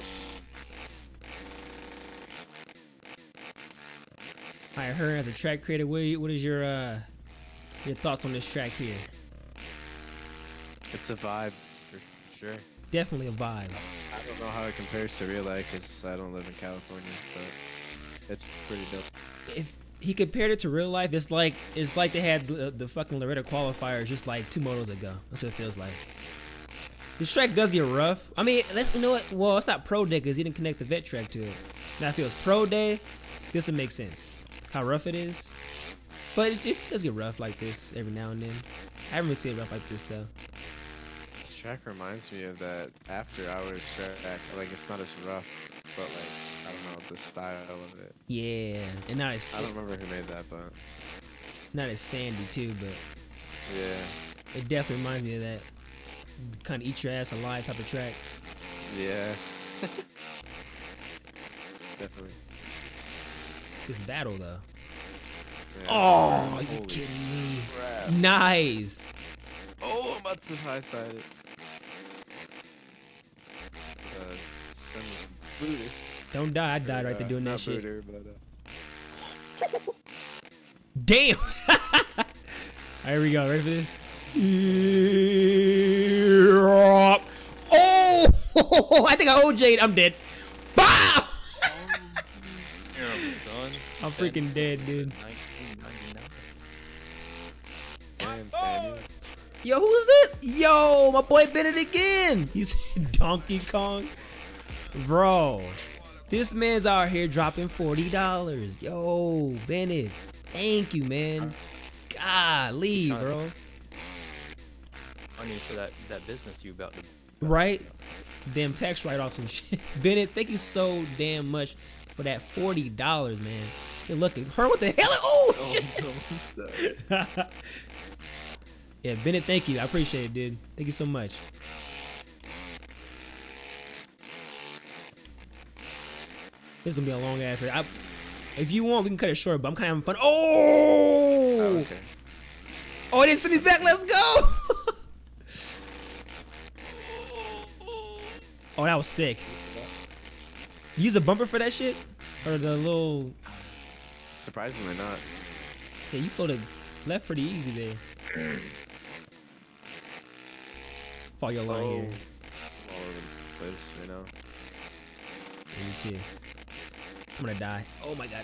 All right, her as a track creator, what is your thoughts on this track here? It's a vibe for sure. Definitely a vibe. I don't know how it compares to real life because I don't live in California, but it's pretty dope. If he compared it to real life, it's like they had the fucking Loretta qualifiers just like 2 motos ago. That's what it feels like. This track does get rough. I mean, you know what? Well, it's not pro day because he didn't connect the vet track to it. Now, if it was pro day, this would make sense. How rough it is. But it does get rough like this every now and then. I haven't really seen it rough like this though. This track reminds me of that After Hours track. Like, it's not as rough, but like, I don't know, the style of it. Yeah, and not as I don't remember who made that, but not as sandy too, but yeah. it definitely reminds me of that kind of eat your ass alive type of track. Yeah. Definitely. This battle though. Yeah. Oh, are you Holy kidding me? crap. Nice. Oh, I'm about to high side it. Send this booter. Don't die. I died right there doing that Not shit. booter, but Damn. Alright, here we go. Ready for this? Oh! I think I OJ'd. I'm dead. Bow! Terrible, son. I'm freaking dead, dude. 1999. damn, Daniel. Yo, who's this? Yo, my boy Bennett again. He's Donkey Kong. Bro, this man's out here dropping $40. Yo, Bennett. Thank you, man. Golly, bro. Money for that business you about to. Right? Damn tax write-offs and shit. Bennett, thank you so damn much for that $40, man. You're looking. Her, what the hell? Oh, shit. No, Yeah, Bennett, thank you. I appreciate it, dude. Thank you so much. This is gonna be a long ass video. If you want, we can cut it short, but I'm kind of having fun. Oh! okay. Oh, it didn't send me back. Let's go! Oh, that was sick. You use a bumper for that shit? Or the little... Surprisingly not. Yeah, you floated left pretty easy there. Follow your line here. All over the place right now. Me too. I'm gonna die. Oh my god.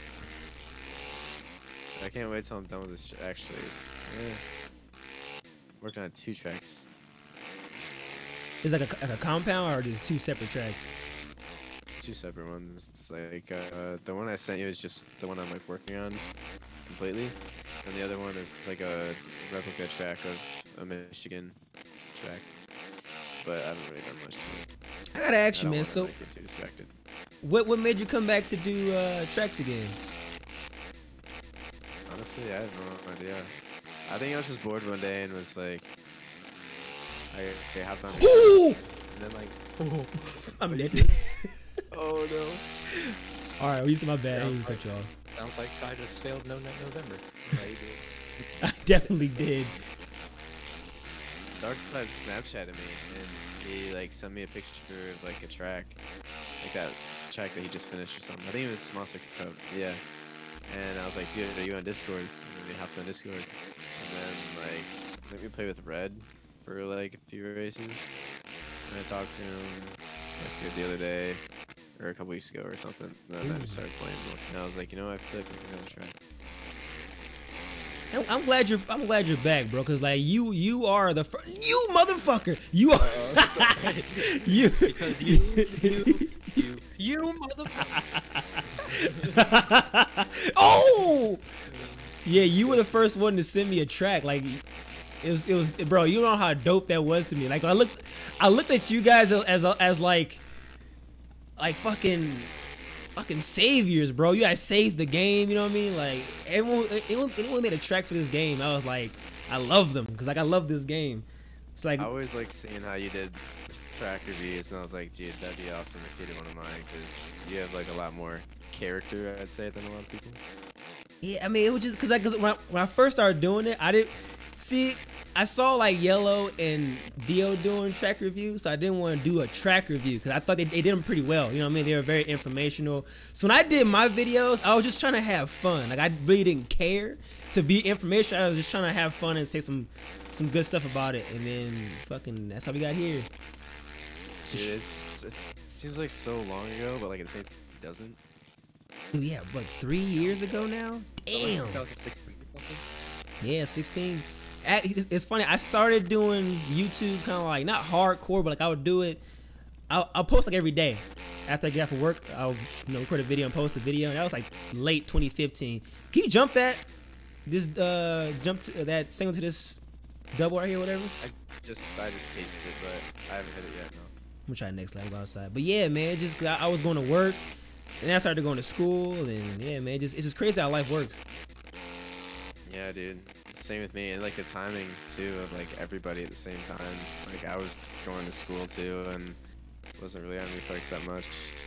I can't wait till I'm done with this. Actually, it's working on 2 tracks. Is it like a compound or just 2 separate tracks? It's 2 separate ones. It's like the one I sent you is just the one I'm like working on completely, and the other one is like a replica track of a Michigan track. But I haven't really done much to it. I gotta ask I you, don't man. wanna, So, like, get too distracted. what made you come back to do tracks again? Honestly, I have no idea. I think I was just bored one day and was like, I hopped on. Ooh! And then like, I'm dead. oh no. All right, well, you said my bad. I didn't cut you off. Sounds like I just failed No Nut November. Yeah, you did. I definitely did. Darkside Snapchatted me and he like sent me a picture of like a track, like that track that he just finished or something. I think it was Monster Cup. Yeah. And I was like, dude, are you on Discord? And then he hopped on Discord. And then like let me play with Red for like a few races. And I talked to him like the other day or a couple weeks ago or something. And then I just started playing more. And I was like, you know what, I feel like we can have a track. I'm glad you're back, bro. Cause like you are the you motherfucker. You are You motherfucker. Oh, yeah, you were the first one to send me a track. Like it was, bro. You know how dope that was to me. Like I looked at you guys as like fucking fucking saviors, bro. You guys saved the game. You know what I mean? Like anyone made a track for this game. I was like, I love them because like I love this game. It's like I always like seeing how you did track reviews, and I was like, dude, that'd be awesome if you did one of mine because you have like a lot more character, I'd say, than a lot of people. yeah, I mean it was just because when I first started doing it, I didn't see. I saw like Yellow and Dio doing track reviews, so I didn't want to do a track review because I thought they did them pretty well. You know what I mean? They were very informational. So when I did my videos, I was just trying to have fun. Like I really didn't care to be informational. I was just trying to have fun and say some good stuff about it. And then fucking that's how we got here. Dude, it seems like so long ago, but like at the same time, it doesn't. Dude, yeah, what 3 years ago now? Damn. 2016 or something. Yeah, 16. It's funny. I started doing YouTube kind of like not hardcore, but like I would do it. I'll post like every day. After I get off from work, I'll record a video and post a video. And that was like late 2015. Can you jump that? This jump to that single to this double right here, whatever. I just cased it, but I haven't hit it yet. No. I'm gonna try next level outside. But yeah, man, just 'cause I was going to work, and then I started going to school, and yeah, man, it's just crazy how life works. Yeah, dude. Same with me, and like the timing too of like everybody at the same time. Like I was going to school too, and wasn't really on Reflex that much.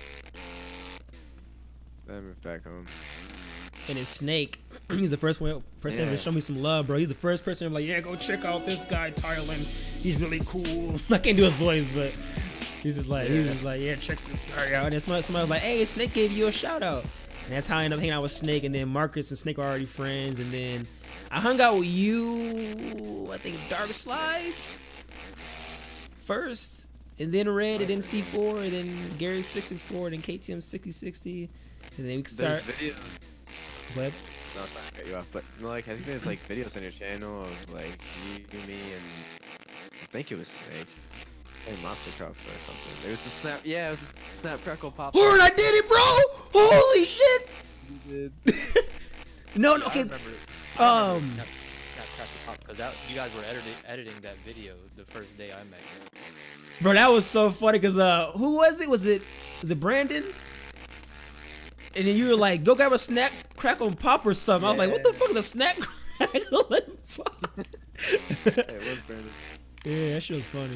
Then I moved back home. And it's Snake. He's the first person to show me some love, bro. He's the first person I'm like, yeah, go check out this guy, Tylen. He's really cool. I can't do his voice, but he's just like, yeah, check this guy out. And then somebody was like, hey, Snake gave you a shout out. And that's how I ended up hanging out with Snake. And then Marcus and Snake were already friends. And then I hung out with you, I think Dark Slides first. And then Red, and then C4, and then Gary 664, and then KTM 6060. And then we could start. There's videos. What? No, it's not to cut you off, but like I think there's like videos on your channel of like you, me, and I think it was Snake. Hey, Monster Cup or something. It was a snap. Yeah, it was a snap crackle pop. Horde, I did it, bro! Holy shit! You did. No, okay. Because you guys were editing that video the first day I met you. Bro, that was so funny because who was it? Was it Brandon? And then you were like, go grab a snack, crackle, and pop or something. I was like, what the fuck is a snack, crackle, and pop? It was Brandon. Yeah, that shit was funny.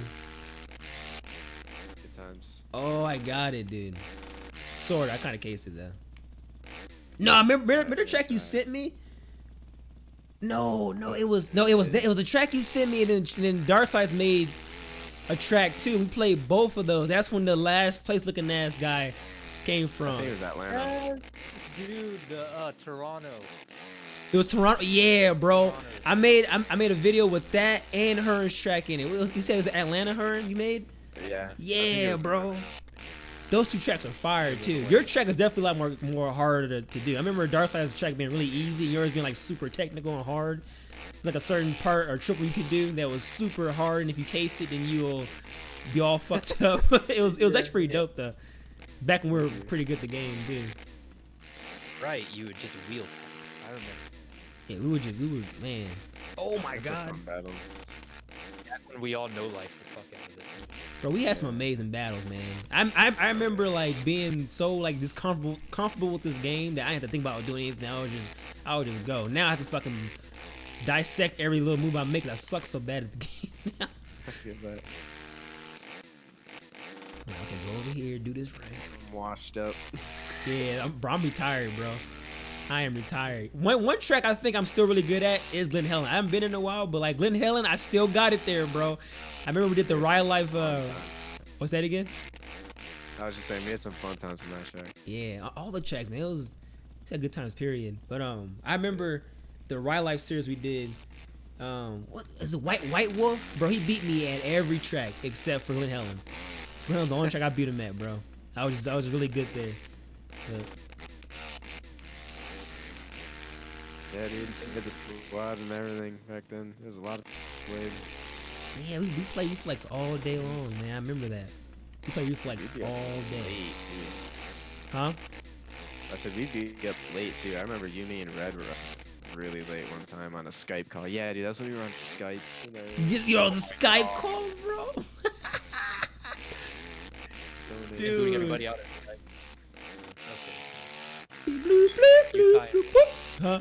Good times. Oh, I got it, dude. Sort of. I kind of cased it though. No, I remember the track you sent me. No, it was the track you sent me, and then Darksides made a track too. We played both of those. That's when the last place looking ass guy came from. I think it was Atlanta. Dude, the Toronto. It was Toronto. Yeah, bro. I made a video with that and Hearn's track in it. You said it was Atlanta Hearn you made? Yeah. Yeah, bro. Those two tracks are fire too. Your track is definitely a lot more harder to do. I remember Darkside's track being really easy, yours being like super technical and hard. Like a certain part or triple you could do that was super hard, and if you cased it, then you'll be all fucked up. It was actually pretty dope though. Back when we were pretty good at the game, dude. Right, you would just wheel time. I remember. Yeah, we would, man. Oh my god. Fun battles. That's when we all know like the fuck out of it. Bro, we had some amazing battles, man. I remember like being so like this comfortable with this game that I didn't have to think about doing anything. I would just go. Now I have to fucking dissect every little move I make. I suck so bad at the game now. I feel that. I can go over here, do this right. I'm washed up. Yeah, I'm retired, bro. I am retired. One track I think I'm still really good at is Glen Helen. I haven't been in a while, but like Glen Helen, I still got it there, bro. I remember we did the Riot Life. What's that again? I was just saying, we had some fun times in that track. Yeah, all the tracks, man. It's a good times, period. But I remember the Riot Life series we did. What is it? White Wolf, bro. He beat me at every track except for Glen Helen. Bro, the only track I beat him at, bro. I was really good there. But, yeah, dude, we had the squad and everything back then. There was a lot of waves. yeah, we play Reflex all day long, man. I remember that. We play Reflex We'd be up all day. late too. Huh? I said we'd be up late too. I remember you, me, and Red were up really late one time on a Skype call. Yeah, dude, that's when we were on Skype. Yo, the Skype call, bro. Including everybody out at Skype. Okay. Huh?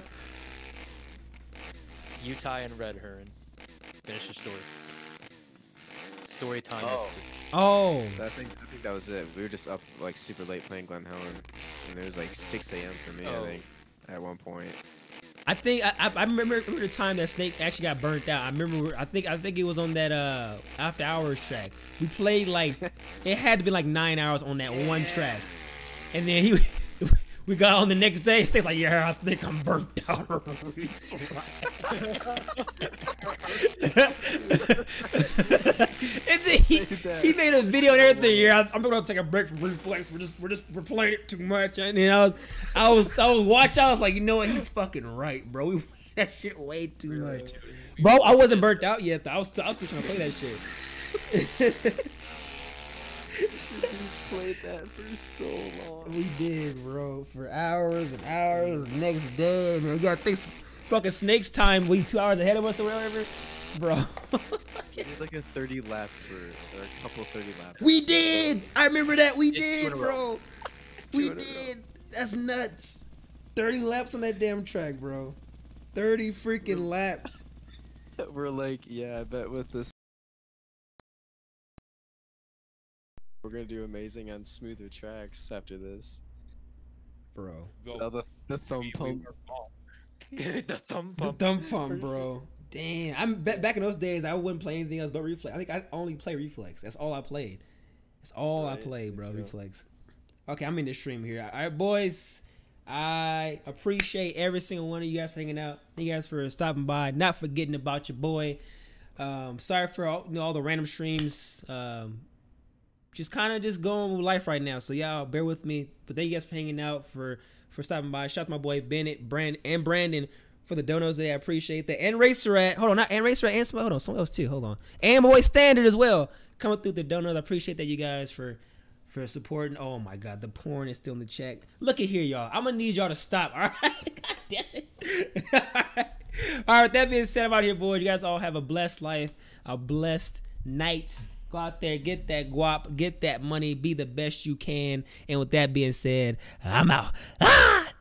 Utah and Red Heron. Finish your story. Story time. Oh. Oh. I think that was it. We were just up like super late playing Glen Helen, and it was like 6 a.m. for me. Oh. I think at one point. I think I remember the time that Snake actually got burnt out. I remember I think it was on that After Hours track. We played like it had to be like 9 hours on that one track, and then we got on the next day. Snake's like, yeah, I think I'm burnt out. And then he made a video and everything. Yeah, I'm gonna take a break from Reflex. We're playing it too much. And then I was watching. I was like, you know what? He's fucking right, bro. We played that shit way too much, bro. I wasn't burnt out yet. Though. I was still trying to play that shit. Played that for so long. We did, bro, for hours and hours. The next day, and you gotta think fucking Snake's time. He's 2 hours ahead of us or whatever, bro. We did like a 30 lap or a couple of 30 laps. We did. I remember that. We It's did, 2 in a row. bro. We did. That's nuts. 30 laps on that damn track, bro. 30 freaking laps. We're like, yeah, I bet with this we're gonna do amazing on smoother tracks after this. Bro. Oh, the thumb pump. The thumb The pump. thumb pump, bro. Damn. I'm back in those days. I wouldn't play anything else but Reflex. I think I only play Reflex. That's all I played. That's all I Right, played, me bro. too. Reflex. Okay, I'm in the stream here. All right, boys. I appreciate every single one of you guys for hanging out. Thank you guys for stopping by. Not forgetting about your boy. Sorry for all the random streams. Just kind of just going with life right now. So y'all bear with me. But thank you guys for hanging out, for stopping by. Shout out to my boy Bennett, Brandon for the donos today. I appreciate that. And Racer at, hold on, not and Racer at, and someone else too. Hold on. And my boy Standard as well. Coming through the donos. I appreciate that, you guys, for supporting. Oh my God, the porn is still in the chat. Look at here, y'all. I'm gonna need y'all to stop. All right. God damn it. All right. That being said, I'm out here, boys. You guys all have a blessed life, a blessed night. Go out there, get that guap, get that money, be the best you can. And with that being said, I'm out. Ah!